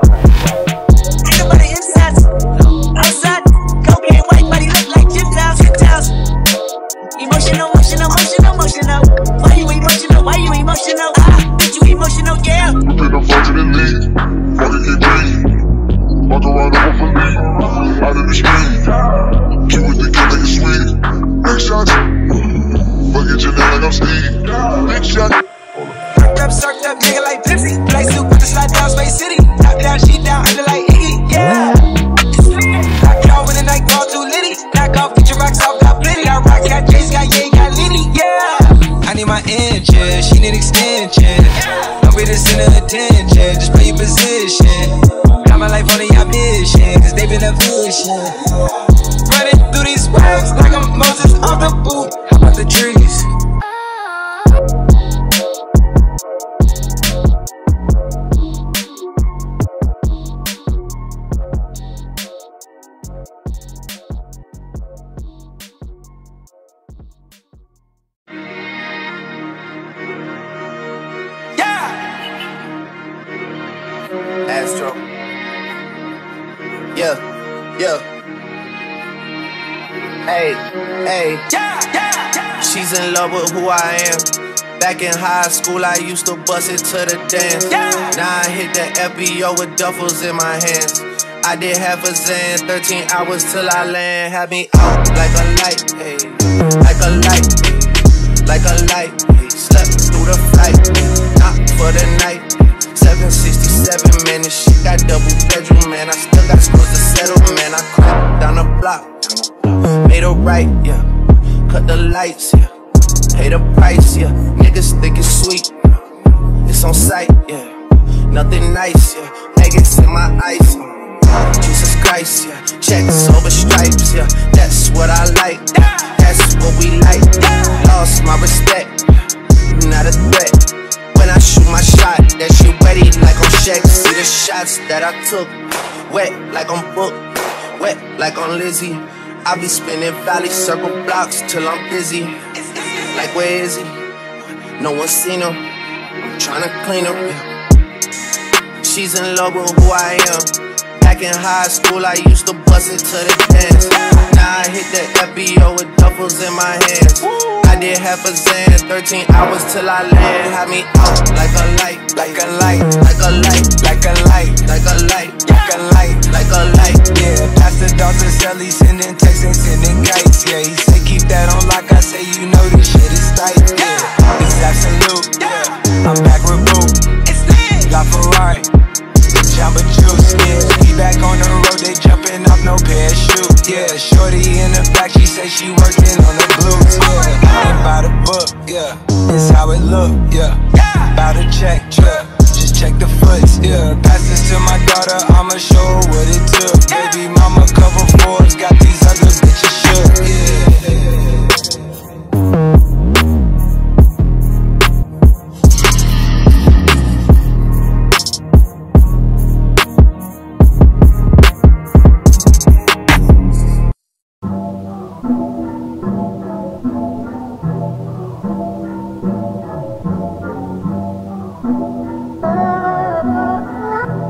Ain't nobody inside. Outside. Cocaine, white body look like Gentiles, Gentiles. Emotional, emotional, emotional, emotional. Why you emotional? Why you emotional? Ah, bitch, you emotional, yeah. Been a fucking elite, fucking get deep. Walk around the whole league, out in the street. You would think you make it sweet. Big shots, but get your name like I'm Steve. Big shot. Rep circled up, nigga like Pepsi. Play soup with the slide down Space City. Top down, she down, under like Iggy, yeah. Knock it off when the night call too litty. Knock off, get your rocks off, got plenty. Got rocks, got J's, got Ye, got Liddy, yeah. I need my inches, she need extension. Don't be the center of attention, just play your position. Got my life on your mission, cause they been a vision. Running through these waves like I'm Moses on the boot. How about the trees? Astro. Yeah, yeah. Hey, hey. She's in love with who I am. Back in high school, I used to bust it to the dance. Now I hit the F B O with duffels in my hands. I did half a Zan, thirteen hours till I land. Had me out like a light, hey, like a light, like a light. Hey. Slept through the flight, not for the night. seven sixty-seven, man, this shit got double bedroom, man. I still got scores to settle, man. I crept down the block, made a right, yeah. Cut the lights, yeah. Pay the price, yeah. Niggas think it's sweet, it's on sight, yeah. Nothing nice, yeah. Maggots in my ice, Jesus Christ, yeah. Checks over stripes, yeah. That's what I like, that's what we like. Lost my respect, not a threat. When I shoot my shot, that shit wetty like on Shaq. See the shots that I took, wet like on Book, wet like on Lizzie. I be spinning valley circle blocks till I'm busy. Like where is he? No one seen him. I'm tryna clean him. Yeah. She's in love with who I am. Back in high school, I used to bust it to the dance. Now I hit the F B O with duffels in my hands. I did half a Zan, thirteen hours till I land. Had me out like a light, like a light, like a light, like a light, like a light, like a light, like a light. Yeah, Pastor Dawson Sally sending texts and sending kites. Yeah, he say keep that on lock. I say you know this shit is tight. Yeah, it's absolute. Yeah, I'm back with Boo. It's lit. La Ferrari. Jamba Juice, yeah. We back on the road, they jumping off no parachute. Yeah, shorty in the back, she say she working on the blues. Yeah, I ain't by the book, yeah. It's how it look, yeah. Bout to check, yeah. Just check the foots, yeah. Pass this to my daughter, I'ma show her what it took. Baby mama cover Forbes, got these other bitches shook, yeah.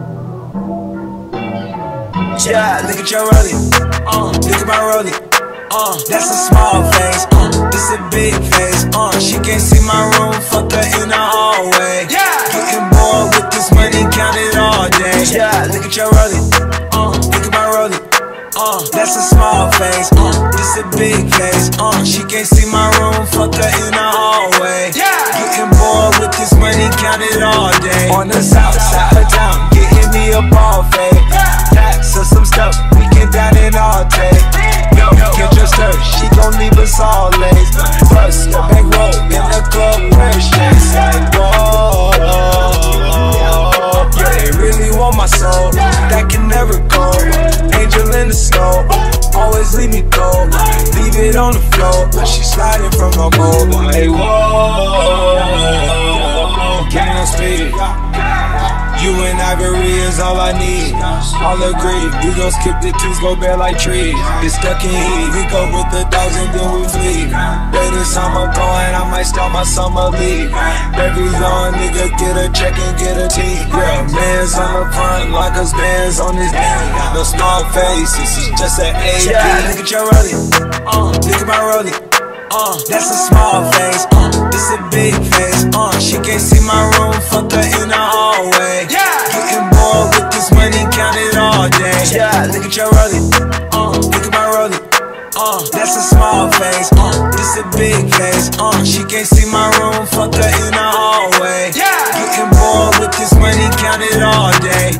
Yeah, look at your rollie, uh, look at my rollie. uh, that's a small face, uh, this a big face, uh, she can't see my room, fuck her in the hallway. Yeah. Getting bored with this money, count it all day. Yeah, look at your rollie, uh, look at my rollie, uh, that's a small face, uh, this a big face, uh, she can't see my room, fuck her in the hallway. Yeah. Getting bored with this money, count it all day. On the south side of town, getting me a ball fade. Packs of some stuff, we can down it all day. Yo, can't trust her, she gon' leave us all late. Plus, the bankroll in the club where she's like, whoa. Yeah, they really want my soul, that can never go. Angel in the snow, always leave me cold. Leave it on the floor, but she sliding from my boat. Like, whoa, can't speed. You and Ivory is all I need. All agree, we gon' skip the twos, go bare like trees. Get stuck in heat, we go with the dogs and then we flee. Later summer going, I might start my summer league. Every young nigga get a check and get a T. Yeah, man's on the front like us bands on his knee. No small face, this is just an A P. Yeah, look at your rollie, uh, look at my rollie. Uh, that's a small face, uh, this a big face, uh, she can't see my room, fuck her in the hallway. Yeah. Getting bored with this money, count it all day. Yeah, look at your rollie, uh, look at my rollie, uh, that's a small face, uh, this a big face, uh, she can't see my room, fuck her in the hallway. Yeah. Getting bored with this money, count it all day.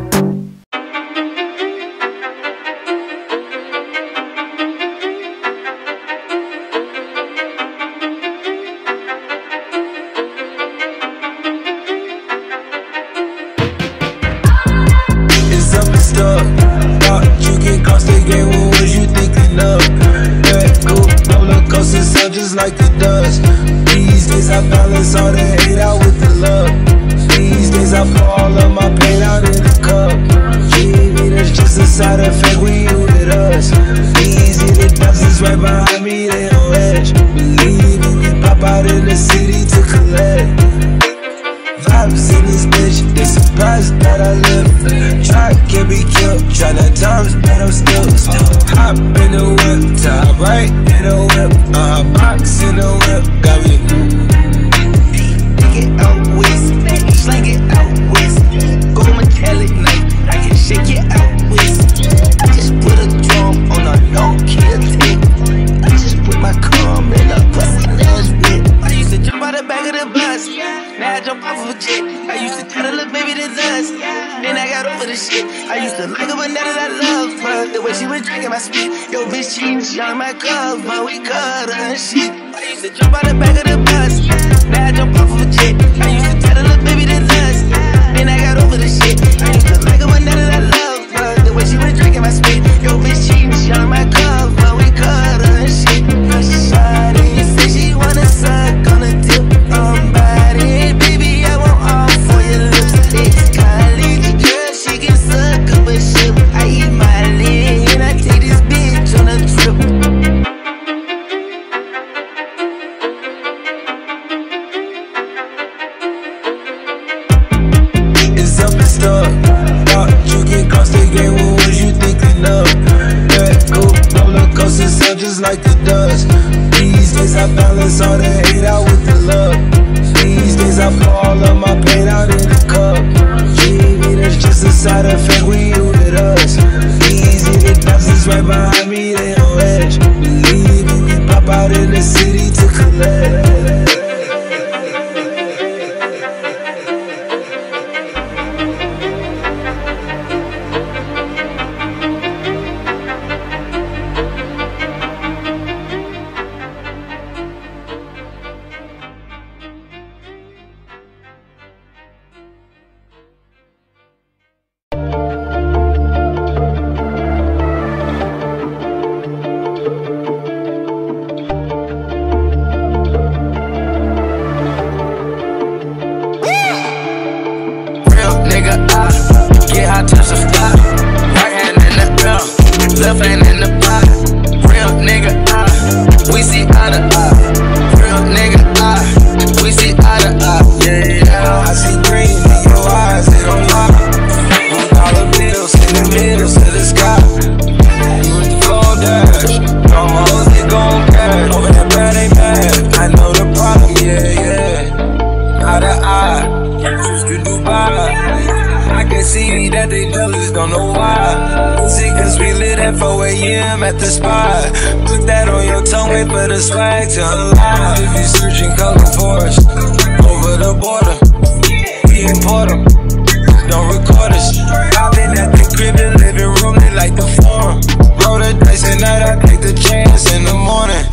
Like the dust. These days I balance all the hate out with the love. These days I pour all of my pain out in the cup. Baby, that's just a side effect when you with us. Easy, the dust is right behind me, they on edge. Believe in me, pop out in the city to collect. Vibes in this bitch, they surprised that I live. Try can't be killed, try that times, but I'm still, still. Hop in the whip, top right in the whip, uh, box in the whip, got me. Take it out west, slang it out west. Go metallic night, I can shake it out west. I just put a drum on a no kill tape. I just put my cum in a pussy ass bit. I used to jump out the back of the bus. Now I jump off of a jet. I used to tell her, look, baby, this us. Then I got over the shit. I used to like her, but now that I love her, the way she was drinking my spit. Yo, bitch, cheating, she on my cuff, but we cut her and shit. I used to jump out the back of the bus. Now I jump off of a jet. I used to tell her, look, baby, this us. Then I got over the shit. I used to like her, but now that I love her, the way she was drinking my spit. Yo, bitch, cheating, she on my cuff, but we cut her and shit. Shawty say she wanna suck on a tip on body. Baby, I want all for your lips. Ex-college girl, she can suck up a ship. I eat my leg and I take this bitch on a trip. It's up and stuck. Thought you get across the game, what was you thinking of? Yeah, cool, roller coaster sound just like the dust. These days I balance all the hate out with the love. These days I pour all of my pain out in the cup. Baby, that's just a side effect when you with us. Easy, the dust is right behind me, they on edge. Believe in me, pop out in the city to collect. they jealous, don't know why. See, cause we lit at four A M at the spot. Put that on your tongue, wait for the swag to unlock. If you searching color for us, over the border, we import them, don't record us. I've been at the crib, the living room, they like the forum. Roll the dice at night, I take the chance in the morning.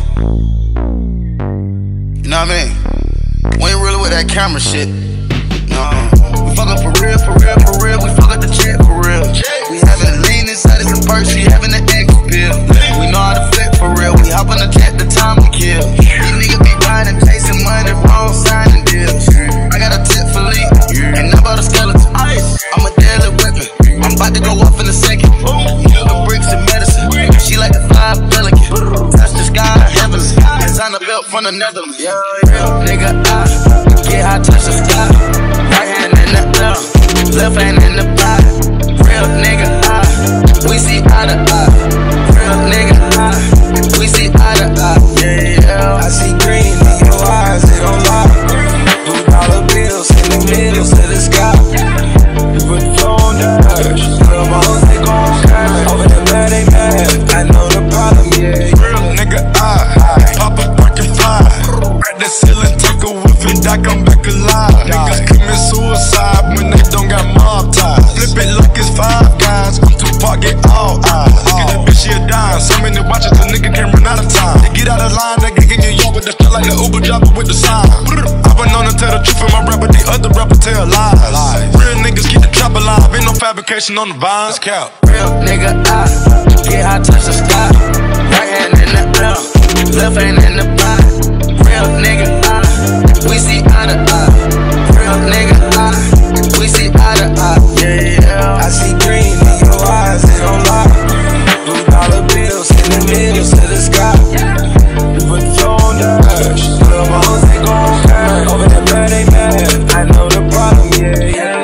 You know what I mean? We ain't really with that camera shit. No. We fuck up for real, for real, for real. We fuck up the check for real. We having a lean inside of some perks, we having an X pill. We know how to flip for real. We hop on the jet, the time we kill. These niggas be buying and chasing money, wrong signing deals. I got a tip for Lee, and I bought a skeleton. I'm a deadly weapon. I'm about to go off in a second. Kill the bricks and medicine. She like the fly pelican. Touch the sky, heavens. Design a belt from the Netherlands. Real nigga, I get high, touch the sky. Right hand in the air, left hand in the pie. Real nigga, I we see eye to eye. Real nigga, I we see eye to eye. Yeah, yeah. I see green in your eyes, they don't lie. Blue dollar bills in the middle to the sky. You put the phone down, little moles they gon' cry. Over the bed they mad, I know the problem, yeah. Real nigga, I pop a perk and fly. At the ceiling, take a whiff and die, come back alive. Niggas commit suicide when they don't got mob ties. Flip it like it's five guys, I'm Tupac, get all eyes. Get that bitch, she a dime. So many watches, the nigga can't run out of time. They get out of line, they get you yo with the feel like the Uber driver with the sign. I've been known to tell the truth in my rap, but the other rapper tell lies. Real niggas keep the trap alive, ain't no fabrication on the vines. Real nigga, I get high, touch the sky. Right hand in the air, left hand in the pie. Real nigga, I we see eye to eye. Real nigga, I we see eye to eye. Yeah, yeah. I see green in your eyes, they don't lie. Blue dollar bills in the middle to the sky. You put the phone down, little moles they gon' cry. Over the bed they mad, I know the problem, yeah, yeah.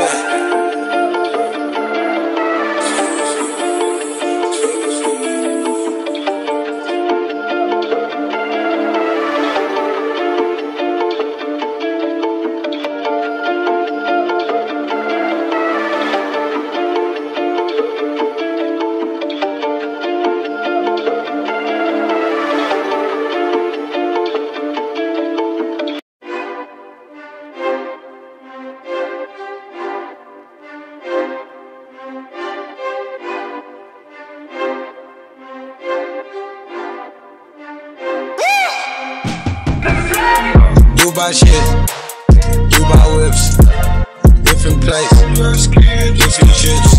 Dubai shit, Dubai whips, different place, different chips.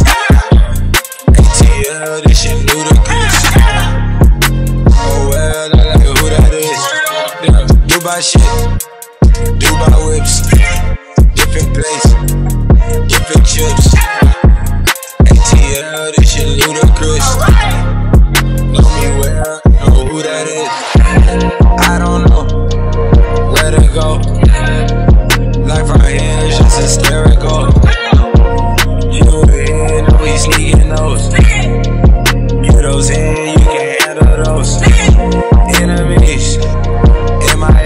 A T L, this shit ludicrous. Oh well, I like who that is. Yeah. Dubai shit, Dubai whips, different place, different chips. A T L, this shit ludicrous. Know me well, know who that is. I don't know where to go. Life right here is just hysterical. You here, know we sneaking those. You those in, you can't handle those. Enemies, M I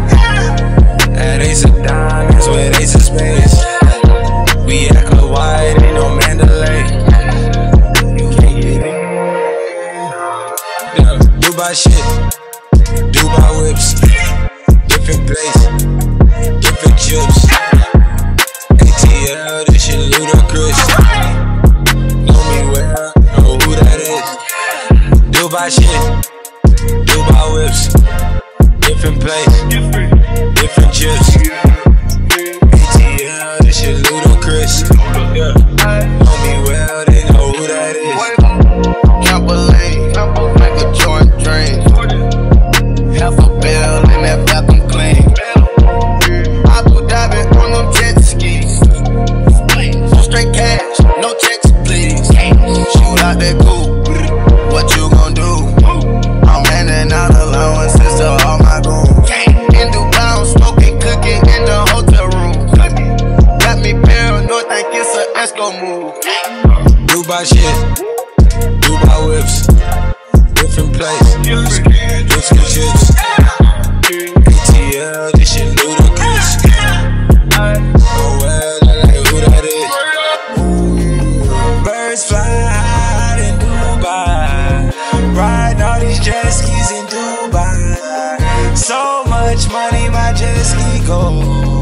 A. At Ace of Diamonds with Ace of Spades. We act like white, ain't no Mandalay. You can't get in. Yeah, Dubai shit, Dubai whips. Different place, different chips. A T L, this shit ludicrous. Know me well, know who that is. Dubai shit, Dubai whips. Different place, different chips. A T L, this shit ludicrous. Yeah. Know me well, they know who that is. Can't believe, make a joint dream. Half a bill in that bathroom. Straight cash, no checks, please. Shoot out that coupe, what you gon' do? I'm handing out allowances to all my goons. In Dubai, I'm smoking, cooking in the hotel room. Got me paranoid, think it's an Esco move. Dubai shit, Dubai whips, different place, different chips. A T L, this shit ludicrous. Oh well, I like who that is. First flight in Dubai, riding all these jet skis in Dubai. So much money, my jet ski go.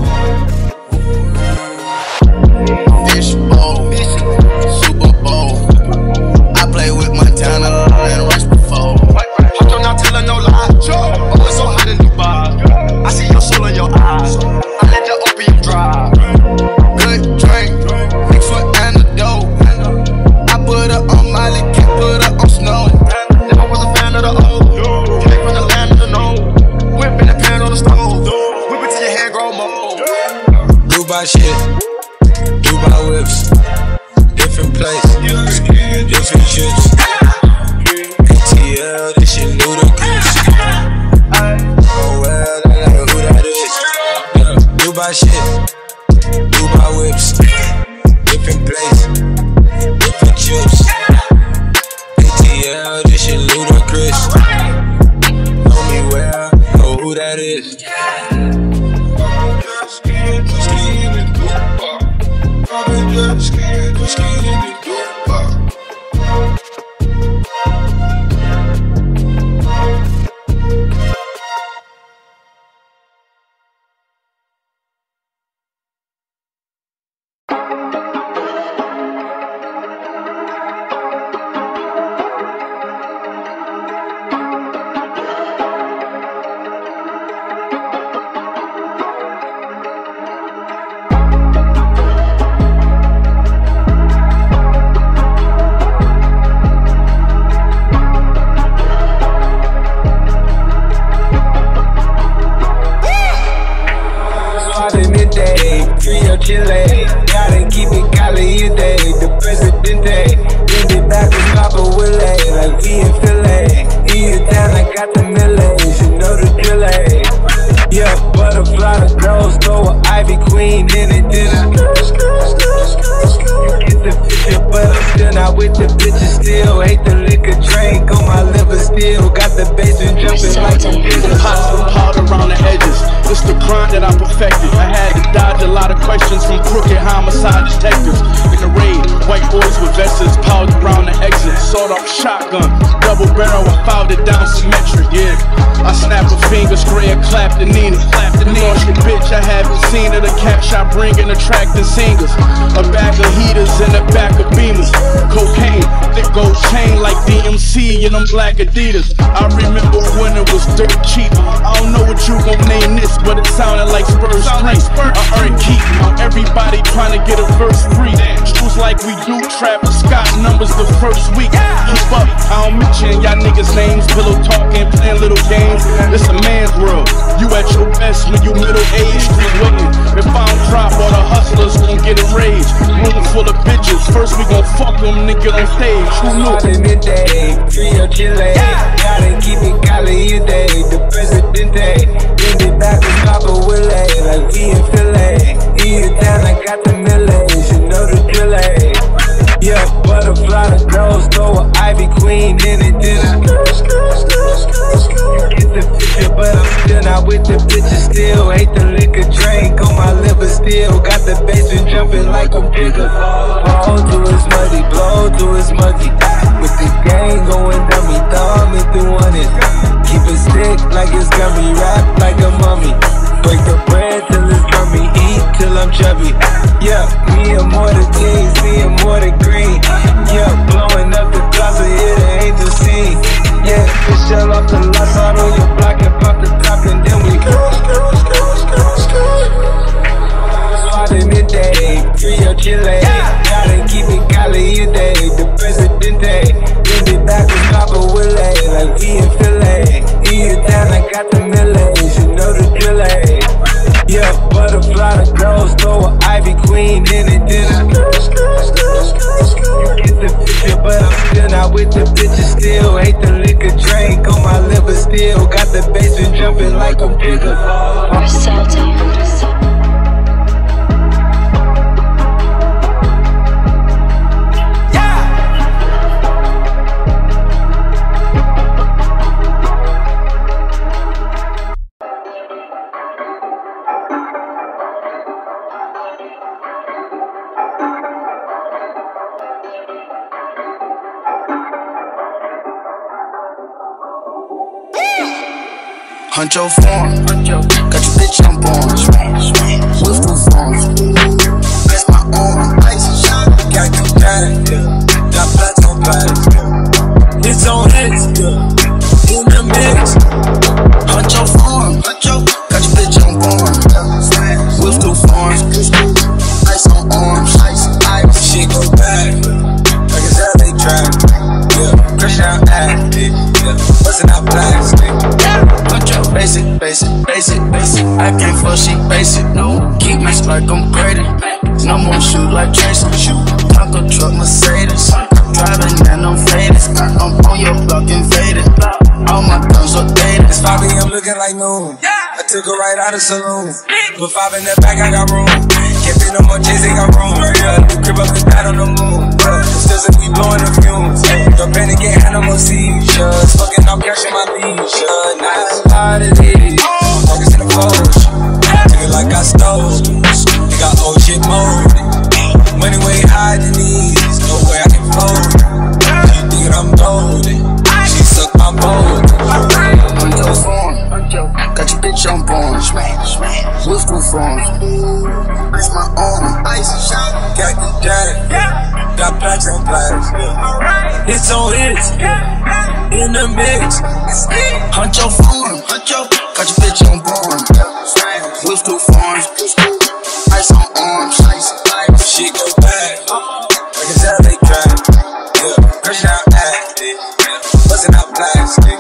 Fish bowl, Super Bowl. I play with Montana and Rush before. Hopped on, not telling no lie. Oh, it's so hot in Dubai. I see your soul in your eyes. I let your opium drive. Good drink, big foot and a dope. I put her on Miley, can't put her on snow. Never was a fan of the old. Came from the land of the no. Whipping the pan on the stove. Whip it till your hair grow mold. Dubai shit, Dubai whips, different place, different trips. A T L, this shit ludicrous. Oh well, I like who that is. Yeah. Dubai shit, Dubai whips, different place, different trips. A T L, this shit ludicrous. Know me well, know who that is. Chile, gotta keep it caliente. The presidente, bring it back with Papa Willie, like we in Philly. Eat it down, I got the millions, you know the drill. Yeah, butterfly the girls, throw an Ivy Queen in it, then I you get the picture, but I'm still not with the bitches. Still hate the liquor drink on my liver. Still got the basement jumping like a business. Pots and powder around the edges. It's the grind that I perfected. I had to dodge a lot of questions from crooked homicide detectives. In the raid, white boys with vests powdered around the exit. Sawed off shotgun, double barrel, I filed it down symmetric, yeah. I snap a finger, spray a clap to Nina. Clap to Nina, your bitch, I haven't seen her. The cash I bring in attracting singers. A bag of heaters and a back of beamers. Cocaine, thick gold chain like D M C and them black Adidas. I remember when it was dirt cheap. I don't know what you gon' name this, but it sounded like Spurs three. I earned keep, everybody trying to get a verse free. Shoes like we do, Travis Scott numbers the first week. Keep up, I don't mention y'all niggas' names. Pillow talking, playing little games. It's a man's world. You at your best when you middle aged, street wicked. If I don't drop, all the hustlers gon' get enraged. Room full of bitches, first we gon' fuck them, nigga on stage. Who knew? Midday, Trio Chile, gotta keep it caliente. The presidente, bring it back with Papa Willie, like we in Philly. Eat it down, I got the millions, you know the drill. Yeah, butterfly the girls, throw an Ivy Queen in it, then I get the picture, but I'm still not with the bitches. Still hate the liquor drink on my liver. Still got the basement jumping like a bigger. Blow to his muddy, blow to his muddy. With the gang going dummy, thumb it through one it. Keep it stick like it's gummy, rap like a mummy. Break the bread till it's gummy, eat till I'm chubby. Yeah, me and more the teens, me and more the green. Yeah, blowing up the closet, hear the angel sing. Yeah, we shell off the lights out on your block and pop the top and then we go. Swat midday, Trio Chile, gotta keep it caliente. The presidente, bring it back with Papa Willie, like we in Philly. Eat it down, I got the millions, you know the drill. Yeah, butterfly the girls, throw an Ivy Queen in it, then I get the picture, but I'm still not with the bitches. Still hate the liquor drink on my liver. Still got the basement jumping like a bigger. Hunt your form, got your bitch on born. With two forms, bless my arm. Ice shot, got you down, yeah. Got flats on flats, yeah. Hits on hits, yeah. In the mix. Hunt your form, got your bitch on born. With two forms, ice on arms. She go back, like it's L A trap, yeah. Crushing out active, yeah. Busting out plastic, yeah. Hunt your basic, basic, basic, basic. I can't fuck, she basic, no. Keep me like I'm graded. No more shoot like Jason. Shoot, Taco truck Mercedes. Driving and I'm faded. I'm on your block invaded. All my guns are dated. It's five A M looking like noon. I took her right out of saloon. Put five in the back, I got room. Can't fit no more J's, they got room. Yeah, new crib up and down on the moon. Yeah, still see we blowing the fumes. Don't panic, get animal seizures. Fucking off cash in my leisure. Not a lot of these. Focus in the clothes. Take it like I stole. They got old shit molded. Money way higher than these. No way I can fold. She thinking I'm golden. She suck my bowl. I'm your form. Got your bitch on born. With two forms. Ice my arm. Ice shot. Got you down. Got blacks on blacks. Yeah. Hits on hits. Yeah. In the mix. Hunt your form. Hunt your. Got your bitch on born. With two forms. Ice on arms. She go back. Like it's L A trap. Yeah. Crushing out active. Yeah. Busting out plastic.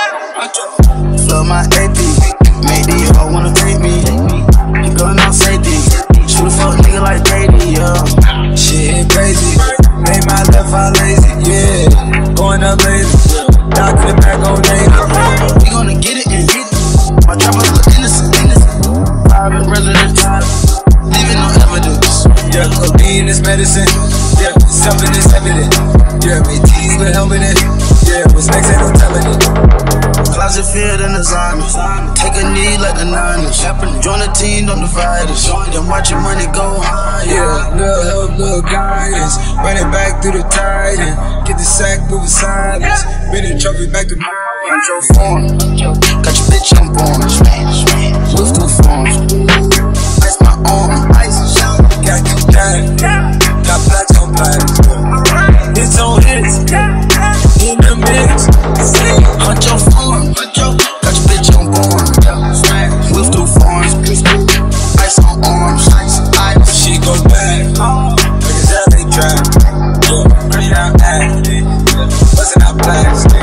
Love my A P. Made these all wanna take me. You going on safety. Shoot a fuck nigga like Brady, yeah. Shit crazy. Made my left eye lazy, yeah. Going up lazy. Down to the back on name. We gonna get it and hit it. My chopper look innocent, innocent. Private resident, leaving no evidence. Yeah, codeine is medicine. Yeah, something is evident. Yeah, me T's with helmet in. Yeah, respects ain't no telling it. Closet filled in designer. Take a knee like the Niners. Join the team, don't divide us. Then watch your money go high. Yeah, little help, little guidance. Run it back through the tire. Get the sack, move in silence. Bring the trophy back to mine. Hunt your form. Got your bitch on born. With two forms. Ice my arm. Ice shot. Got you down. Got blacks on blacks. Hits on hits. In the mix. Hunt your form. Got your bitch on born. With two forms. Ice on arms. She go back. Like it's L A trap. Yeah. Crushing out active. Yeah. Busting out plastic.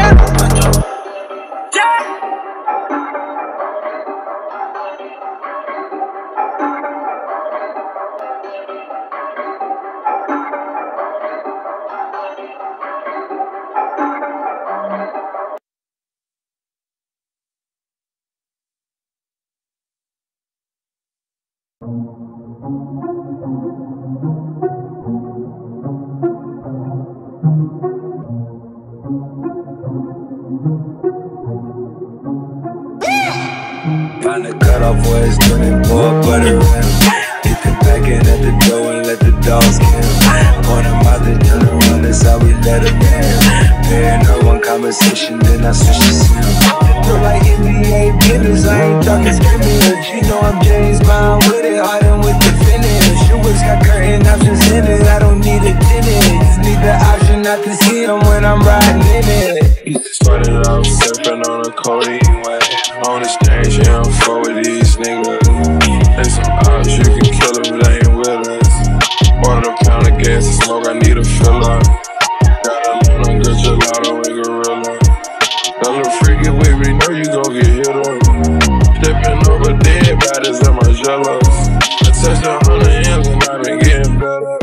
Kinda cut off where it's doing more butter. Get the back end at the door and let the dogs kill. Point them out the turn around, that's how we let them in. Paying her one conversation, then I switch to sim. Feel like N B A business, I ain't talking scrimmage. You know I'm James Bond with it, hardened with the finish. You always got curtain options in it, I don't need a tenant. Just need the option not to see them when I'm riding in it. Started off surfing on a codeine way. On the stage, yeah, I'm fuck with these niggas. They some odds, you can kill them, they ain't with us. Ordered a pound of gas and smoke, I need a fill up. Got a little good gelato and gorilla. That little freaky with me, know you gon' get hit up. Stepping over dead bodies, I'm a jealous. I touched a hundred M's and I've been getting better.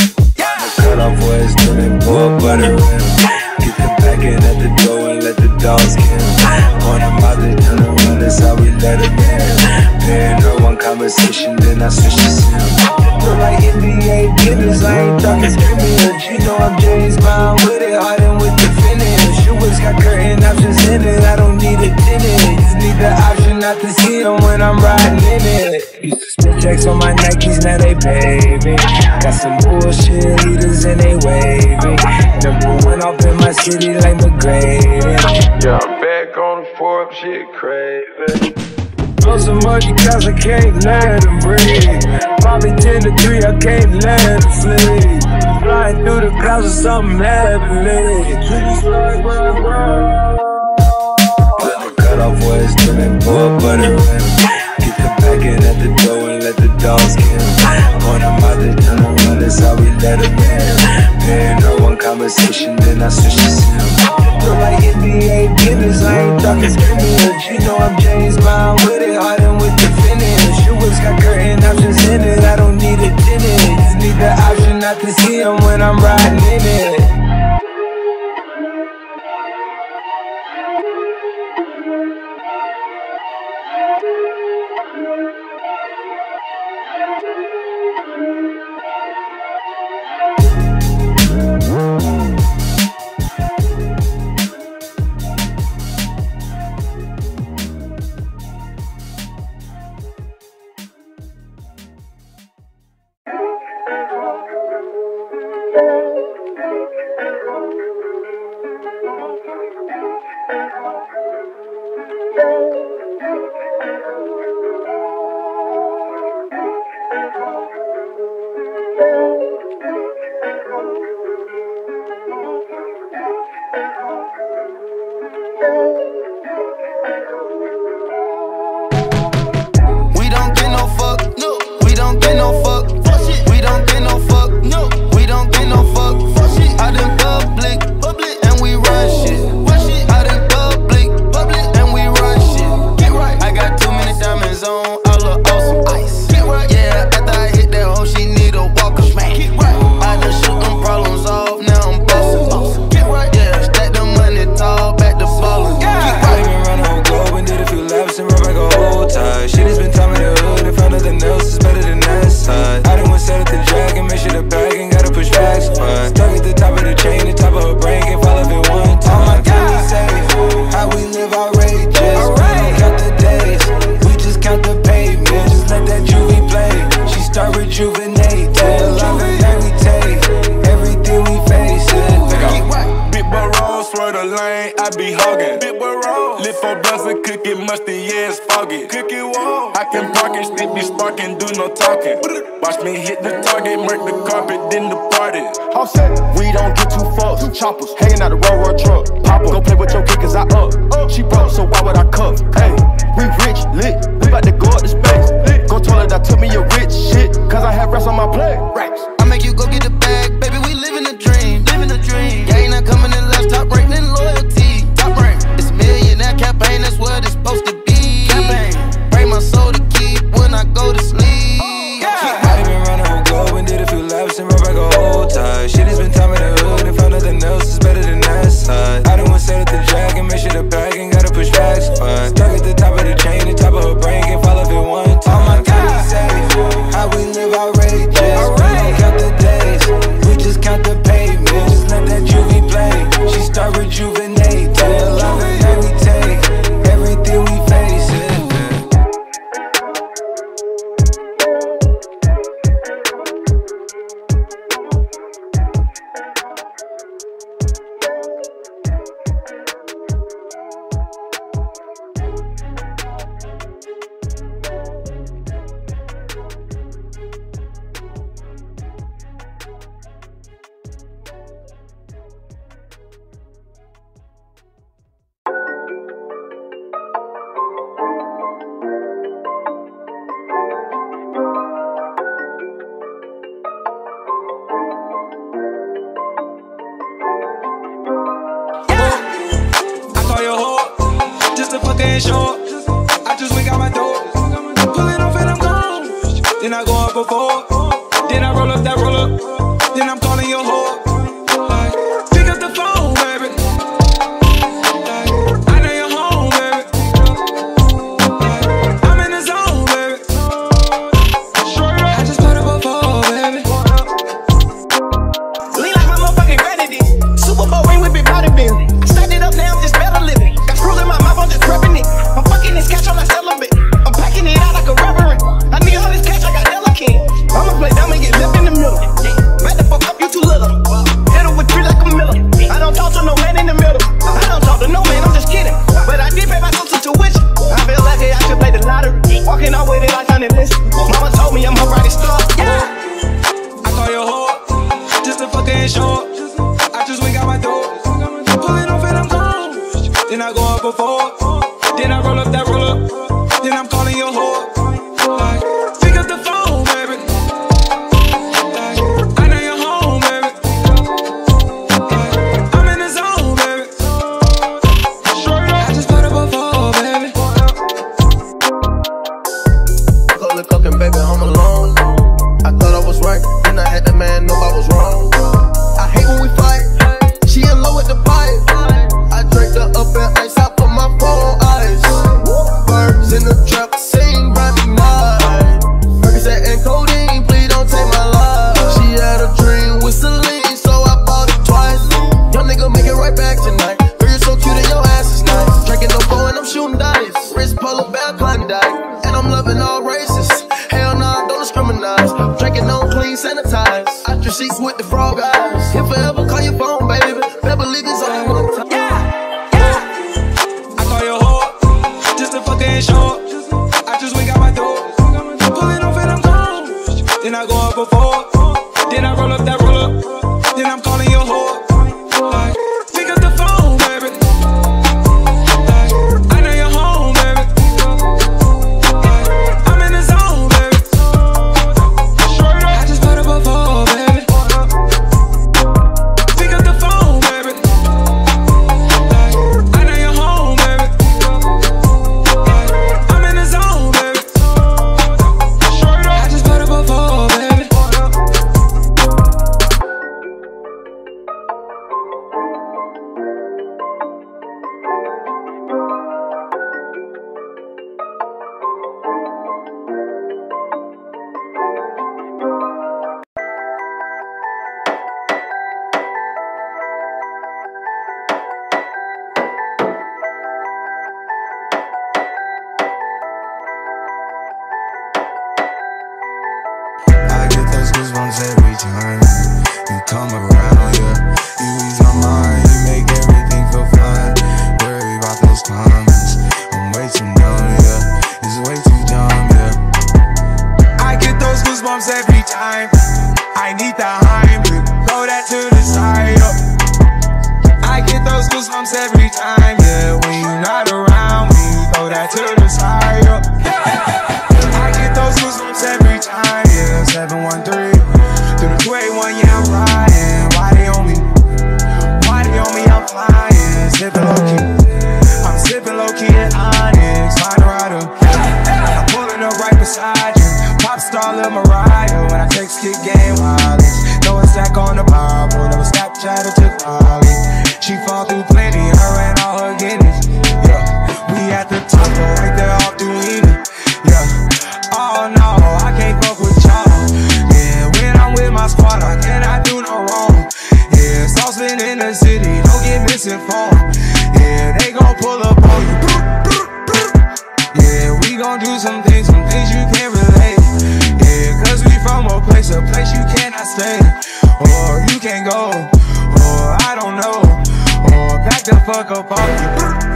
Cut off where it's doing more butter. Get the back end at the door and let the dogs kill. Point them out the turn around, that's how we let them in. Paying her one conversation, then I switch to sim. Feel like N B A business, I ain't talking scrimmage. You know I'm James Bond with it, hardened with the finish. You always got curtain options in it, I don't need a tenant. Just need the option not to see them when I'm riding in it. Used to spend checks on my Nikes, now they pay me. Got some bullshit leaders and they wavy. Number one off in my city like McGrady. Yeah, I'm back on the fourth. up, shit crazy. Blow some money cause I can't let them breathe. Probably ten to three, I can't let them flee. Flying through the clouds with something heavenly. Let the cut off boys doing bull butter. Get the back end at the door and let the dogs kill. Point them out the tunnel, that's how we let them in. Paying no one conversation, then I switch to sim. Feel like N B A business, I ain't talking scrimmage. You know I'm James Bond with it, Harden with the finish. You was got curtain options in it, I don't need a tenant. Just need the option not to see them when I'm riding in it. Choppers, hanging out the road, road truck. Papa, go play with your kid cause I up. She broke, so why would I cuff? Hey, we rich, lit, we bout to go up to space. Go toilet, I took me a rich shit, cause I have rest on my plate. Racks. I make you go get the bag, baby, we living a dream, living a dream. Yeah, ain't not coming in last, top rank, then loyalty. Top rank, it's a millionaire campaign, that's what it's supposed to be. Campaign, bring my soul to keep when I go to sleep. Oh, yeah. I been around the whole globe and did a few laps and right back a whole time. Shit has been time in the hood and found nothing else is better than that side. I done went set at the jack and make sure the bag ain't gotta push back fine. Stuck at the top of the chain, the top of her brain, can't fall off it one time. Oh my God, we say how we live outrageous. We don't count the days, we just count the payments. Just let that juvie play. She start rejuvenate. Tell the love that we take, everything we face it. Short. I just went out my door, pull it off and I'm gone. Then I go up before, then I roll up that roll up, then I'm calling your whore. Like, pick up the phone, baby. Like, I know you're home, baby. Like, I'm in the zone, baby. I just put up a phone, baby. Lean like my motherfucking granddaddy. Super Bowl ring with big body building. Stacked it up now, I'm just better living. Got screws in my mouth, I'm just prepping it. I'm fucking this catch on my celibate. I'm packing it out like a reverend. I need all this cash, I got hella king. I'ma play dumb and get left in the middle. then I go up before. Then I roll up that roll up, then I'm calling your whore. Like, pick up the phone, baby. Like, I know you're home, baby. Like, I'm in the zone, baby. I just put up a four, baby. Go look up and baby, I'm alone. I thought I was right, then I had the man know I was wrong. I hate when we fight. She in low with the pipe. I drank her up and ice out for my phone eyes. Birds in the trap, sing by the night. Percocet and codeine, please don't take my life. She had a dream with Celine, so I bought it twice. Young nigga, make it right back tonight. Girl, you're so cute and your ass is nice. Drinking no bow and I'm shooting dice. Wrist polar bear, climbing dice. And I'm loving all races. Hell nah, don't discriminate. Drinking on clean, sanitize. Out your seats with the frog eyes. Here forever, call your phone, baby. Better believe this all one time. Yeah, yeah. I call your whore, just to fucking show up. I just wake out my door. I'm pulling off and I'm gone. Then I go up before. Then I roll up that roll up. Then I'm calling your whore. Like, pick up the phone, baby. Like, I know you're home, baby. Like, I'm in the zone, baby. I just put up a four, baby. Pick up the phone, baby. Like, I know you're home, baby. Like, I'm in the zone, baby. I just put up a four, baby. I get those goosebumps every time you come around, yeah. You ease my mind, you make everything feel fine. Worry about those comments, I'm way too dumb, yeah. It's way too dumb, yeah. I get those goosebumps every time. I need the Heimlich, throw that to the side. Up. I get those goosebumps every time, yeah. When you're not around me, throw that to the side. Up. I get those goosebumps every time, yeah. seven one three through the two eighty-one, yeah, I'm riding. Why they on me? Why they on me? I'm flying, sipping low key. I'm sipping low key at Onyx, find a rider. I'm pulling up right beside you. Pop star Lil Mariah. When I text kick game wireless, throw a stack on the Bible. Never Snapchat or took Molly. She fall through plenty, her and all her guineas. Yeah, we at the top, though, right there off Duini. Yeah, oh no, I can't fuck with y'all. Yeah, when I'm with my squad, I cannot do no wrong. Yeah, saucepan in the city, don't get misinformed. Yeah, they gon' pull up on you. Yeah, we gon' do some things, some things you can't relate. Yeah, cause we from a place, a place you cannot stay. Or you can't go, or I don't know. Or back the fuck up on you.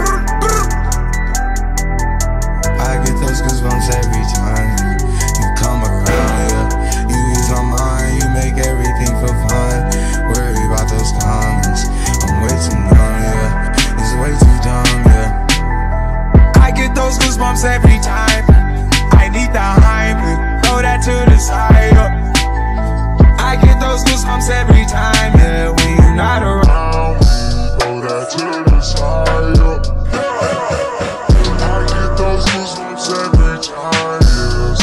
I get those goosebumps every time you come around, yeah. You ease my mind, you make everything feel fine. Worry about those comments, I'm way too dumb, yeah. It's way too dumb, yeah. I get those goosebumps every time. I need the Heimlich, throw that to the side. Up. I get those goosebumps every time, yeah. When you're not around, throw that to the side. Up. I get those goosebumps every time, yeah.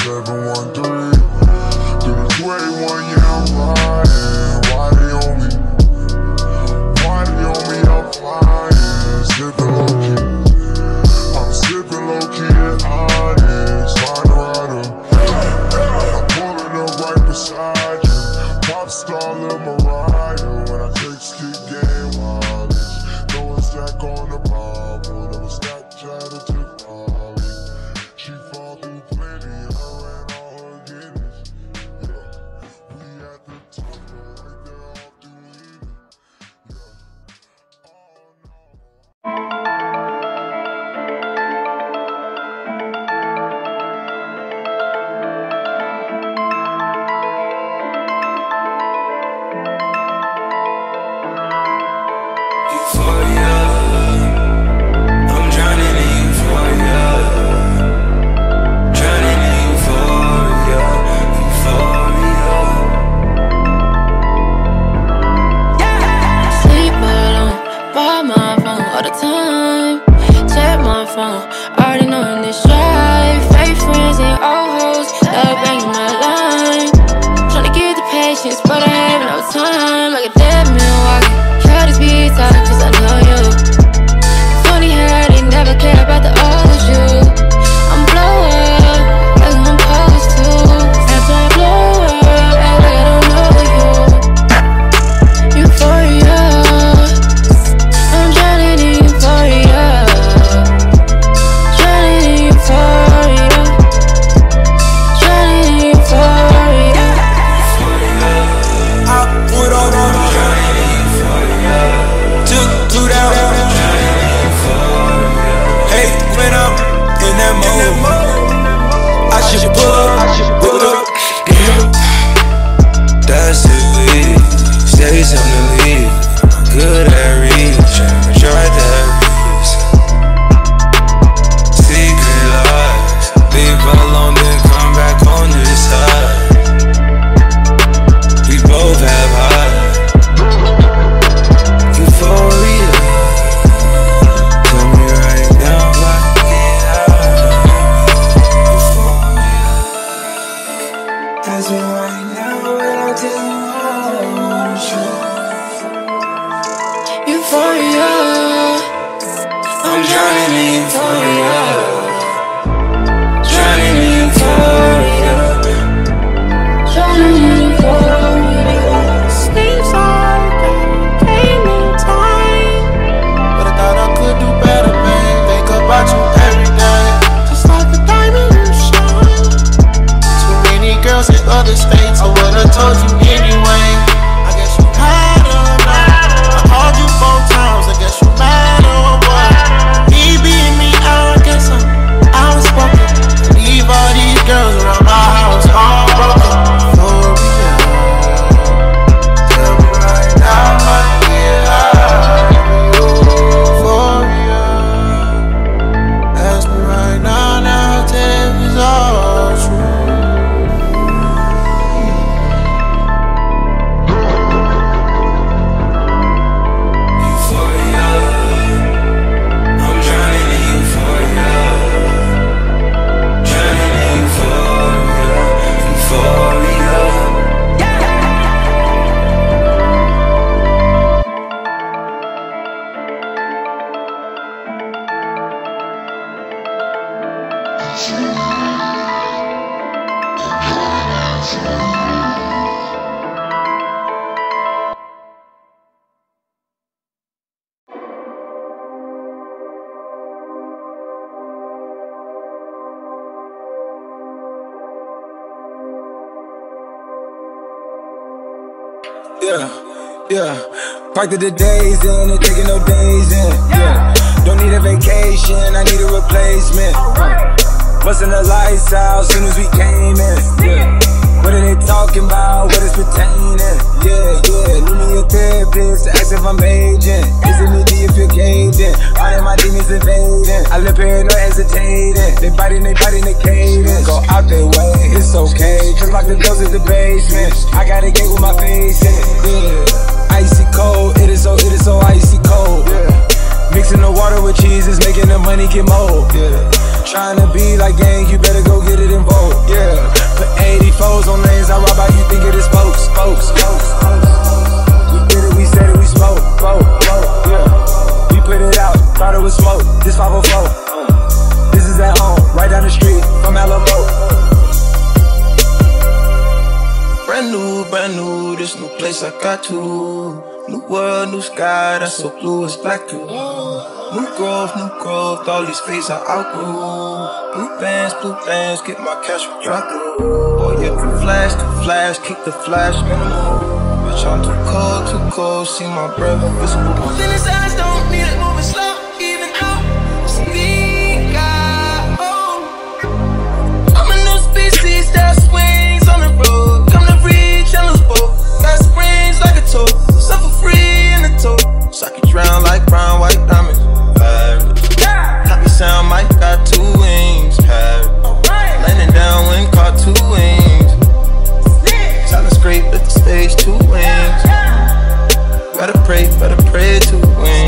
all the time. Check my phone, already knowing this drive. Fake friends and old hoes, love banging my line. Tryna get the patience, but I have no time. Like a dead man walking, shorties be talking cause I know you. Funny how they never care about the old you. I'm blow up, like I'm supposed to. After I blow up, act like I don't know you. Euphoria, I'm drowning in euphoria. Drowning in euphoria. Drowning in euphoria. I put on on took two down. Hey, when I'm in that mode, I should pull up, I should pull up. That's the lead. Say something to leave. Good at reach. Try that reach. Secret lies. Leave alone, then come back on this side. We both have high euphoria. Tell me right now, like it high. As we right now, when I tell you all true. Euphoria. I'm drowning in euphoria. Drowning in euphoria. Drowning in euphoria. Seems like I came in time. But I thought I could do better, babe. Think about you every day. Just like the diamond you shine. Too many girls in other states. I would've told you anyway. I guess you had enough. I called you four times. I guess you mad or what? Me beating me out. I guess I'm out of spoken. Leave all these girls around my house all broken. Euphoria. Tell me right now, I get high. Euphoria. Ask me right now, now tell me it's all true. Euphoria. I'm drowning in euphoria. Drowning in euphoria. Euphoria. Yeah, yeah. Parked the days in and taking no days in. Yeah. Don't need a vacation, I need a replacement. Busting the lights out soon as we came in. Yeah. What are they talking about? What is pertaining? Yeah, yeah. Need me a therapist to ask if I'm aging. Is it me? Do you feel caved in? All of my demons invading. I live paranoid, hesitating. They biting, they biting, they cadence. Go out their way, it's okay. Just like the doors in the basement. I got a gate with my face in it. Yeah. Icy cold, it is so, it is so icy cold. Yeah. Mixing the water with cheese is making the money get mold. Yeah. Trying to be like gang, you better go get it involved. Yeah. Put eighty-fours on lanes, I rob out, you think it is spokes, spokes, spokes. We did it, we said it, we smoke, smoke, smoke. Yeah. We put it out, thought it was smoke. This five oh four. Uh. This is at home, right down the street from Alamo. Brand new, brand new, this new place I got to. New world, new sky, that's so blue, it's black too. New growth, new growth, all these phases I outgrew. Blue bands, blue bands, get my cash from drop through. Boy, yeah, too flash, too flash, keep the flash minimal. Bitch, I'm too cold, too cold, see my breath invisible. Moving his eyes don't need it, moving slow, even though speak I own. I'm a new species that swings on the road. Come to reach, I lose both. Got springs like a toe, suffer free in the toe. Suck it drown like brown, white diamonds. Copy sound, Mike got two wings. Landing down when caught two wings. Silent scrape at the stage, two wings. Better pray, better pray, two wings.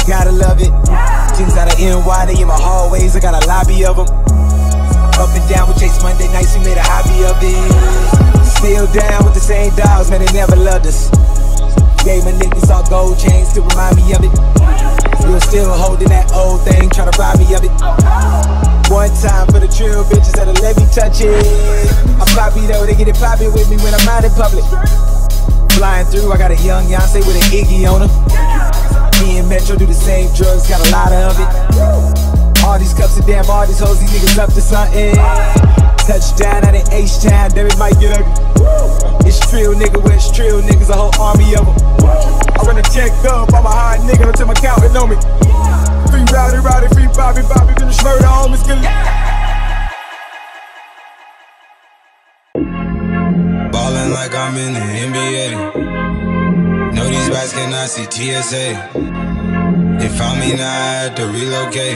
gotta love it. Things out of N Y, they in my hallways, I got a lobby of them. Up and down with Chase Monday nights, we made a hobby of it. Still down with the same dogs, man, they never loved us. Gave my niggas all gold chains to remind me of it. You were still holding that old thing, trying to rob me of it. One time for the trill bitches that'll let me touch it. I'm poppy though, they get it poppin' with me when I'm out in public. Flying through, I got a young Beyonce with an Iggy on her. Me and Metro do the same drugs, got a lot of it. All these cups of damn, all these hoes, these niggas up to something. Touchdown out in H-Town, then it might get ugly. It's trill nigga, where it's trill niggas, a whole army of them. I run a check up, I'm a hard nigga until my counting on me. Free Rowdy Rowdy, free Bobby Bobby, finish murder, homies, kill it. Ballin' like I'm in the N B A. Know these bats cannot see T S A. They found me now, I had to relocate.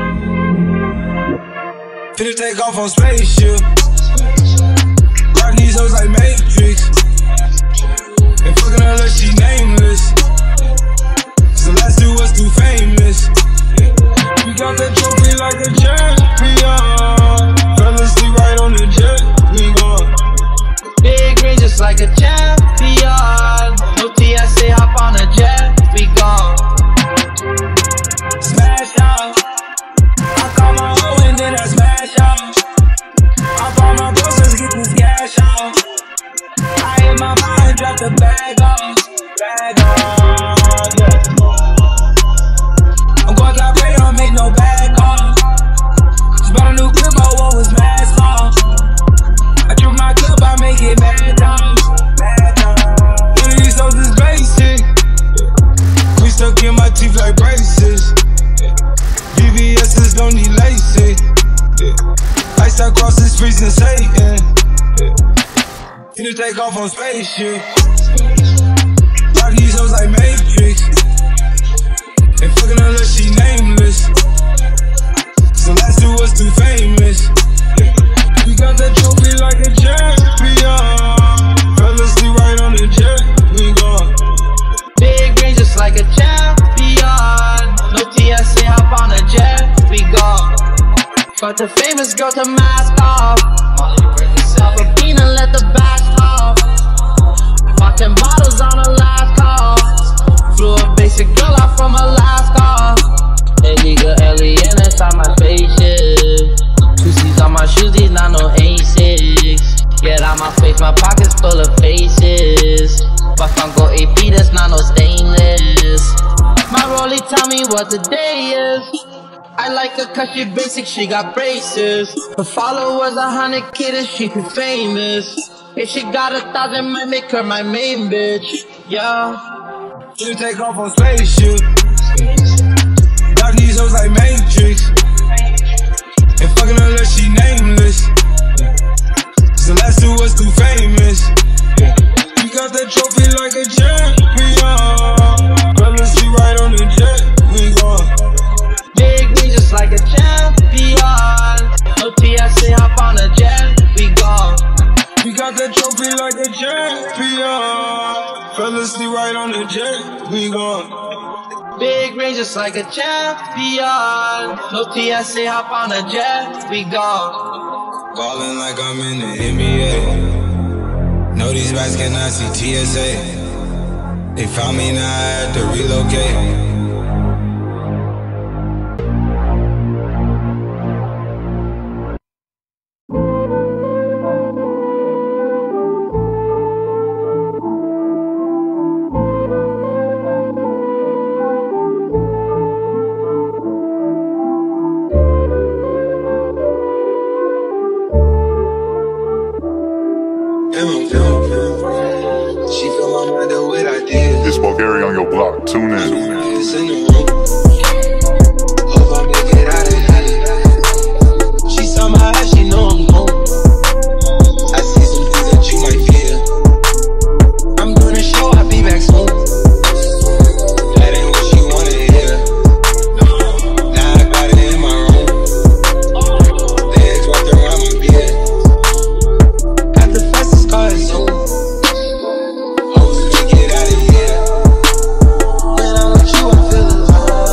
Finna take off on spaceship. Rock these hoes like Matrix. And fucking her like she nameless. Cause the last two was too famous. We got that trophy like a champion. Fellas sleep right on the jet, we gone. Big ring just like a champion. No T S A, hop on a jet, we gone. Smash out. I call my hoe and then I smash out. I bought my bros, let's get this cash out. I hit my mind, drop the bag off. Bag off, yeah. I'm going to pay, don't make no bad calls. Just bought a new crib, I wore his mask off. I drew my club, I make it mad times. Mad times. One of these hoes is basic. We stuck in my teeth like braces. V V S's don't need laces. Ice across the streets and Satan. Finna take off on spaceship. Rock these hoes like Matrix. And fucking her like she nameless. Cause the last two was too famous. We got that trophy like a champion. Fellas sleep right on the jet, we gone. Big ring just like a champion. No T S A, hop on a jet, we gone. Got the famous girl to mask off. Pop a bean and let the back off. Fucking bottles on her last call. Flew a basic girl out from her last call. Hey nigga, alien inside my spaceship. Two C's on my shoes, these not no A six. Get out my face, my pockets full of faces. Fuck on go A P, that's not no stainless. My rollie tell me what the day is. I like her cause she basic, she got braces. Her followers a hundred kids, she too famous. If she got a thousand, might make her my main bitch. Yeah. You take off on spaceship. Dog these hoes like Matrix. And fucking her like she nameless. Cause the last two was too famous. We got that trophy like a champion. Fellas sleep right on the jet, we gone. Big me just like a champion. No T S A, hop on a jet, we gone. We got that trophy like a champion. Fellas sleep right on the jet, we gone. Big ring just like a champion. No T S A, hop on a jet, we gone. Ballin' like I'm in the N B A. Know these bats cannot see T S A. They found me now, I had to relocate. It's Bulgaria on your block. Tune in. It's in the room. Hope I make it out of here. She saw my eyes, she know I'm home. I see some things that you might fear. I'm doing a show, I'll be back soon. That ain't what she wanna hear. Now I got it in my room. Legs wrapped around my beard. Got the fastest car in Zoom. Hoes make it out of here. When I'm with you, I feel alive.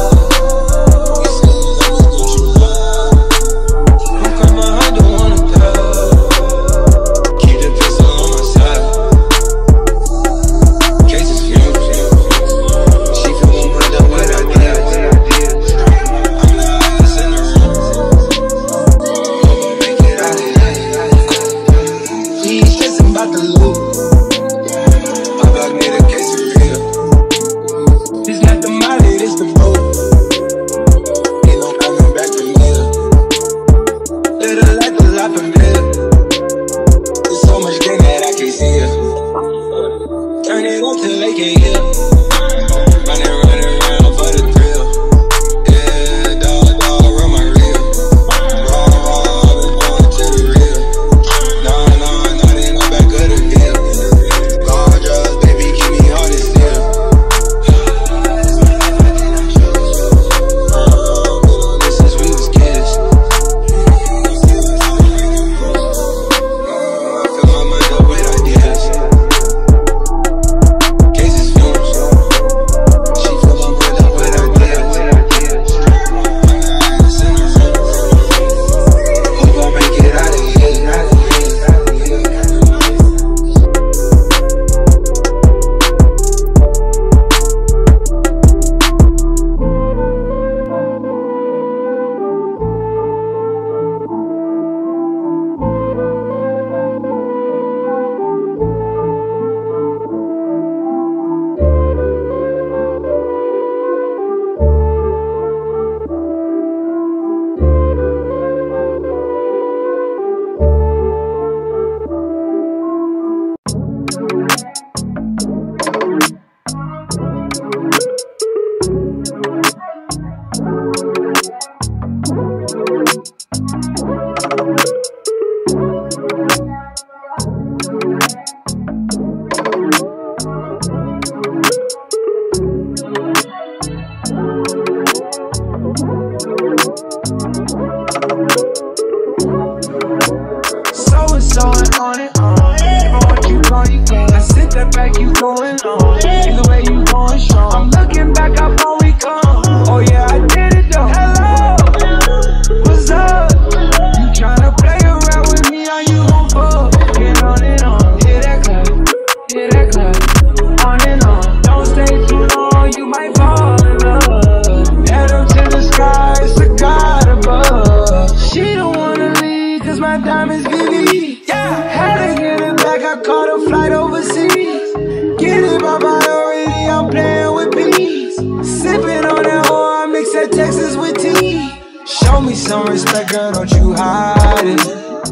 Sipping on that whore, I mix that Texas with tea. Show me some respect, girl, don't you hide it.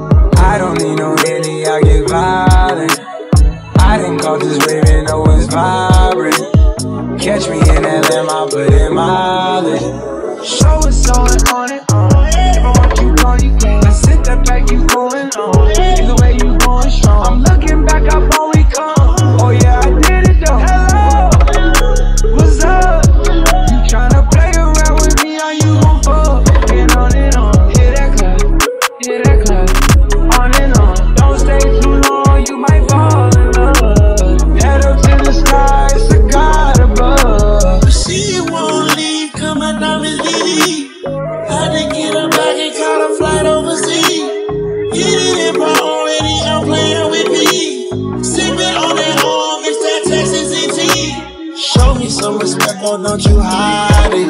I don't need no Henny, I get violent. I didn't call this raving, know it's vibrant. Catch me in that lamb, I put in mileage. Show us on it, on it, on it. If I want you gone, you can. I sit that back, you going on. Either way, you going strong. I'm looking back up when we come. Oh yeah, I did it though. Hello, what's up? You tryna play around with me, or you gon' fuck? Get on and on, hit that club, hit that club. On and on, don't stay too long, you might fall in love. Head up to the sky, it's a God above. She won't leave, come and I'm in leave. Had to get her back and caught a flight overseas. Hit it in my already, I'm playing with me. Sipping on that home, mix that Texas E T. Show me some respect, oh don't you hide it.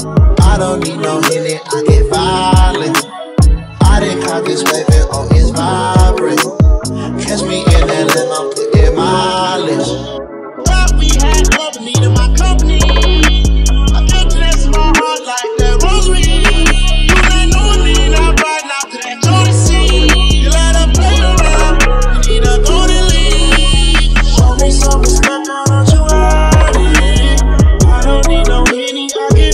I don't need no Henny, I get violent. I didn't call this waving, oh it's vibrant. Catch me in that limb, I'm putting mileage. Thought we had company to my company. I feel dress in my heart like that rosary. You ain't knowing me, now right now to that Jodeci. You let her play around, you need a golden lead. Show me some respect, oh don't you hide it. I don't need no Henny, I get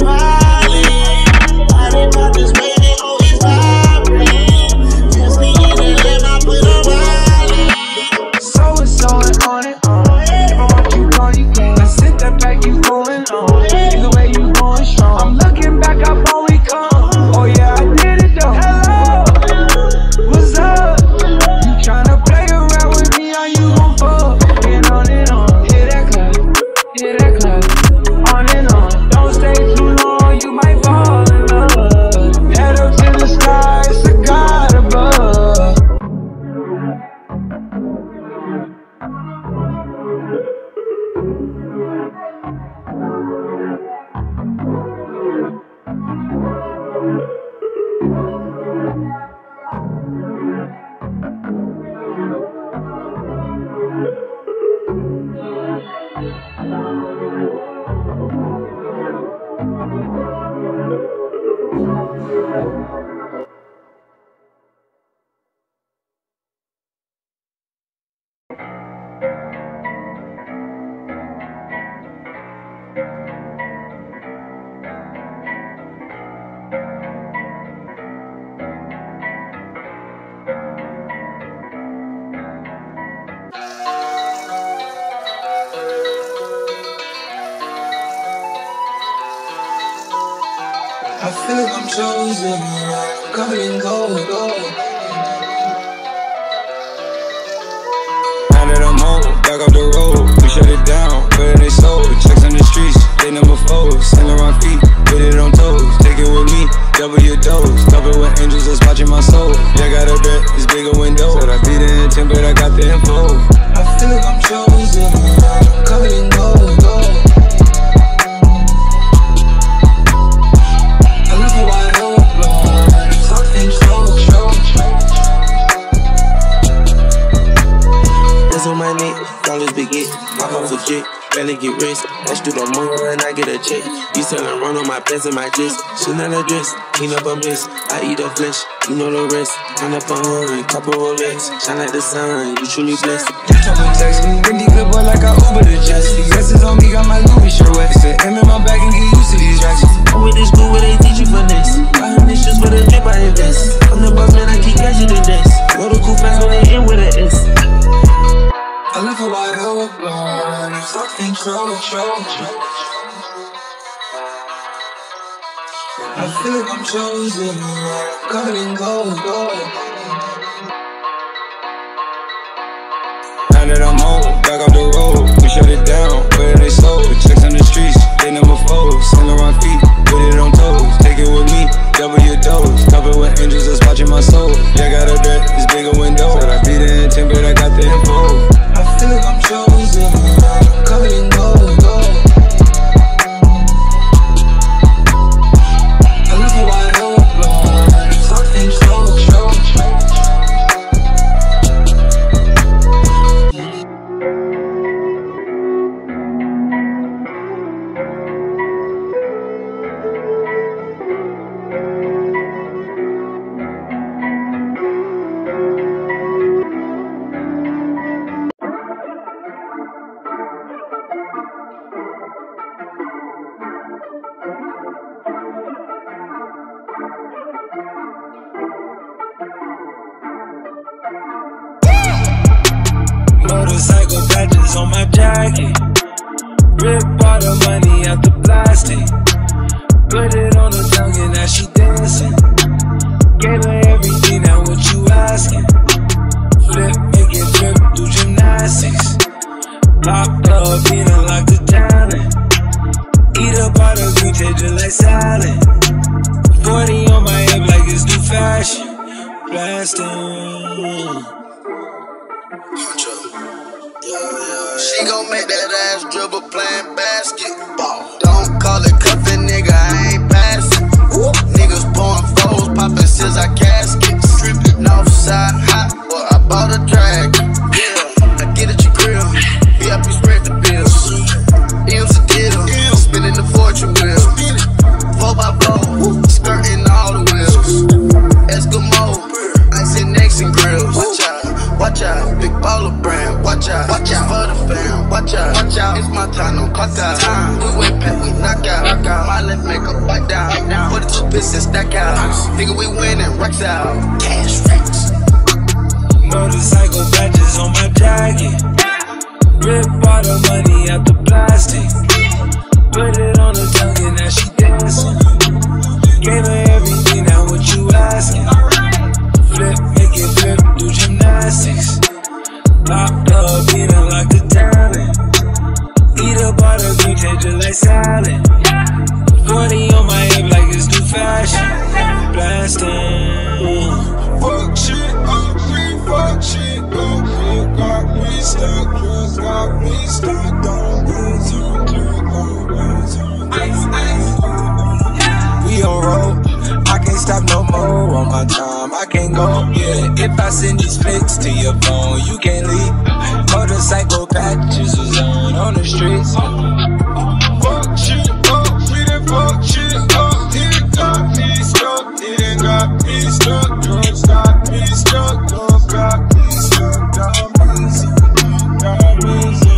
violent. I didn't call this waving, oh it's vibrant. Catch me in that limb, I put a mileage. So it's on it, on it, on it. If I want you gone, you can. I sit that back, you going on. Either way, you going strong. I'm looking back up when we come. Oh yeah, I did it though. Hello, what's up? You tryna play around with me, or you gon' fuck? Get on and on, hit that club, hit that club. On and on, don't stay too long, you might fall in love. Head up to the sky, it's a God above. I feel like I'm chosen, covered in gold, gold. Now that I'm home, back off the road, we shut it down, where they sold. Checks on the streets, they number four, sailing around feet, put it on toes. Take it with me, double your dose, covered with angels that's watching my soul. Yeah, got a bed, it's bigger window. Said I beat the intent, but I got the info. I feel like I'm chosen, covered in gold, gold. I love how I open, something slow, slow. That's on my neck, dollars big it, pop off a jet, barely get rich. That's through the moon and I get a check. You selling run on my pants and my dress. Chanel dress, clean up a mess. I eat the flesh, you know the rest. Turn up a hurry, couple Rolex. Shine like the sun, you truly blessed. You talk with text me, Wendy good boy like I Uber to Jesse. Yes, it's on me, got my Louis shirt wet. Said M in my bag and get used to these racks. I'm with this school where they teach you finesse. Buying this shoes with a drip, I invest. I'm the boss man, I keep catching the desk. Go to cool fast when they end with an S. I love how I open, something slow, slow. I feel like I'm chosen, covered in gold, gold. Now that I'm home, back off the road, we shut it down, where they sold. Checks on the streets, they number four, sailing around feet, put it on toes. Take it with me, double your dose, covered with angels that's watching my soul. Yeah, got a bed, it's bigger window. Said I beat the intent, but I got the info. I feel like I'm chosen, covered in gold, gold. I love how I open, something slow, slow. patches on my jacket. Rip all the money out the plastic. Put it on her tongue and now she dancing. Gave her everything, now what you asking? Flip, make it flip, do gymnastics. Pop up, feeling like the talent. Eat up all the green, taste just like salad. Forty on my hip like it's new fashion. Blasting. She gon' make that ass dribble playing basketball. Don't call it cuffin', nigga, I ain't passing. Niggas pouring foes, poppin' scissor caskets. Northside hot, boy, I bought a drag. Yeah, I get at your grill. V I P spread the bills. M's a deal, spinning the fortune wheel. Four by four, skirting all the wheels. Eskimo, ice and necks and grills. Watch out, watch out, big baller brand. Watch out, watch out for the fam. Watch out, watch out, it's my time, no clock out. Time, we went back, we knock out. Knock out. My left make a bite down. forty-two bits and stack out. Nigga, we winning, racks out. Cash racks. Motorcycle patches on my jacket. Rip all the money out the plastic. Put it on her tongue and now she dancing. Gave her everything, now what you asking? Flip, make it flip, do gymnastics. Popped up, feeling like the talent. Eat up all the green, taste just like salad. Forty on my hip like it's new fashion. Blasting. Fuck shit up, we fuck shit up. You got me stuck, just got me stuck. Don't lose you, don't lose you. Ice, ice. We on road, I can't stop no more on my time, I can't go, yeah. If I send these flicks to your phone, you can't leave. Motorcycle patches was on, on the streets. Fuck shit up, we done fuck shit up. It got me stuck, it ain't got me stuck. Drugs got me stuck, love got me stuck. Down easy, down easy.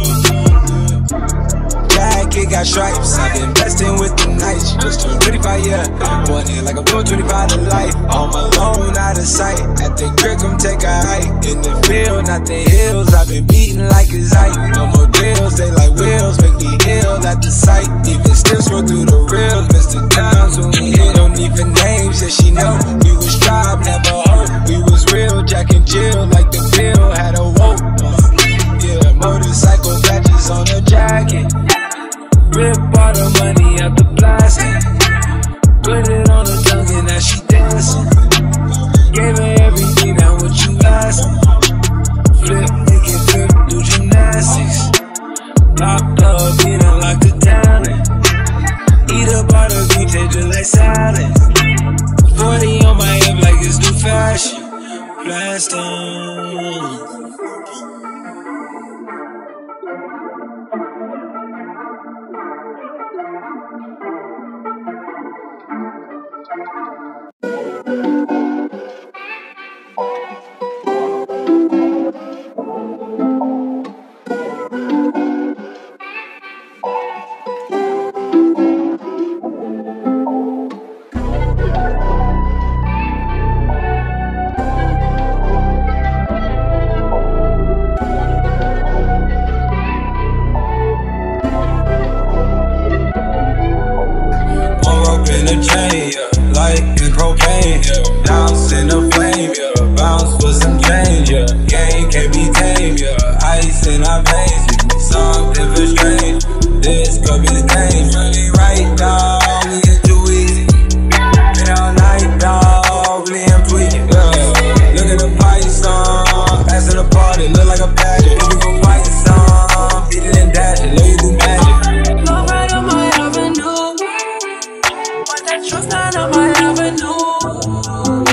Jacket got stripes, I've been investing with the nights. Just turned twenty-five, yeah. One in like I'm doing twenty-five to life. On my loan, out of sight. At the crib, come take a hike. In the field, not the hills. I've been beating like a zite. No more deals, they like wheels. Make me ill at the sight. Even still scroll through the reels. Mister Times when we hit, don't even names. Yeah, she know we was tribe, never hope. We was real, Jack and Jill. Like the pill, had a woke. Yeah, motorcycle patches on her jacket. Rip all the money out the plastic. Put it on her tongue and now she dancing. Gave her everything, now what you asking? Flip, make it flip, do gymnastics. Popped up, feeling like the talent. Eat up all the green, taste just like salad. Forty on my hip like it's new fashion. Blasting. In a chain, yeah, like in propane, yeah. Bounce in the flame, yeah. Bounce for some change, yeah. Game can't be tamed, yeah. Ice in our veins, something for strange. This could be the game, really right, dog. We get too easy. Been all night, dog. Liam tweaking, yeah. Look at the python, passing the party, look like a pageant. If you go fight some, beat it and dash it, look you do magic. Go right on my avenue. Trust down on my avenue.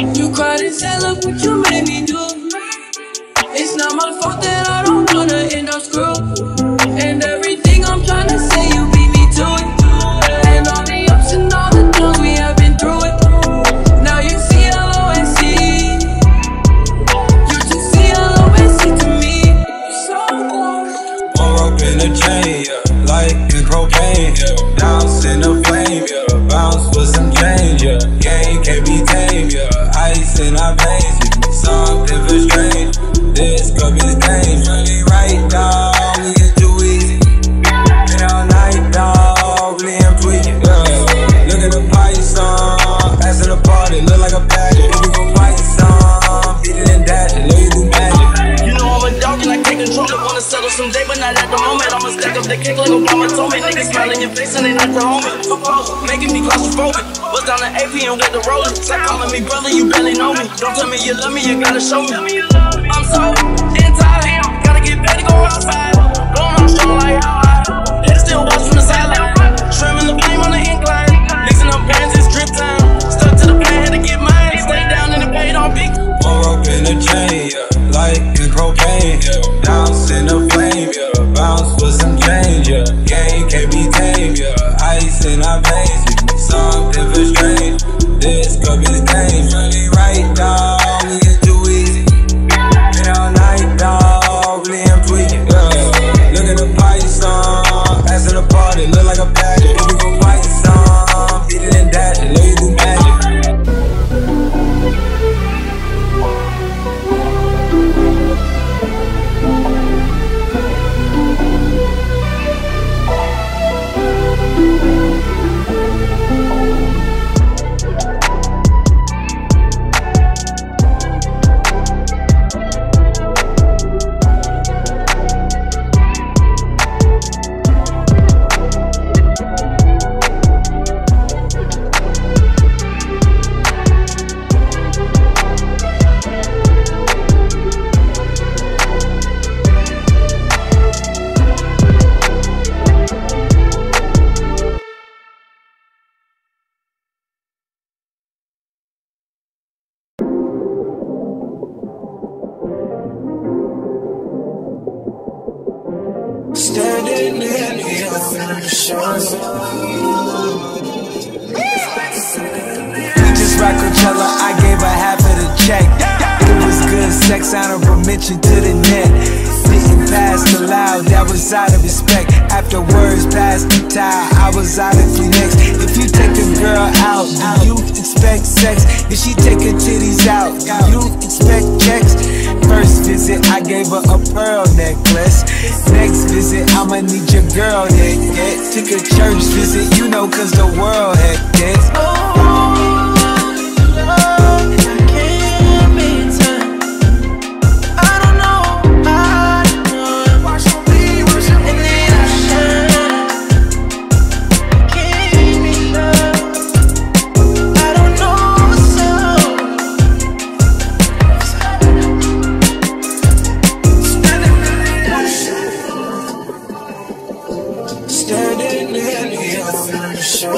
in your face and they not the homie. Too close, making me claustrophobic. Was down to A P and with the rolling. Stop calling me brother, you barely know me. Don't tell me you love me, you gotta show me. I'm so anti, gotta get better, go outside. Blowing off strong like how I. They still watch from the sideline. Trimming the flame on the incline. Mixing up bands, it's drip time. Stuck to the plan, had to get mine. Stay down in the paid on big. More up in the chain, yeah. Like in propane, yeah. Bounce in the flame, yeah. Bounce for some change, yeah. Game can't be tamed, yeah. Ice in our veins, something for strange. This could be the game. Really right, dog. We get too easy. Been all night, dog. Really am tweaking, yeah. Look at the python. Passing the party, look like a pageant. If we gon' fight some, beat it and dash it. Know you do magic. Standing in the ocean. We just rock Coachella, I gave her half of the check. It was good sex, honorable mention to the net. Didn't pass the loud, that was out of respect. After words past the towel, I was out of Kleenex. If you take a girl out, do you expect sex? If she take her titties out, do you expect checks? First visit, I gave her a pearl necklace. Next visit, I'ma need your girl that get. Took a church visit, you know, cause the world had this. Standing in the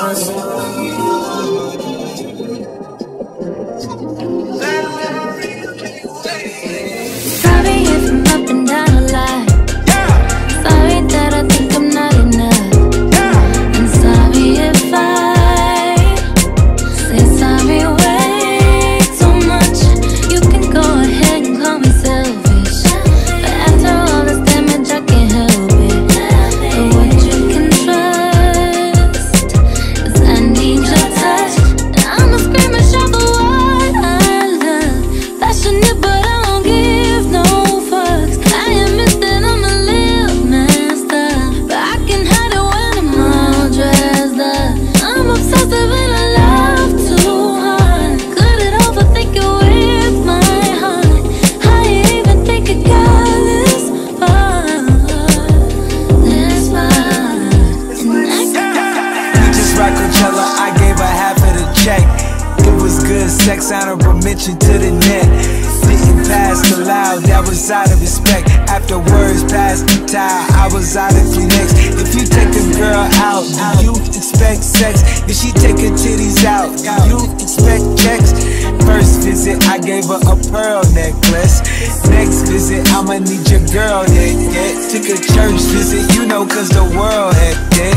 Sorry if I'm up and down a lot. Sorry that I think I'm not enough. And sorry if I say sorry way too much. You can go ahead and call me selfish, but after all this damage I can't help it. But what you can trust is I need your touch. And I'ma scream and shout the word I love. Passionate but I don't give no fucks. I admit that I'm a little messed up, but I can hide it when I'm all dressed up. I'm obsessive and I love too hard. Good at overthinking with my heart. How you even think it got this far? This far. And I We just rock Coachella, I gave her half of the check. It was good sex, honorable mention to the net. Didn't pass the loud, that was out of respect. After words past the towel, I was out of Kleenex. If you take a girl out, do you expect sex? If she take her titties out, do you expect checks? First visit, I gave her a pearl necklace. Next visit, I'ma need your girl that get. Took a church visit, you know, cause the world had this.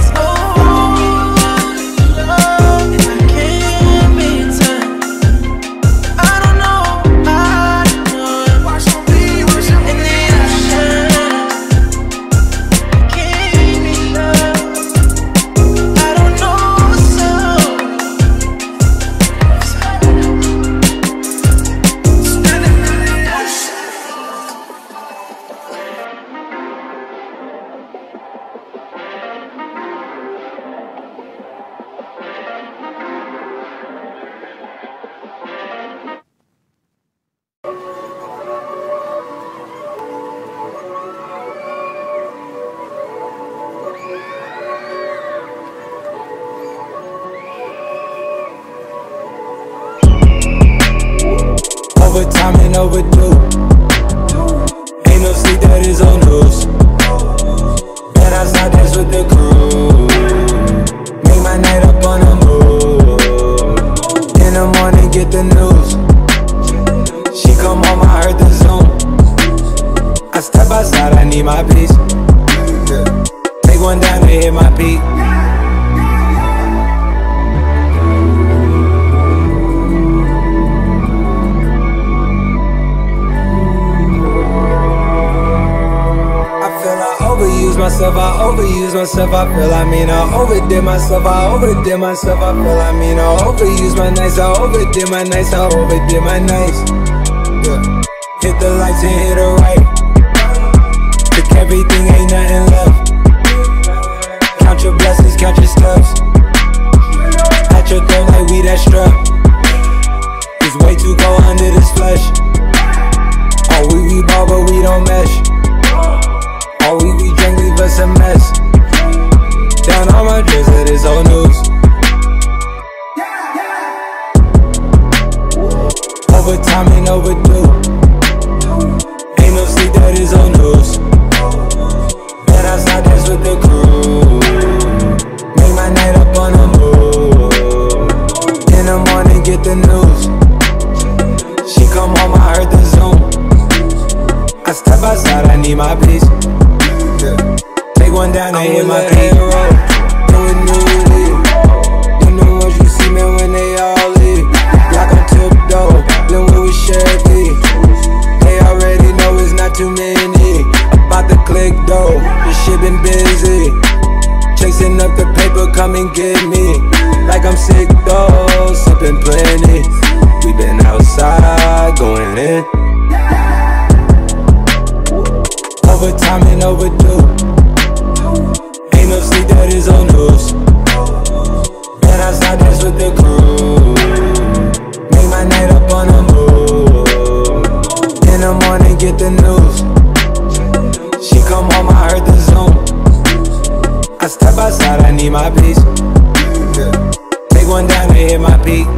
Overtime and overdue. Ain't no sleep, that is on news. Been outside, dance with the crew. Make my night up on the move. In the morning, get the news. She come home, I heard the Zoom. I step outside, I need my peace. Take one down to hit my peak. Overuse myself, I overuse myself, I feel I mean I overdid myself, I overdid myself, I feel I mean I overuse my nights, I overdid my nights, I overdid my nights. Yeah. Hit the lights and hit the right. Took everything, ain't nothing left. Count your blessings, count your steps. At your throat like we that strap. It's way too cold under this flesh. Oh, we we ball but we don't mesh. All we we drink leave us a mess. Down on my dress, it is old news. Overtime and overdue. Ain't no sleep, that is old news. Been outside, dance with the crew. Make my night up on the move. In the morning, get the news. She come home, I heard the Zoom. I step outside, I need my peace. Take one down and hit my peak. Do it newly. You know what you see, man, when they all leave. Block on tiptoe, then we was Chevy. They already know it's not too many. About to click though, this shit been busy. Chasing up the paper, come and get me. Like I'm sick though, sipping plenty. We been outside, going in. Overtime and overdue. Ain't no sleep, that is on news. Been outside, dance with the crew. Make my night up on the move. In the morning, get the news. She come home, I heard the Zoom. I step outside, I need my peace. Take one down and hit my peak.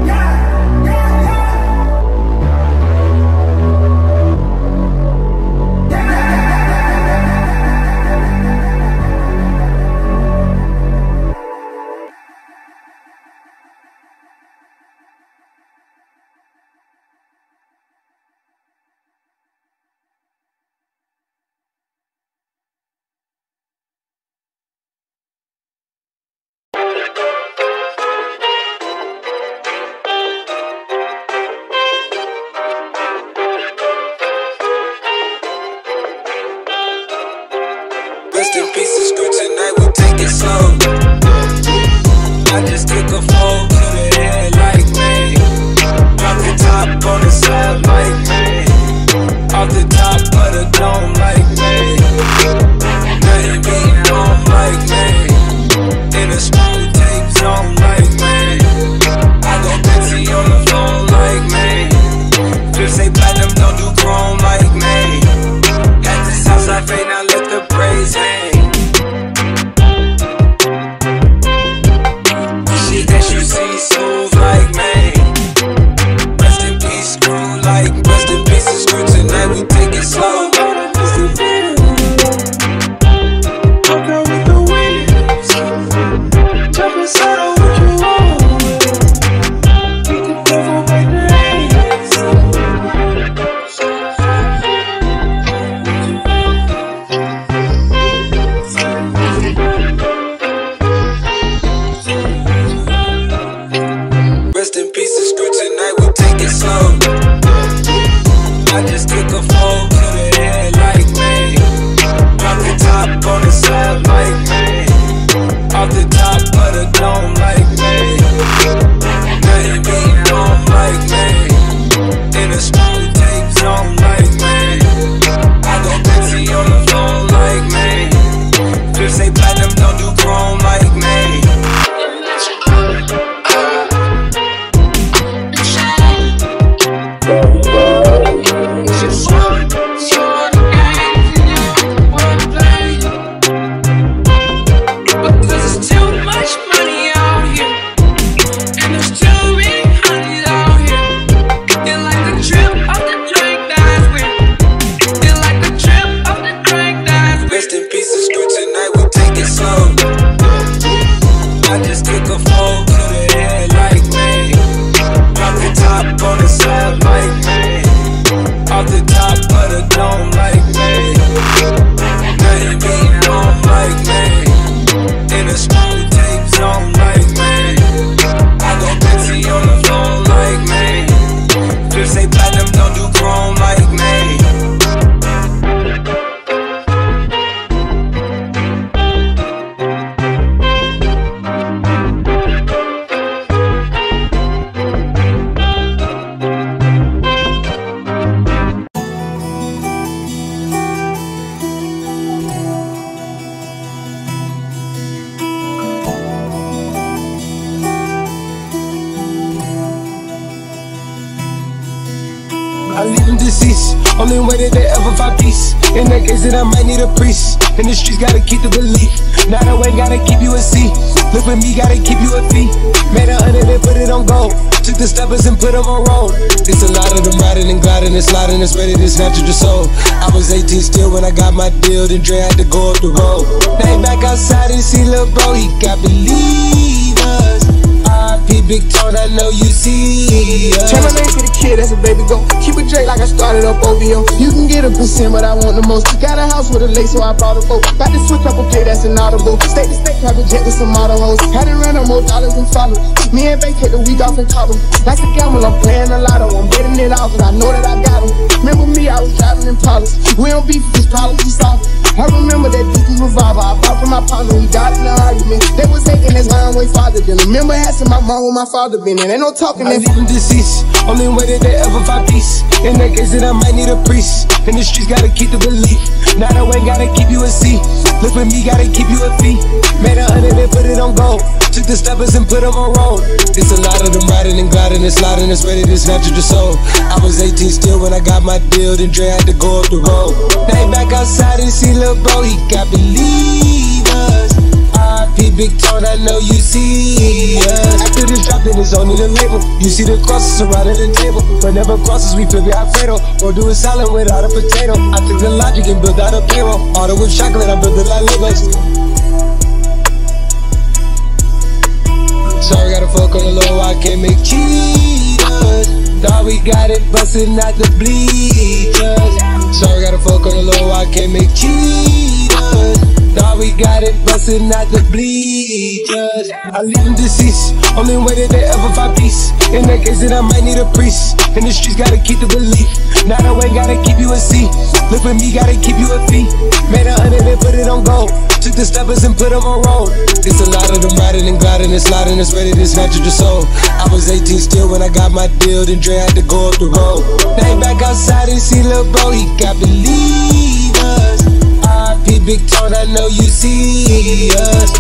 just kick a fold to the head like me. Drop the top on the side like me. Off the top of the dome like me. Nothing beating home like me. In a screw tape zone like me. I go busy on the phone like me. Flips say platinum don't do chrome like me. I leave them deceased, only way that they ever find peace. In that case, then I might need a priest. In the streets, gotta keep the belief. Now the way, gotta keep you a C. Look with me, gotta keep you a fee. Made a hundred and put it on gold. Took the steppers and put them on roll. It's a lot of them riding and gliding and sliding. It's ready to snatch at your soul. I was eighteen still when I got my deal. Then Dre had to go up the road. Now he back outside and see lil' bro, he got believers. R I P Big Tone, I know you see us. Turn my name to the kid, that's a baby go. Keep it Drake like I started up O V O. You can get a percent, but I want the most. Got a house with a lake, so I bought a boat. Got to switch up a play, that's inaudible. State to state, private jet with some model hoes. Had to run up more dollars than follow. Me and Bay take the week off in Cabo. Like a gamble, I'm playing a lotto. I'm betting it off, and I know that I got them. Remember me, I was driving in Polos. We don't beef, this problems we solve. I remember that Dickie revolver. I fought for my partner, we got in an argument. They was hating, that's why I'm way farther than them. Remember asking my mom where my father been, and ain't no talking. I leave them deceased, only way that they ever find peace. In that case, then I might need a priest. In the streets, gotta keep the belief. Now the way, gotta keep you a C. Look with me, gotta keep you a fee. Made a hundred and put it on gold. Took the steppers and put them on roll. It's a lot of them riding and gliding and sliding. It's ready to snatch at your soul. I was eighteen still when I got my deal. Then Dre had to go up the road. Now he back outside and see lil' bro, he got believers. R I P Big Tone, I know you see us. After this drop, then it's only the label. You see the crosses surrounding the table, but never crosses, we flip it Alfredo. Or do a salad without a potato. I took the logic and built out a payroll. Order with chocolate, I built it like Legos. Sorry, gotta fuck on the low, I can't make cheaters. Thought we got it, bustin' out the bleachers. Sorry, gotta fuck on the low, I can't make cheaters. Thought we got it, bustin' out the bleachers. I leave them deceased, only way that they ever find peace. In that case, then I might need a priest. In the streets, gotta keep the belief. Now the way, gotta keep you a C. Look with me, gotta keep you a fee. Made a hundred and put it on gold. Took the steppers and put them on roll. It's a lot of them riding and gliding and sliding. It's ready to snatch at your soul. I was eighteen still when I got my deal. Then Dre had to go up the road. Now he back outside and see lil' bro, he got believers. R I P Big Tone, I know you see us.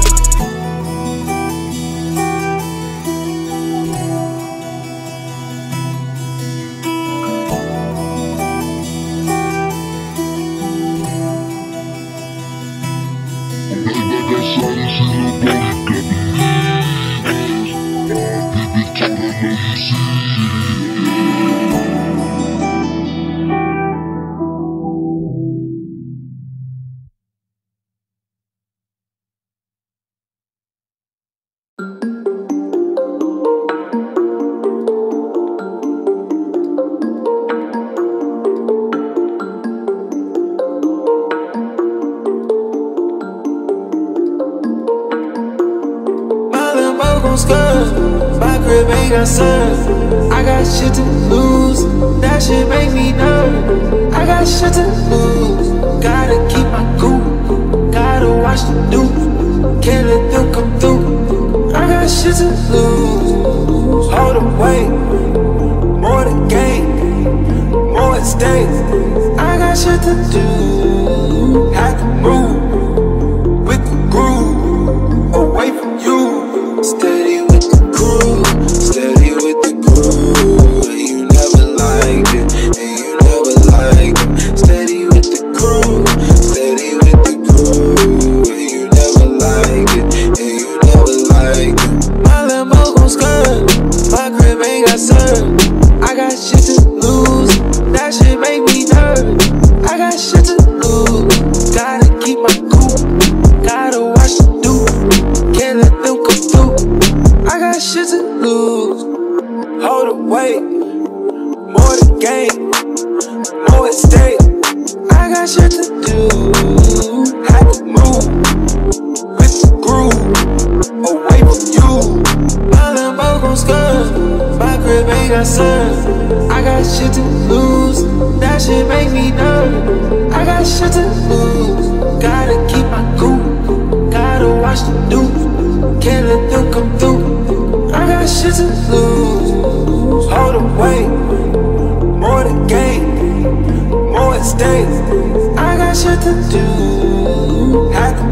I got shit to lose, that shit make me nervous. I got shit to lose, gotta keep my cool. Gotta watch the news, can't let them come through. I got shit to lose, hold away. More to gain, more at stake. I got shit to do, have to move with the groove, away from you. Steady with the crew, steady with the crew. And you never liked it, and you never liked it. Steady with the crew, steady with the crew. And you never liked it, and you never liked it. My Lambo gon' skirt, my crib ain't got served. I got shit to lose, that shit make me nervous. I got shit to lose, gotta keep my cool. Gotta watch the dude, can't let them come through. lose. Hold the weight, more to gain, more at stake. I got shit to do. Had to move with the groove, away from you. My Lambo gon' skirt, my crib ain't got sun. I got shit to lose, that shit make me nervous. I got shit to lose, gotta keep my cool, gotta watch the news, can't let them come through. I got shit to lose, hold away, more to gain, more at stake. I got shit to do, had to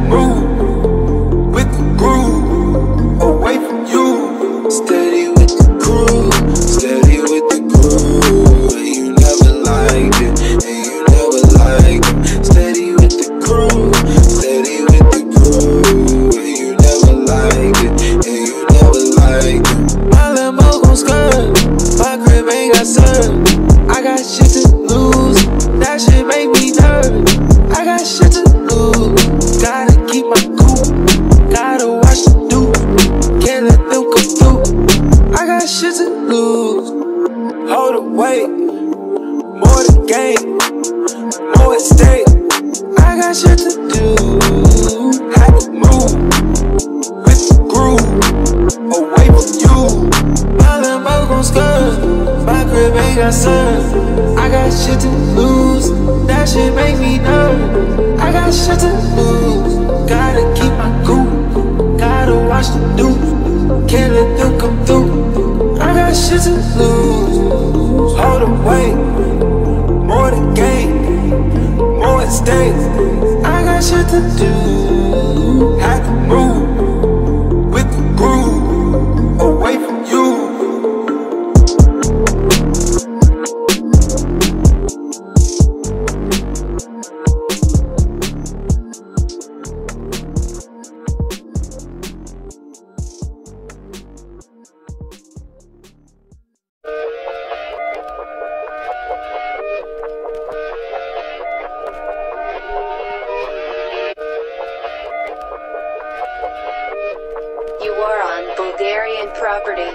move with the groove, away from you. Steady with the crew, steady with the groove. And you never liked it, and you never liked it. Steady with the crew, steady with the groove. And you never liked it, and you never liked it. My Lambo gon' skirt, my crib ain't got sun. I got shit to lose, that shit make me nervous. I got shit to lose, gotta keep my cool, gotta watch the news, can't let them come through. I got shit to lose, hold away, more to gain, more at stake. I got shit to do, had to move with the groove, away from you. My Lambo gon' skirt, my crib ain't got sun. I got shit to lose, that shit make me nervous. I got shit to lose, gotta keep my cool, gotta watch the news, can't let them come through. I got shit to lose, hold away, more to gain, more at stake. I got shit to do, had to move with the groove, away from you. You are on Bulgarian property.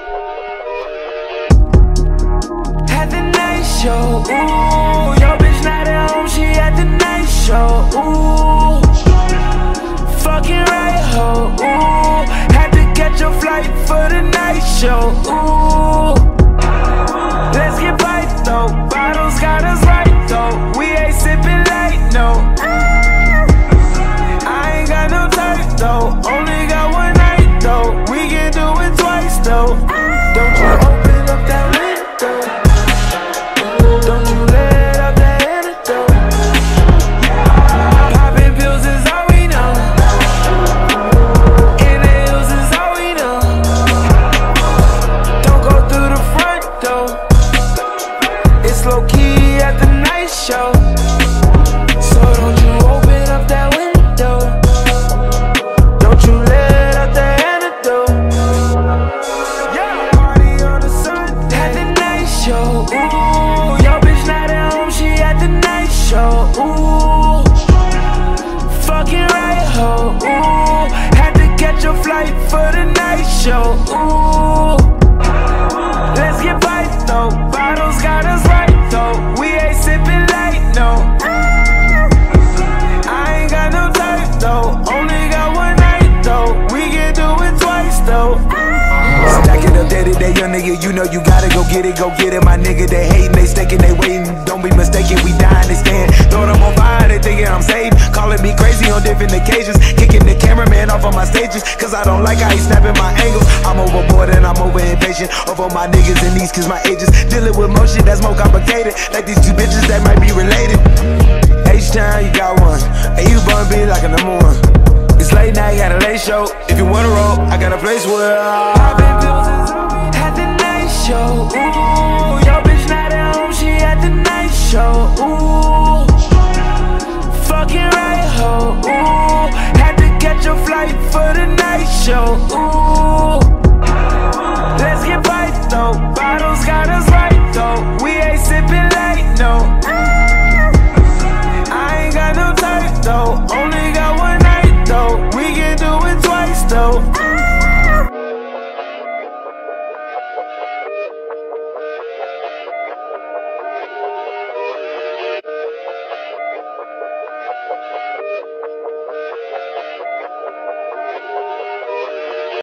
At the night show, ooh, your bitch not at home, she at the night show, ooh. Fucking right, ho, ooh. Had to catch a flight for the night show, ooh. Let's get right though, bottles got us right though. We ain't sipping light, no. I ain't got no type though, only got one night though. We can do it twice though. Don't you open up that window, don't you let up that antidote. Popping pills is all we know, inhales is all we know. Don't go through the front door, it's low key at the night show. So don't you open up that window, don't you let up that antidote. Yeah, party on the Sunday at the night show, ooh. Your bitch not at home, she at the night show, ooh. Fucking right, ho, ooh. Had to catch a flight for the night show, ooh. Let's get right though, bottles got us right though. We ain't sipping light, no. I ain't got no type though, only got one night though. We can do it twice though. Stack it up day to day, young nigga, you know you gotta go get it, go get it. My nigga, they hating, they staking, they waiting. Don't be mistaken, we dying, they stand. Throw them on fire, they thinking I'm saved. Calling me crazy on different occasions. Kicking the cameraman off on my stages, cause I don't like how he snapping my angles. I'm overboard and I'm over impatient. Over my niggas and these cause my ages. Dealing with more shit that's more complicated. Like these two bitches that might be related. H-Town, you got one, and you bun be like a number one. It's late night, got a late show. If you wanna roll, I got a place where I